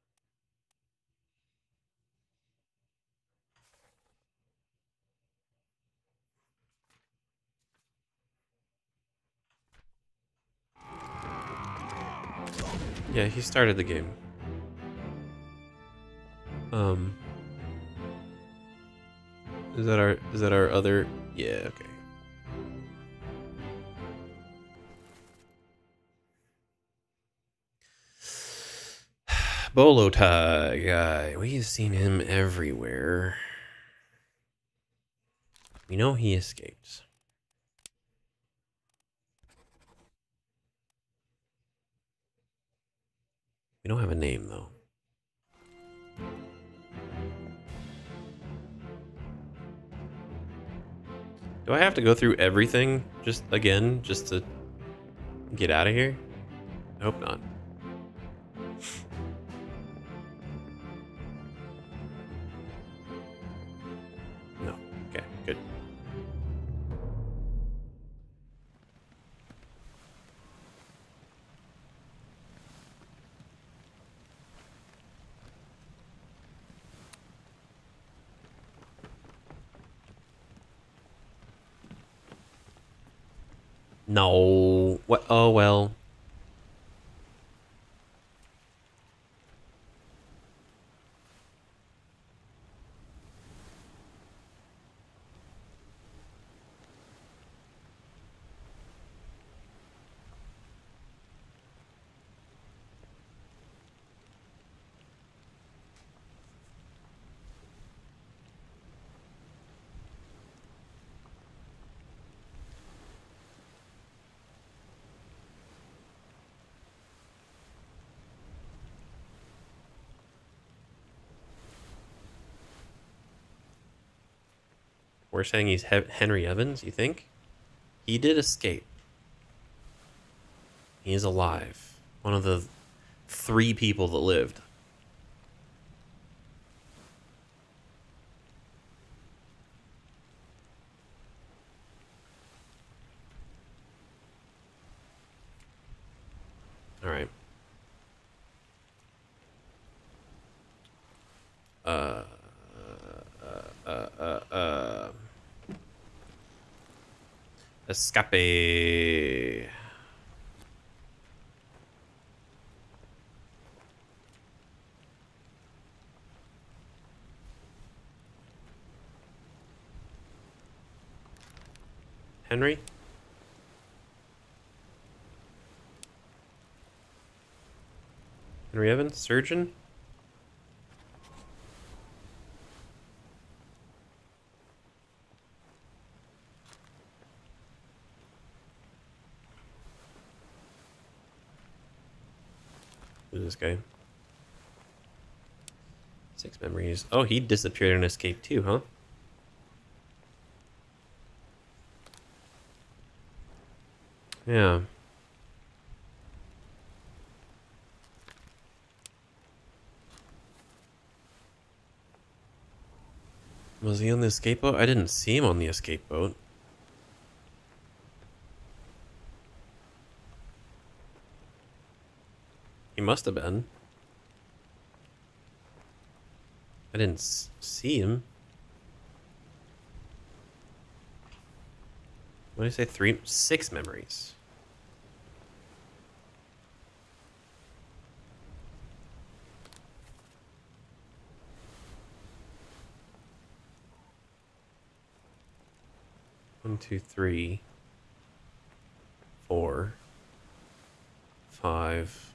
A: Yeah, he started the game. Is that our other? Yeah, okay. Bolo tie guy. We've seen him everywhere. We know he escaped. We don't have a name though. Do I have to go through everything just again just to get out of here? I hope not. No. Okay, good. No. What? Oh, well. We're saying he's Henry Evans, you think? He did escape. He is alive. One of the 3 people that lived. All right. Escape. Henry? Henry Evans? Surgeon? Who's this guy? 6 memories. Oh, he disappeared and escaped too, huh? Yeah. Was he on the escape boat? I didn't see him on the escape boat. He must have been. I didn't see him. What did I say? 6 memories. One, 2, 3, 4, 5.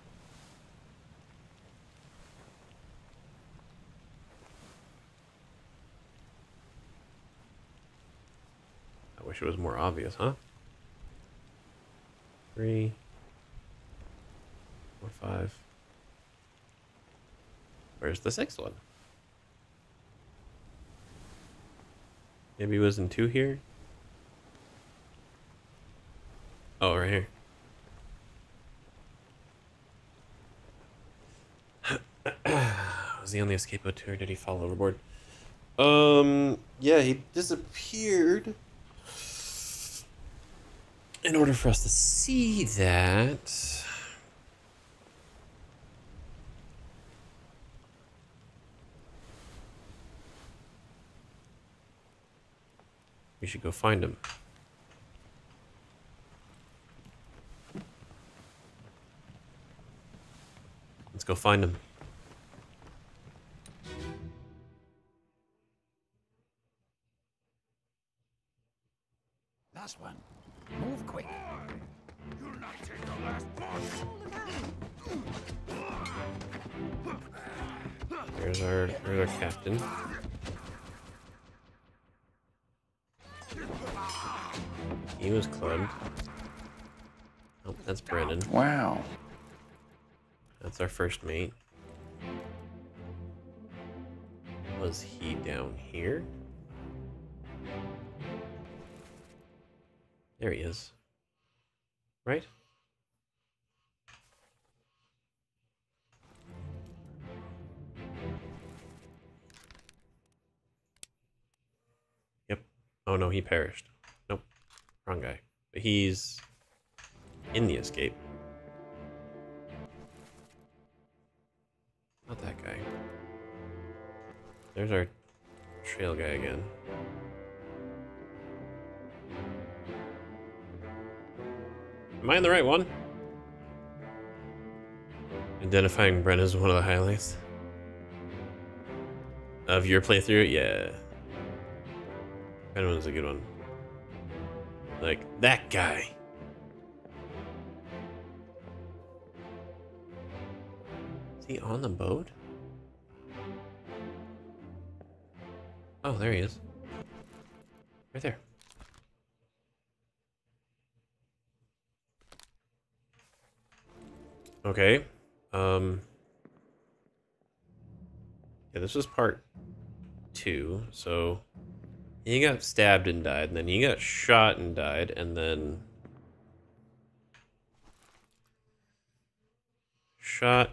A: I wish it was more obvious, huh? 3, 4, 5. Where's the 6th one? Maybe it was in 2 here? Oh, right here. Was he on the escape boat too, or did he fall overboard? Yeah, he disappeared. In order for us to see that... we should go find him. Let's go find him.
G: Last one. Move quick.
B: You'll not take the last punch.
A: There's our captain. He was clubbed. Oh, that's Brennan.
G: Wow.
A: That's our first mate. Was he down here? There he is. Right? Yep. Oh no, he perished. Nope. Wrong guy. But he's in the escape. Not that guy. There's our trail guy again. Am I in the right one? Identifying Brent is one of the highlights of your playthrough. Yeah, that one's a good one. Like that guy. Is he on the boat? Oh, there he is. Right there. Okay. Yeah, this was part 2, so He got stabbed and died, and then he got shot and died, and then shot.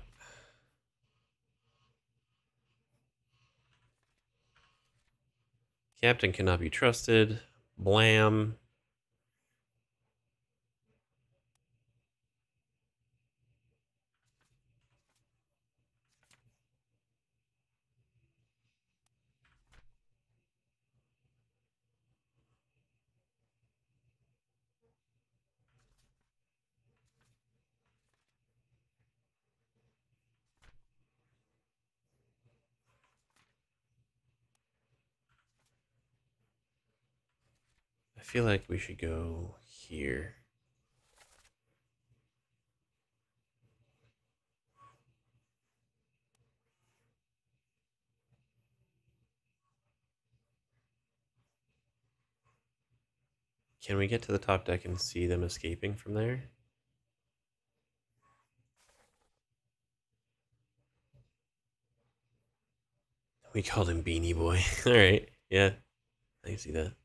A: Captain cannot be trusted. Blam. I feel like we should go here. Can we get to the top deck and see them escaping from there? We called him Beanie Boy. Alright, yeah. I can see that.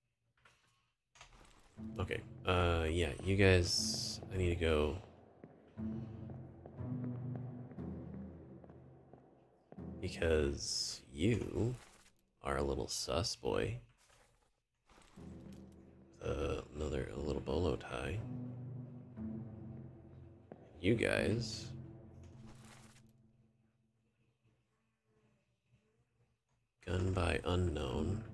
A: Okay, yeah, you guys, I need to go. Because you are a little sus boy. Another a little bolo tie. You guys gun by unknown.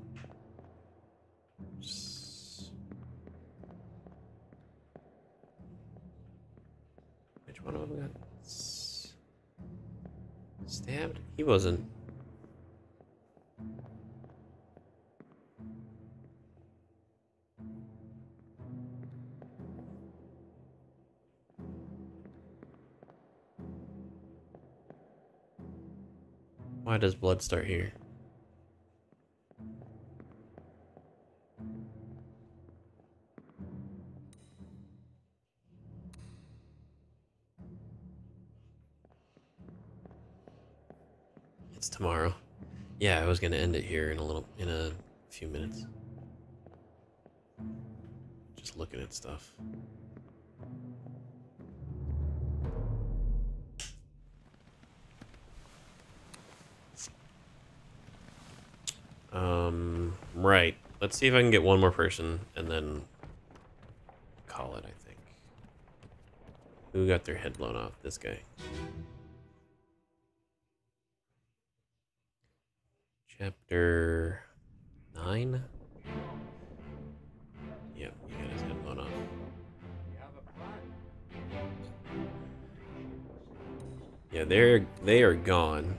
A: Which one of them got stabbed? He wasn't. Why does blood start here? It's tomorrow. Yeah, I was gonna end it here in a few minutes. Just looking at stuff. Right. Let's see if I can get one more person and then call it, I think. Who got their head blown off? This guy. Chapter 9? Yep, he got his head blown off. Yeah, they are gone.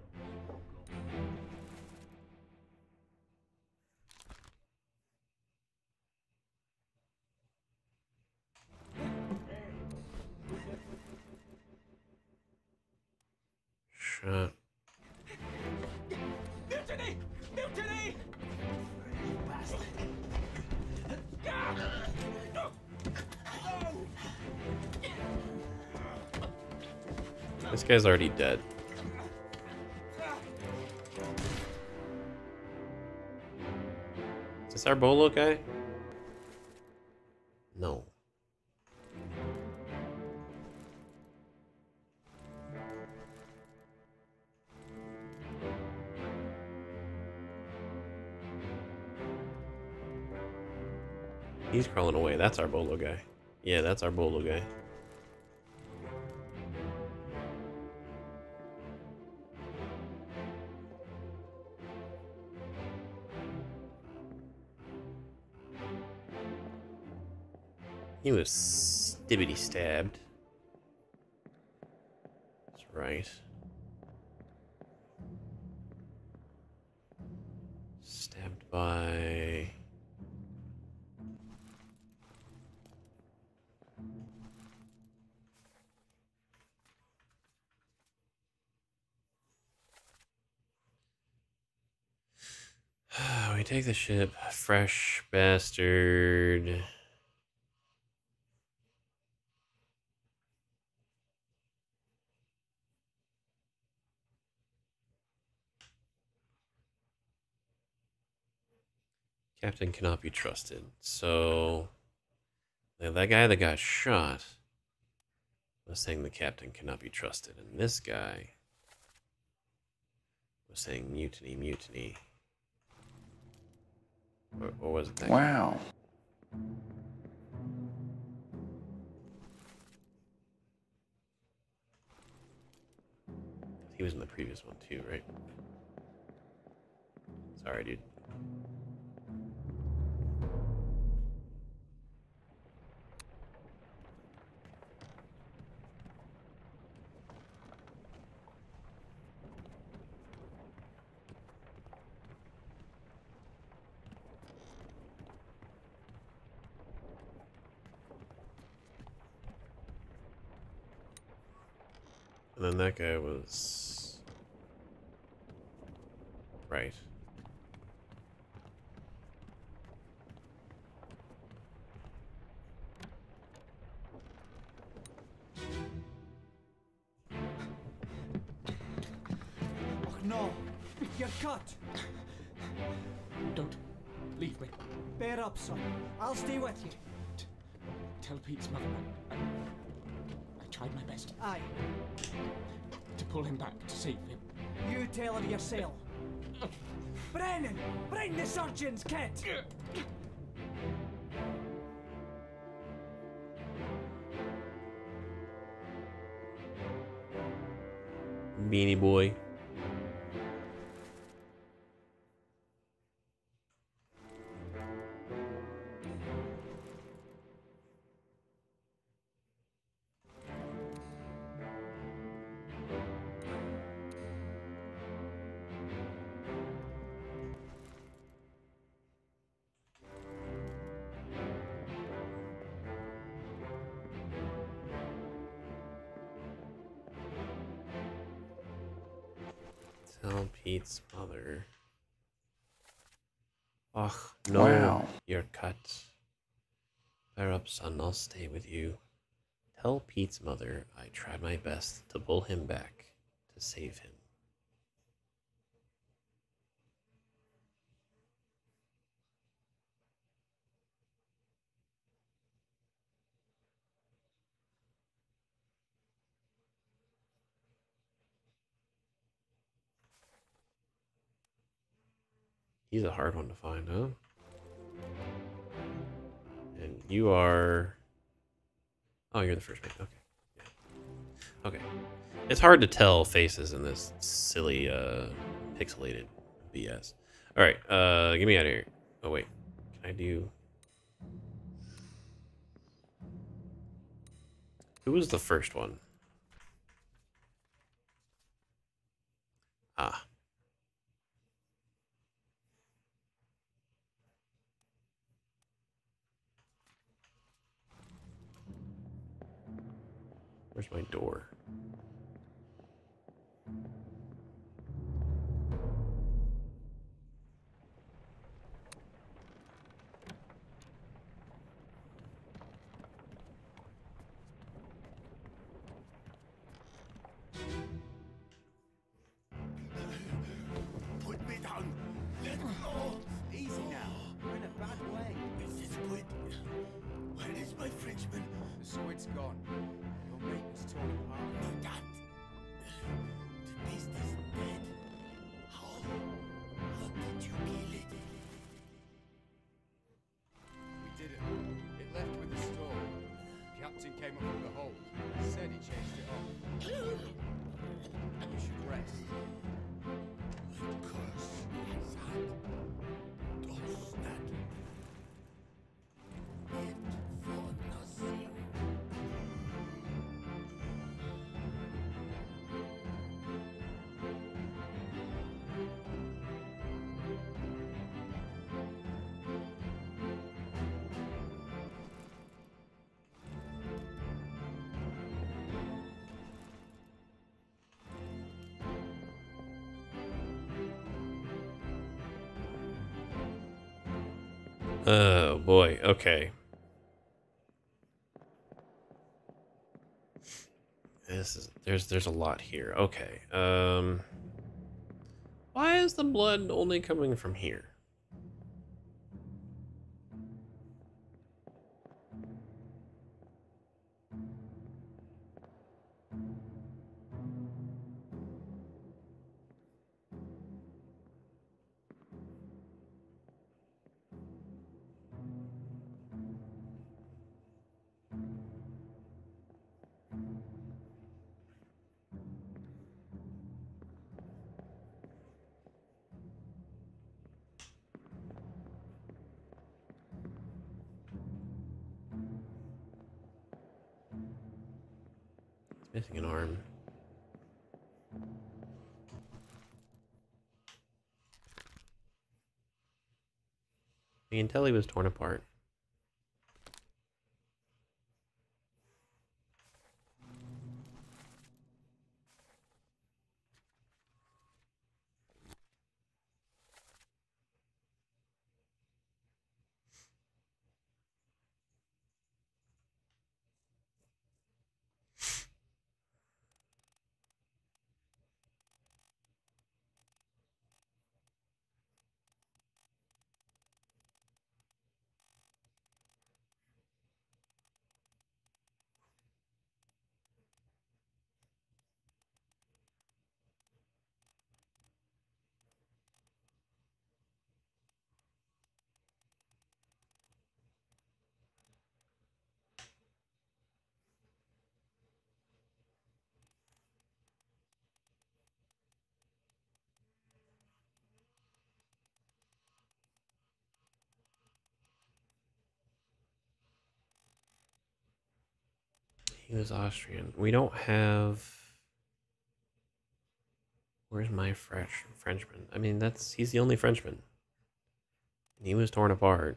A: Shot.
C: Mutiny! Mutiny!
A: This guy's already dead. Is this our bolo guy? No. He's crawling away. That's our bolo guy. Yeah, that's our bolo guy. He was stibbity stabbed. That's right. Stabbed by... We take the ship. Fresh bastard. Captain cannot be trusted. So that guy that got shot was saying the captain cannot be trusted, and this guy was saying mutiny, mutiny. Or was it that
G: Wow.
A: guy? He was in the previous one too, right? Sorry, dude. And then that guy was... right.
P: Oh no! You're cut!
C: Don't leave me.
P: Bear up, son. I'll stay with you.
C: Tell Pete's mother I tried my best
P: Aye.
C: to pull him back, to save him.
P: You tell her yourself. Brennan! Bring the surgeons, kid!
A: Beanie Boy. Tell Pete's mother. Oh, no.
G: Wow.
A: You're cut. Bear up, son. I'll stay with you. Tell Pete's mother I tried my best to pull him back, to save him. He's a hard one to find, huh? And you are... Oh, you're the first one. Okay. Yeah. Okay. It's hard to tell faces in this silly, pixelated BS. Alright, get me out of here. Oh, wait. Can I do... Who was the first one? Ah. Where's my door?
B: Put me down. Let go.
O: Easy now. We're in a bad way.
B: It's the squid. Where is my Frenchman?
I: The squid's gone. Your mate was torn apart.
B: No, that. The beast is dead. How did you kill it?
I: We did it. It left with the storm. Captain came up from the hold. Said he chased it off. You should rest.
B: Curse. Does that. It for nothing.
A: Oh boy, okay. There's a lot here. Okay. Why is the blood only coming from here? Missing an arm. You can tell he was torn apart. He was Austrian. We don't have. Where's my Frenchman? I mean, he's the only Frenchman. He was torn apart.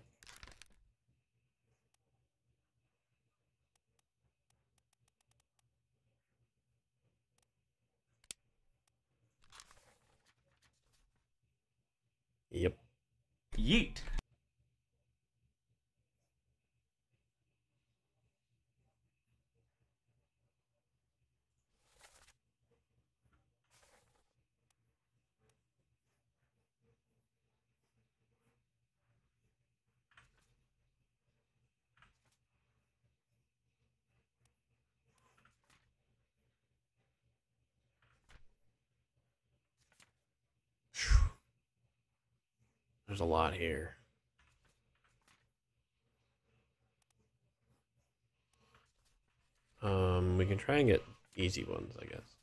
A: Yep.
P: Yeet.
A: There's a lot here. We can try and get easy ones, I guess.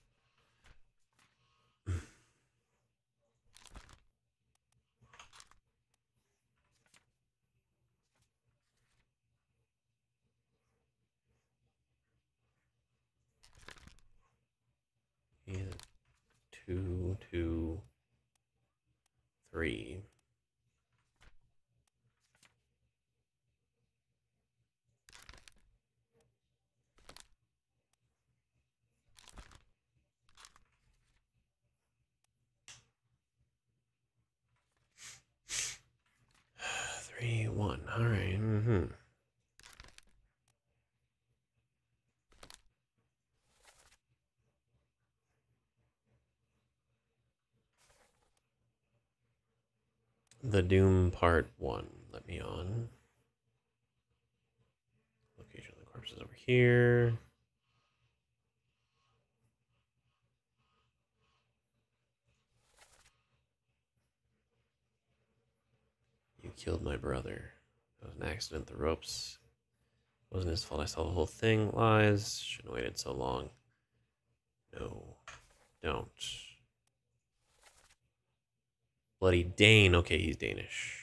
A: Yeah. 2, 2, 3. Three, 1. All right. Mm-hmm. The Doom Part 1. Let me on. Location of the corpses over here. You killed my brother. It was an accident. The ropes. Wasn't his fault. I saw the whole thing. Lies. Shouldn't have waited so long. No. Don't. Bloody Dane. Okay, he's Danish.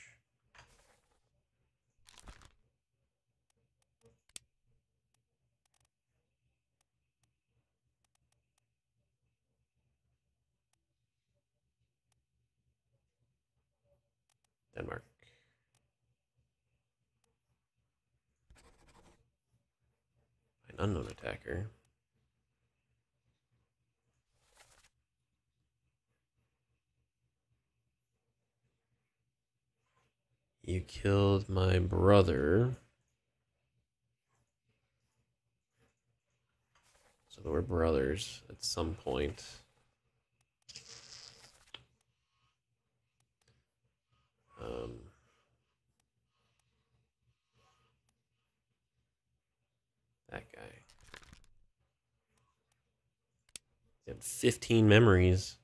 A: Denmark. An unknown attacker. You killed my brother. So they were brothers at some point. That guy. He had 15 memories.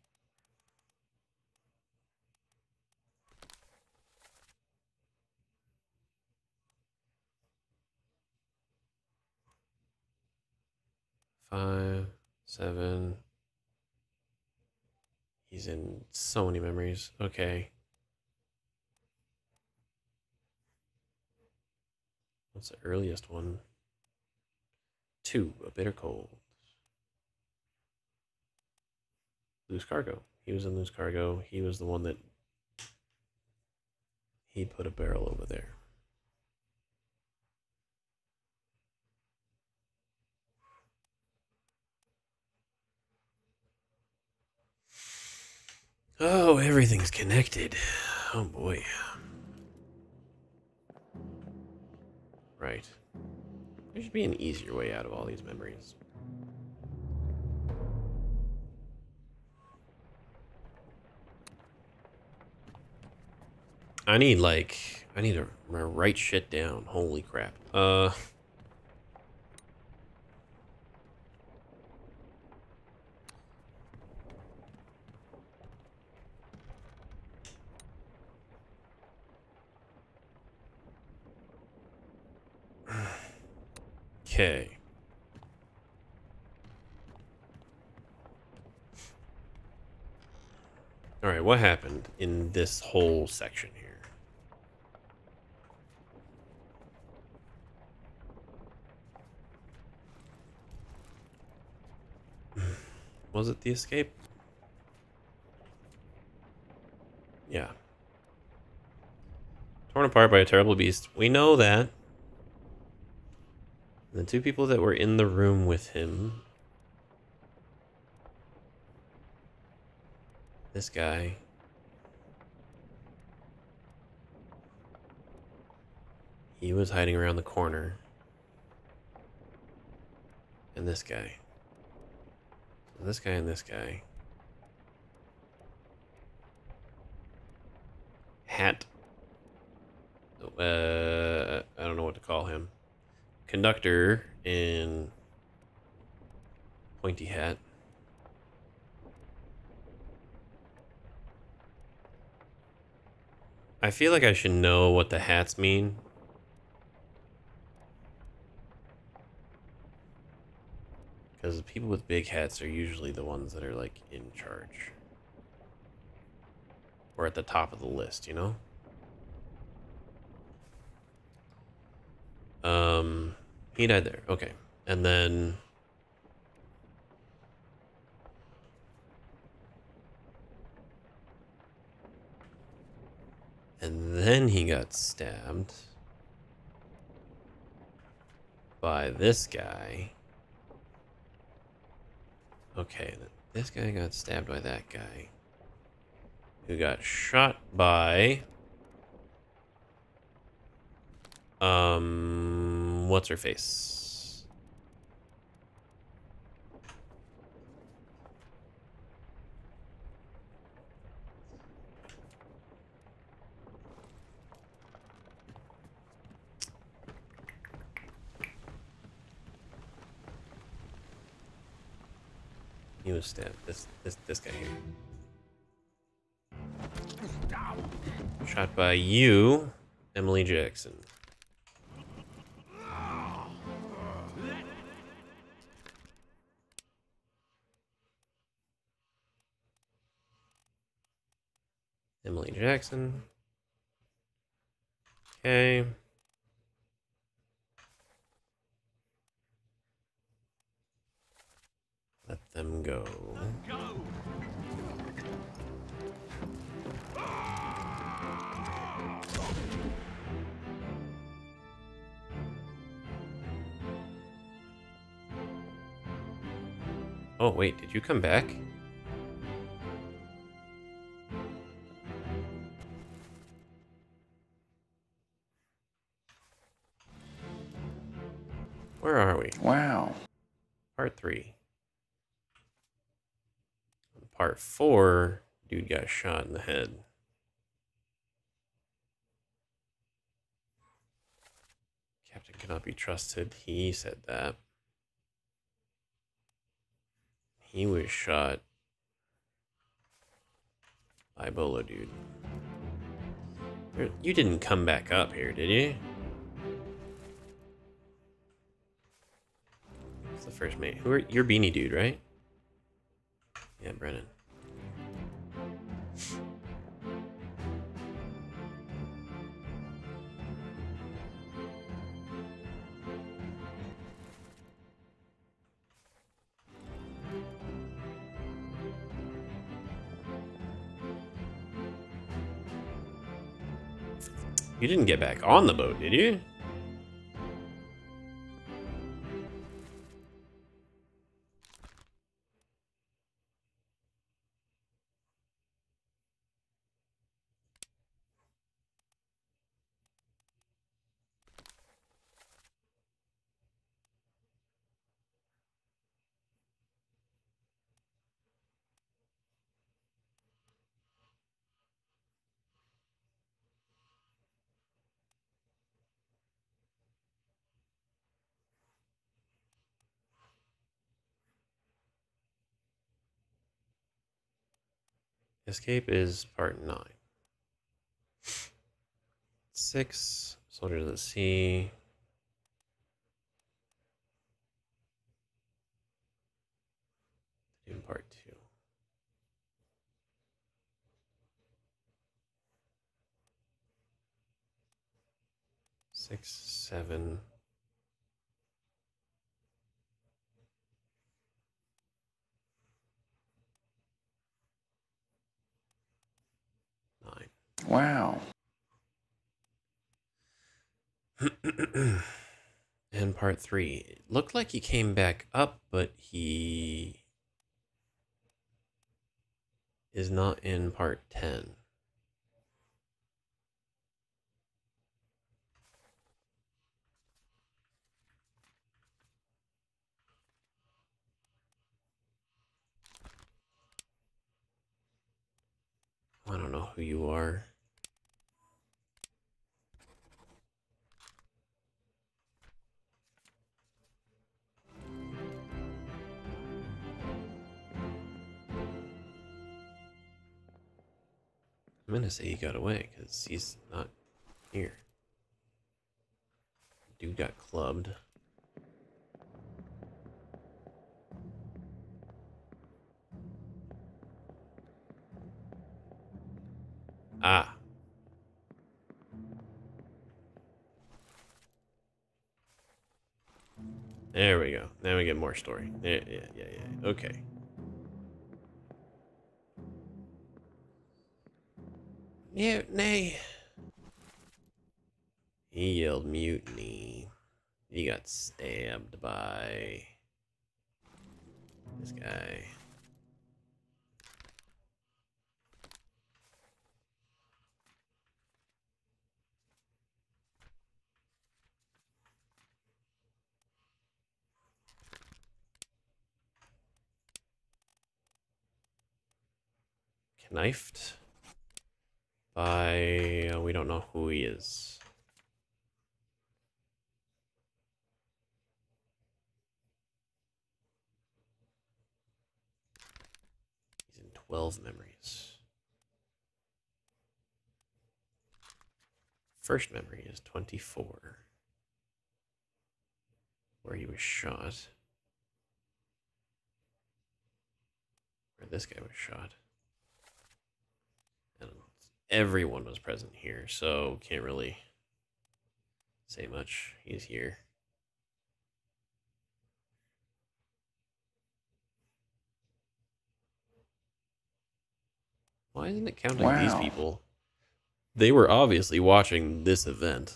A: Five, 7. He's in so many memories. Okay. What's the earliest one? 2, a bitter cold. Loose Cargo. He was in Loose Cargo. He was the one that he put a barrel over there. Oh, everything's connected. Oh boy. Right. There should be an easier way out of all these memories. I need to write shit down. Holy crap. Okay. All right, what happened in this whole section here? Was it the escape? Yeah. Torn apart by a terrible beast. We know that. The two people that were in the room with him. This guy. He was hiding around the corner. And this guy. This guy and this guy. Hat. I don't know what to call him. Conductor in pointy hat. I feel like I should know what the hats mean. Because the people with big hats are usually the ones that are like in charge. Or at the top of the list, you know? He died there. Okay. And then he got stabbed by this guy. Okay, this guy got stabbed by that guy, who got shot by what's her face? He was stabbed. This guy here. Shot by you, Emily Jackson. Emily Jackson. Okay. Let them go. Oh, wait, did you come back? Where are we?
G: Wow.
A: Part 3. Part 4, dude got shot in the head. Captain cannot be trusted. He said that. He was shot by Bolo dude. You didn't come back up here, did you? What's the first mate? You're Beanie Dude, right? Yeah, Brennan. You didn't get back on the boat, did you? Escape is part 9. 6, Soldiers of the Sea. In part 2. Six, 7.
G: Wow.
A: And part 3. It looked like he came back up, but he is not in part 10. I don't know who you are. I'm gonna say he got away because he's not here. Dude got clubbed. Ah. There we go. Now we get more story. Yeah. Okay. Mutiny. He yelled mutiny. He got stabbed by this guy. Knifed by we don't know who he is. He's in 12 memories. First memory is 24, where he was shot. Where this guy was shot. And everyone was present here, so can't really say much. He's here. Why isn't it counting these people? They were obviously watching this event.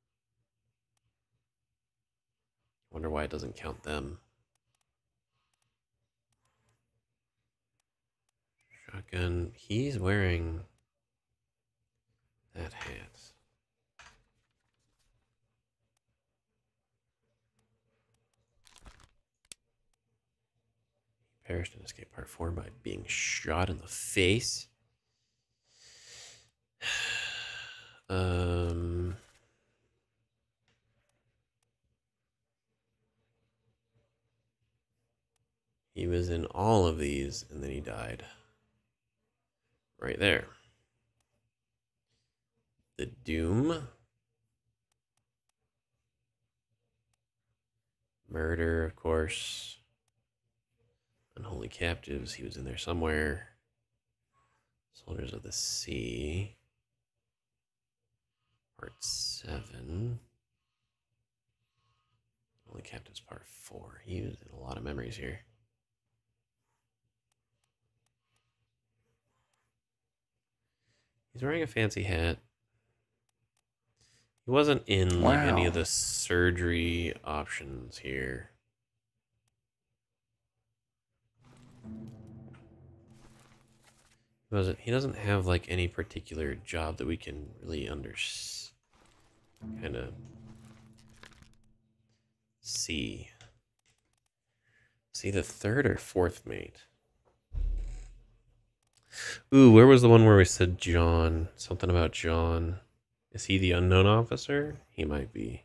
A: Wonder why it doesn't count them. Shotgun. He's wearing that hat. Perished in Escape Part 4 by being shot in the face. He was in all of these, and then he died. Right there. The Doom. Murder, of course. Unholy Captives, he was in there somewhere. Soldiers of the Sea. Part 7. Unholy Captives Part 4. He was in a lot of memories here. He's wearing a fancy hat. He wasn't in like any
G: Wow.
A: of the surgery options here. He doesn't have like any particular job that we can really kind of see. See the third or fourth mate. Ooh, where was the one where we said John? Something about John. Is he the unknown officer? He might be.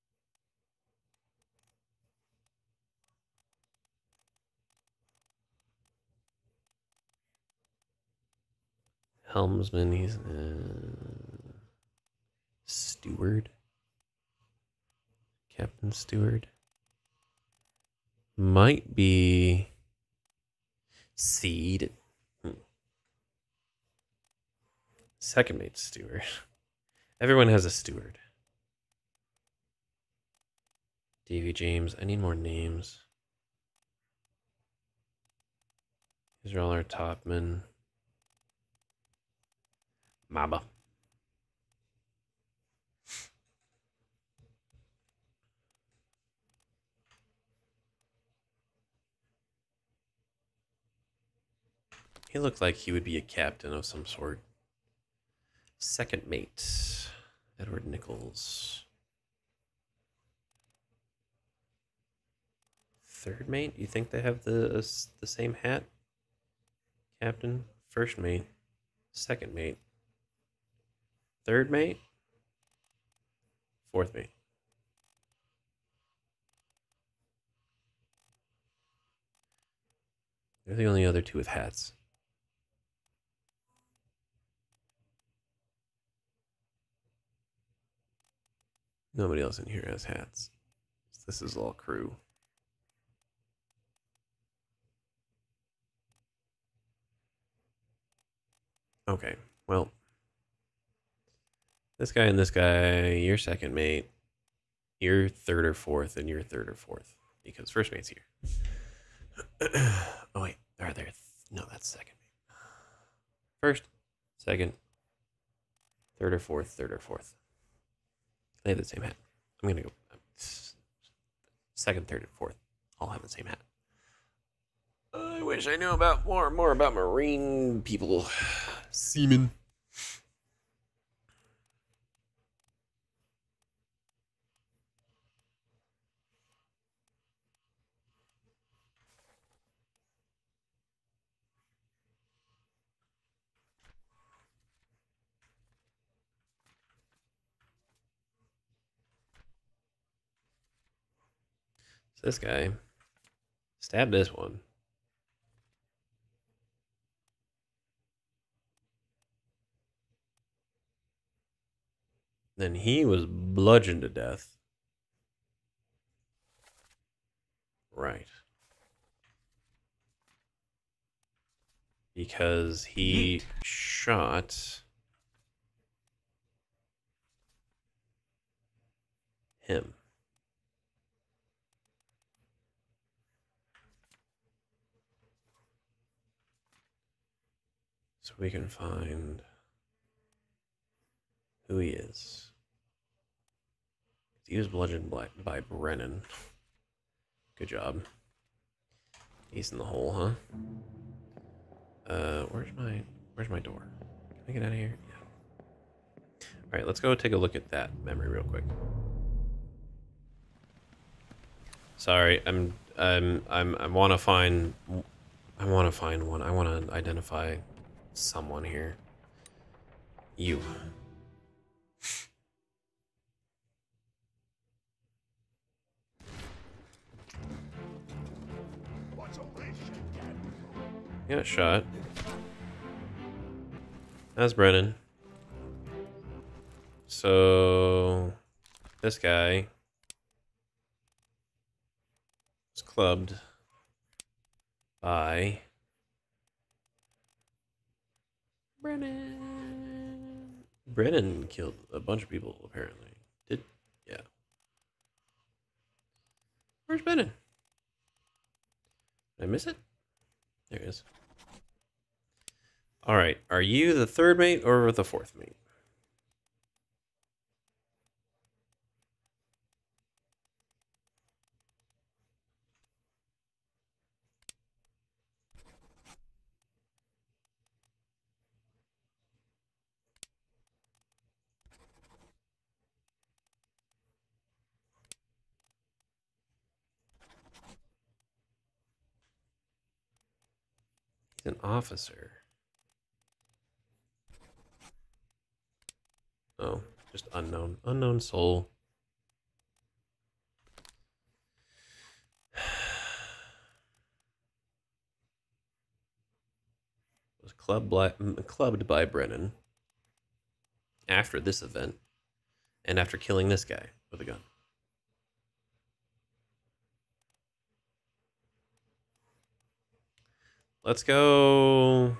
A: Helmsman, he's steward. Captain Steward. Might be Seed. Second mate steward. Everyone has a steward. Davy James. I need more names. These are all our top men. Maba. He looked like he would be a captain of some sort. Second mate, Edward Nichols. Third mate, you think they have the same hat? Captain, first mate, second mate, third mate, fourth mate. They're the only other two with hats. Nobody else in here has hats. This is all crew. Okay, well, this guy and this guy, you're second mate, you're third or fourth, and you're third or fourth, because first mate's here. Oh wait, are there? No, that's second mate. First, second, third or fourth, third or fourth. They have the same hat. I'm gonna go second, third, and fourth. All have the same hat. I wish I knew about more about marine people, seamen. So this guy stabbed this one. Then he was bludgeoned to death. Right. Because he shot him. So we can find who he is. He was bludgeoned by Brennan. Good job. He's in the hole, huh? Where's my door? Can I get out of here? Yeah. All right, let's go take a look at that memory real quick. Sorry, I want to find one. I want to identify someone here. You. Got a shot. That's Brennan. So this guy was clubbed by Brennan. Brennan killed a bunch of people, apparently. Yeah. Where's Brennan? Did I miss it? There it is. All right. Are you the third mate or the fourth mate? An officer. Oh, just unknown. Unknown soul. Was clubbed by Brennan after this event and after killing this guy with a gun. Let's go.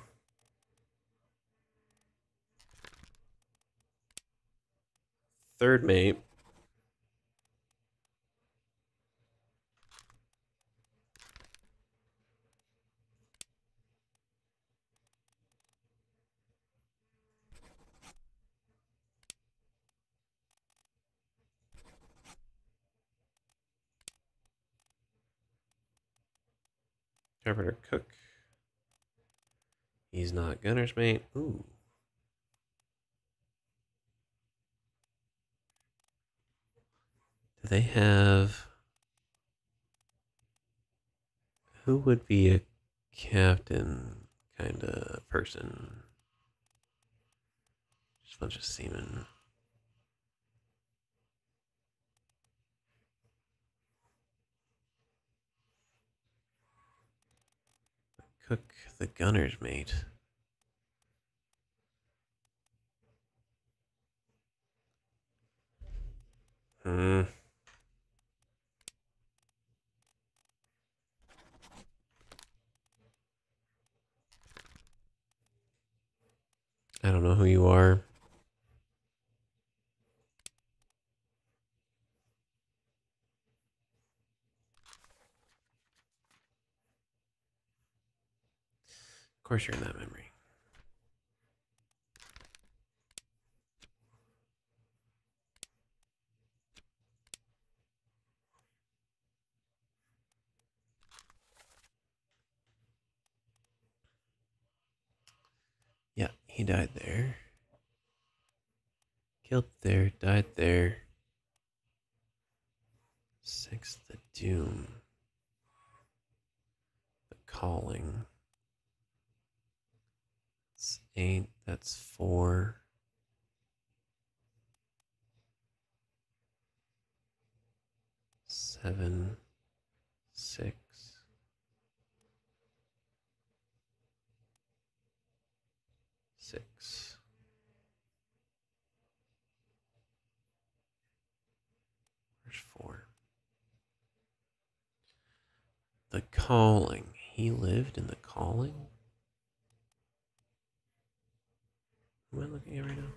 A: Third mate. Interpreter cook. He's not gunner's mate. Ooh. Do they have... Who would be a captain kind of person? Just a bunch of seamen. Cook, the gunner's mate. I don't know who you are. Of course you're in that memory. Yeah, he died there. Killed there, died there. 6, the Doom. The Calling. That's 8, that's 4. 7, 6. 6. Where's 4? The Calling. He lived in the Calling? Who am I looking at right now?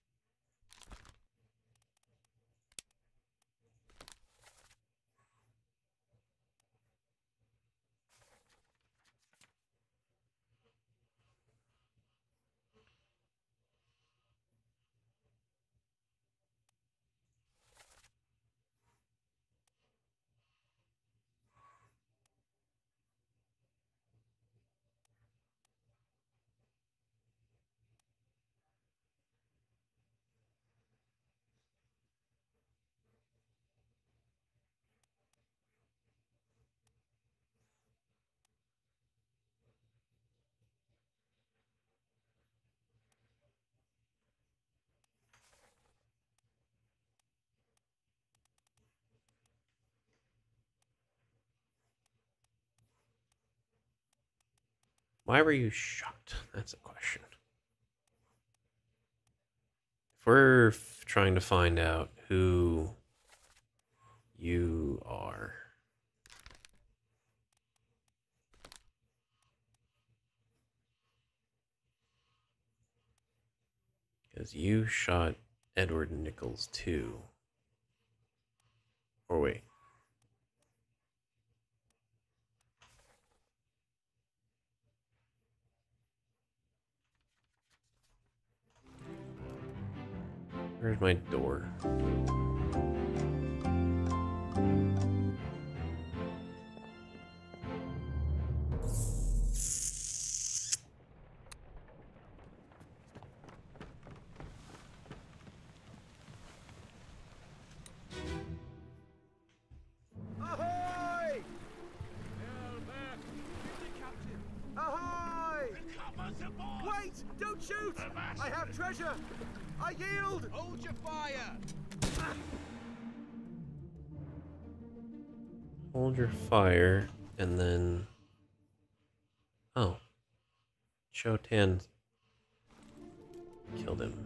A: Why were you shot? That's a question. If we're trying to find out who you are, because you shot Edward Nichols too. Or wait. Where's my door?
L: Ahoy! Ahoy! Don't shoot! I have treasure! I yield!
N: Hold your fire!
A: Hold your fire, and then... Oh. Shotan killed him.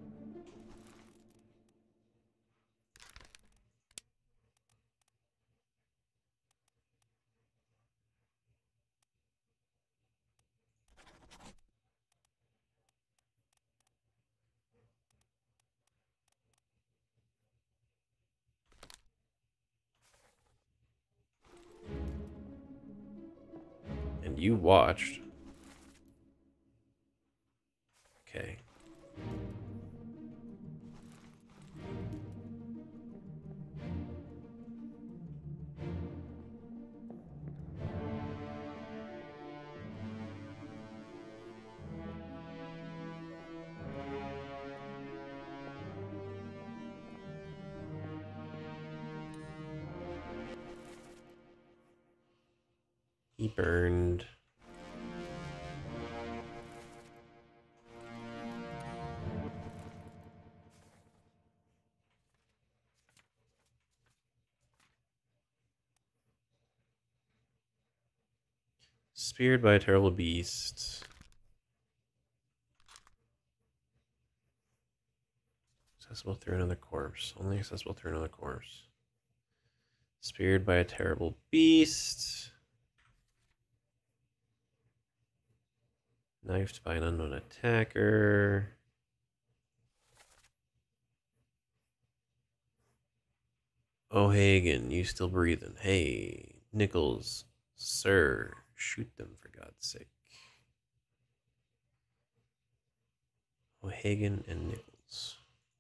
A: And you watched. Okay. He burned. Speared by a terrible beast. Accessible through another corpse. Only accessible through another corpse. Speared by a terrible beast. Knifed by an unknown attacker. O'Hagan, you still breathing? Hey, Nichols, sir, shoot them for God's sake. O'Hagan and Nichols.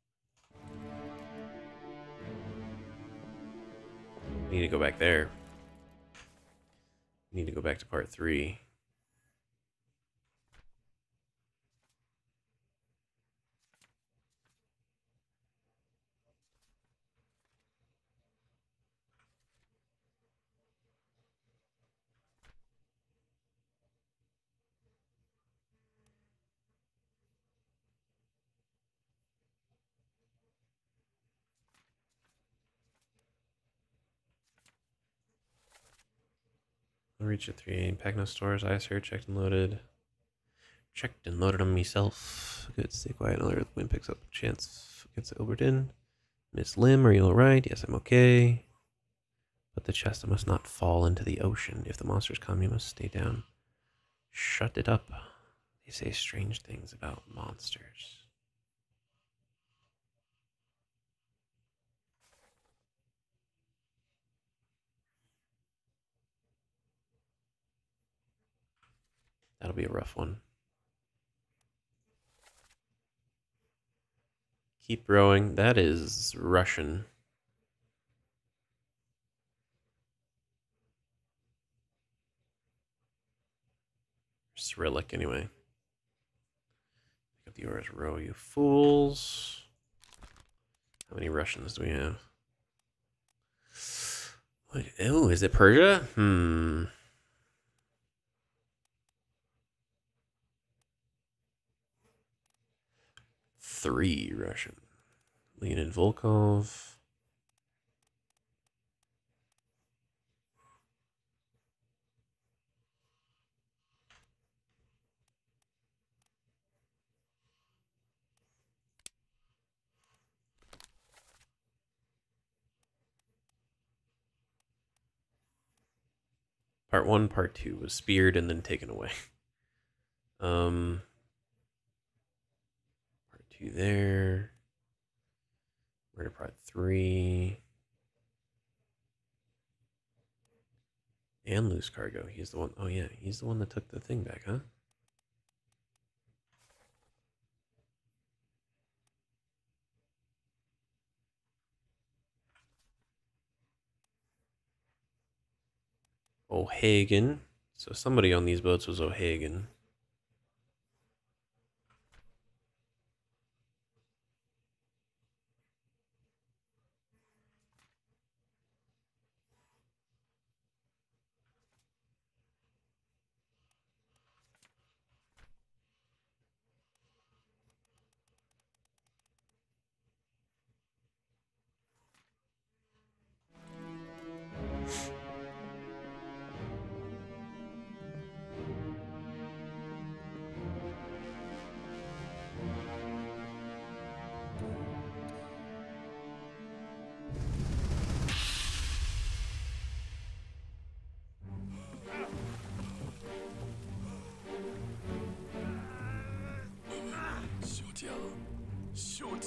A: We need to go back there. We need to go back to part 3. I'll reach at 3 a.m. Pack no stores. Eyes here. Checked and loaded. Checked and loaded them myself. Good. Stay quiet. Another wind picks up a chance against Obra Dinn. Miss Lim, are you alright? Yes, I'm okay. But the chest must not fall into the ocean. If the monsters come, you must stay down. Shut it up. They say strange things about monsters. That'll be a rough one. Keep rowing. That is Russian. Cyrillic, anyway. Pick up the oars, row, you fools. How many Russians do we have? What? Oh, is it Persia? 3 Russian. Leonid Volkov. Part 1, Part 2 was speared and then taken away. Part 2 there. We're to Part 3. And loose cargo. He's the one. Oh, yeah. He's the one that took the thing back, huh? O'Hagan. So somebody on these boats was O'Hagan.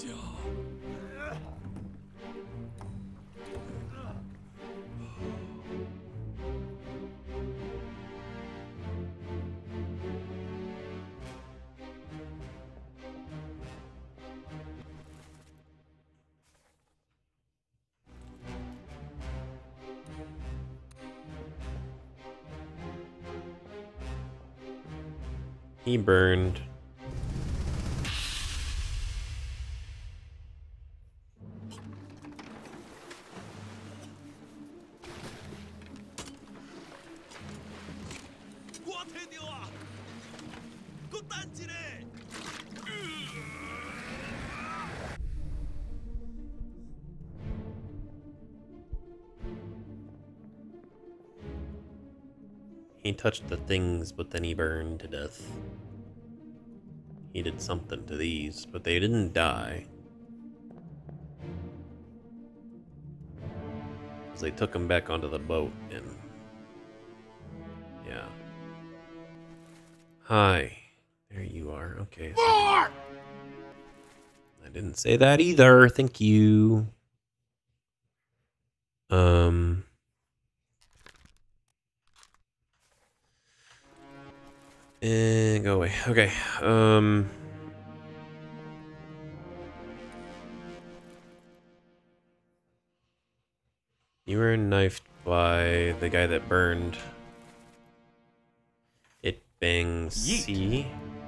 A: He burned. He touched the things, but then he burned to death. He did something to these, but they didn't die. Because they took him back onto the boat, and... yeah. Hi. There you are. Okay. I didn't say that either. Thank you. And go away. Okay. You were knifed by the guy that burned. It bangs C.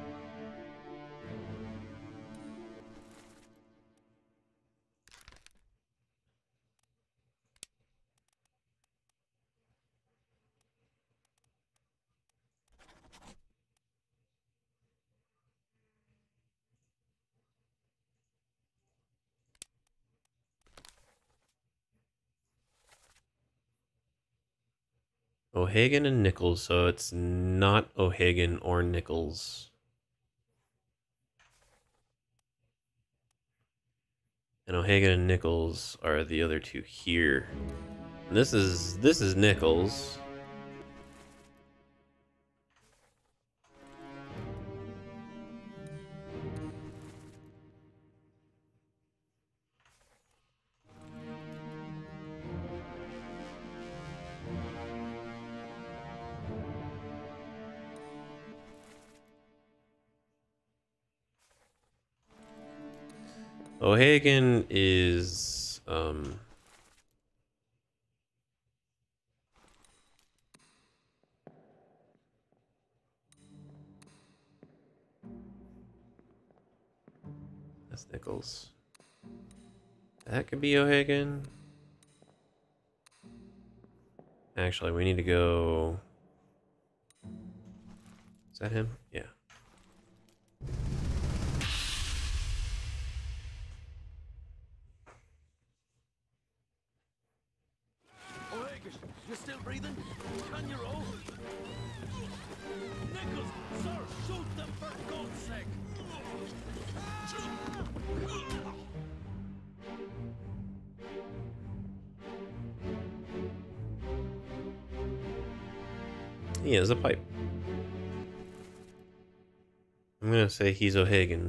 A: O'Hagan and Nichols, so it's not O'Hagan or Nichols. And O'Hagan and Nichols are the other two here. And this is Nichols. O'Hagan is that's Nichols. That could be O'Hagan. Actually, we need to go. Is that him? Yeah.
C: O'Hagan, you still breathing? Can you roll? Nichols, sir, shoot them for God's sake!
A: He has a pipe. I'm gonna say he's O'Hagan.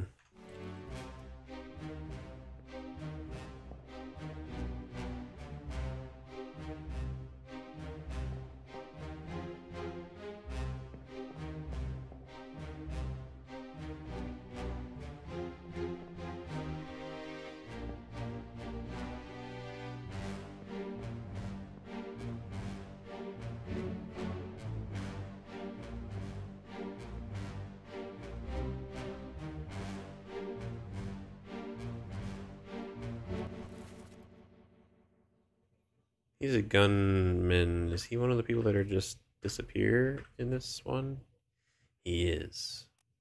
A: He's a gunman. Is he one of the people that are just disappear in this one? He is.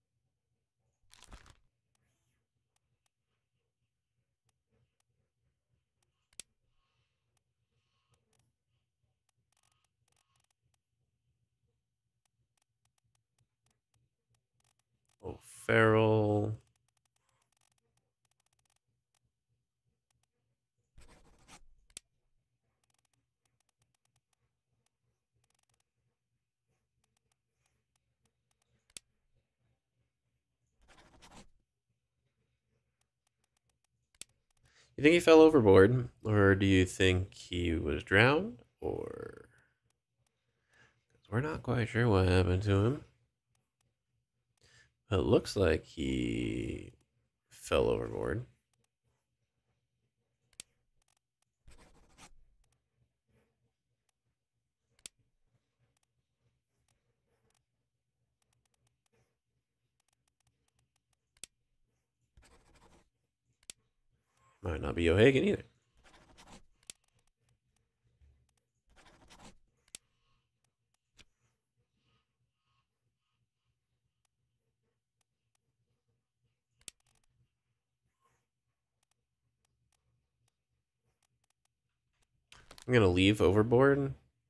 A: O'Farrell. You think he fell overboard, or do you think he was drowned, or... We're not quite sure what happened to him. It looks like he fell overboard. Might not be O'Hagan either. I'm gonna leave overboard.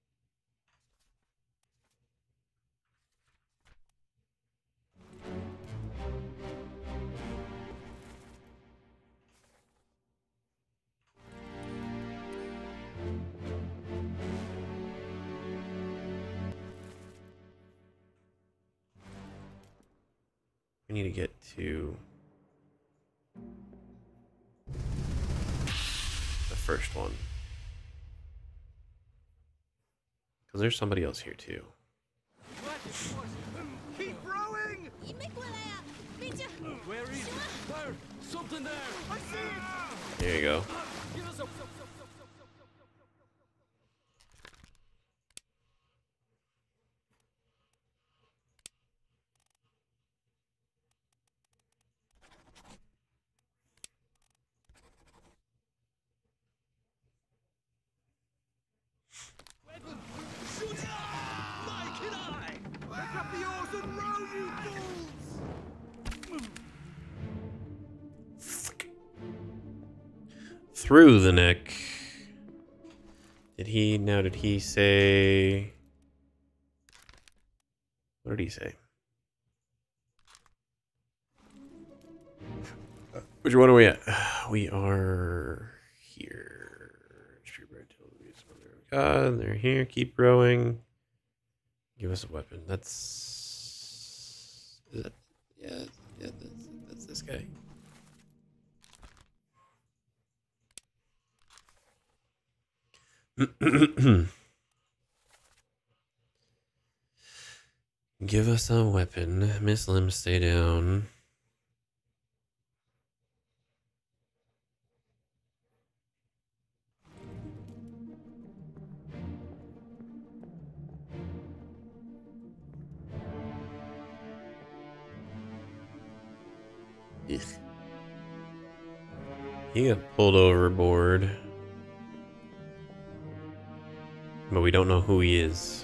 A: We need to get to the first one. Because there's somebody else here too.
L: Keep rowing!
C: Where is it? There! Something there!
L: I see it!
A: There you go.
C: Give us a...
L: Mike and I! Pick up the oars and row, you fools!
A: Through the neck. Did he say... What did he say? Which one are we at? We are here. God, they're here. Keep rowing. Give us a weapon. That's... Is that... Yeah, that's this guy. Give us a weapon. Miss Lim, stay down. Ugh. He got pulled overboard. But we don't know who he is.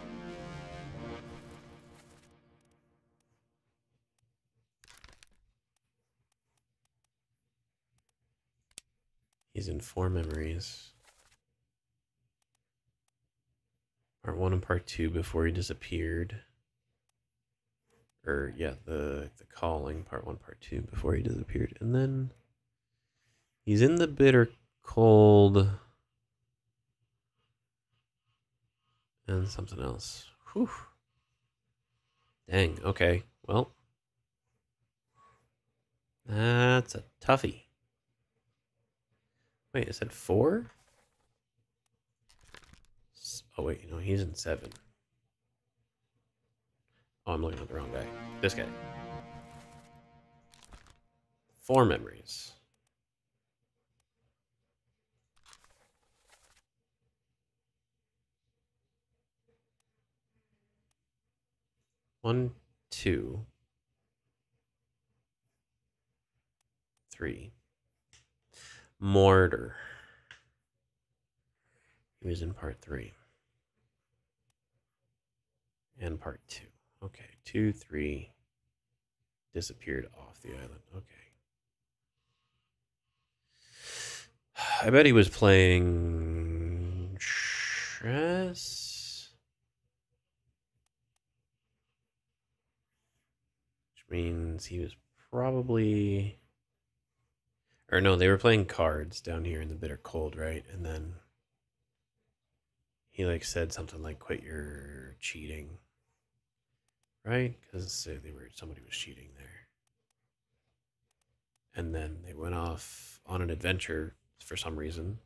A: He's in 4 memories. Part 1 and Part 2 before he disappeared. Or, yeah, the calling, Part 1, Part 2 before he disappeared. And then he's in the bitter cold. And something else. Whew. Dang, okay. Well, that's a toughie. Wait, is that 4? Oh, wait, no, he's in 7. Oh, I'm looking at the wrong guy. This guy. 4 memories. One, 2, 3. Mortar. He was in Part 3. And Part 2. Okay, 2, 3. Disappeared off the island. Okay. I bet he was playing chess. Which means he was probably... Or no, they were playing cards down here in the bitter cold, right? And then he like said something like, "Quit your cheating," right? Because somebody was cheating there. and then they went off on an adventure for some reason.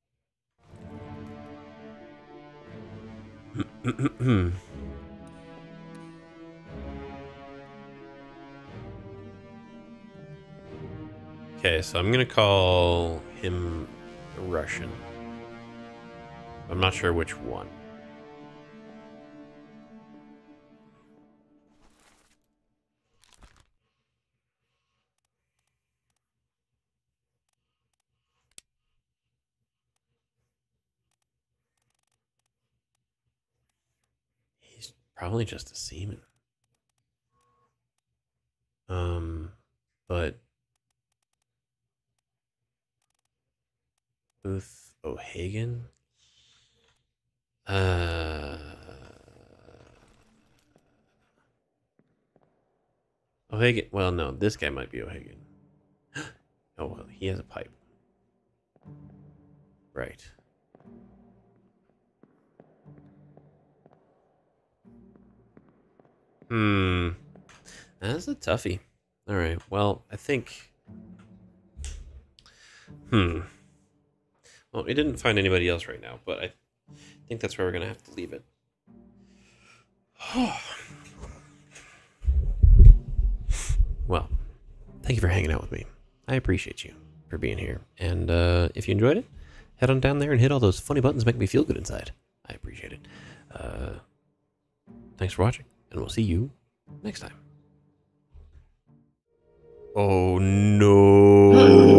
A: Okay, so I'm gonna call him Russian. I'm not sure which one. He's probably just a seaman. But Booth O'Hagan? O'Hagan. Well, no, this guy might be O'Hagan. Oh, well, he has a pipe. Right. That's a toughie. All right. Well, I think. Well, we didn't find anybody else right now, but I think that's where we're gonna have to leave it. Well, thank you for hanging out with me. I appreciate you for being here. And if you enjoyed it, head on down there and hit all those funny buttons, make me feel good inside. I appreciate it. Thanks for watching, and we'll see you next time. Oh no.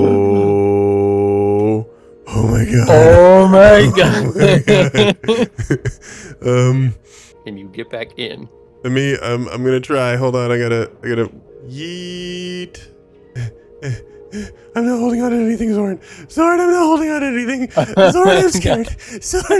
A: Oh my god.
Q: Oh my god.
R: Can you get back in?
A: I'm gonna try. Hold on, I gotta yeet. I'm not holding on to anything, Zoran. Zoran, I'm not holding on to anything. Zoran, I'm scared. Zoran,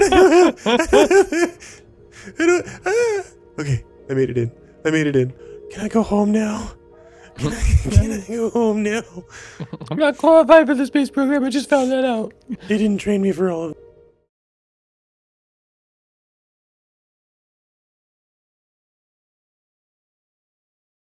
A: okay, I made it in. Can I go home now? Can I go home now?
Q: I'm not qualified for the space program. I just found that out.
A: They didn't train me for all of it.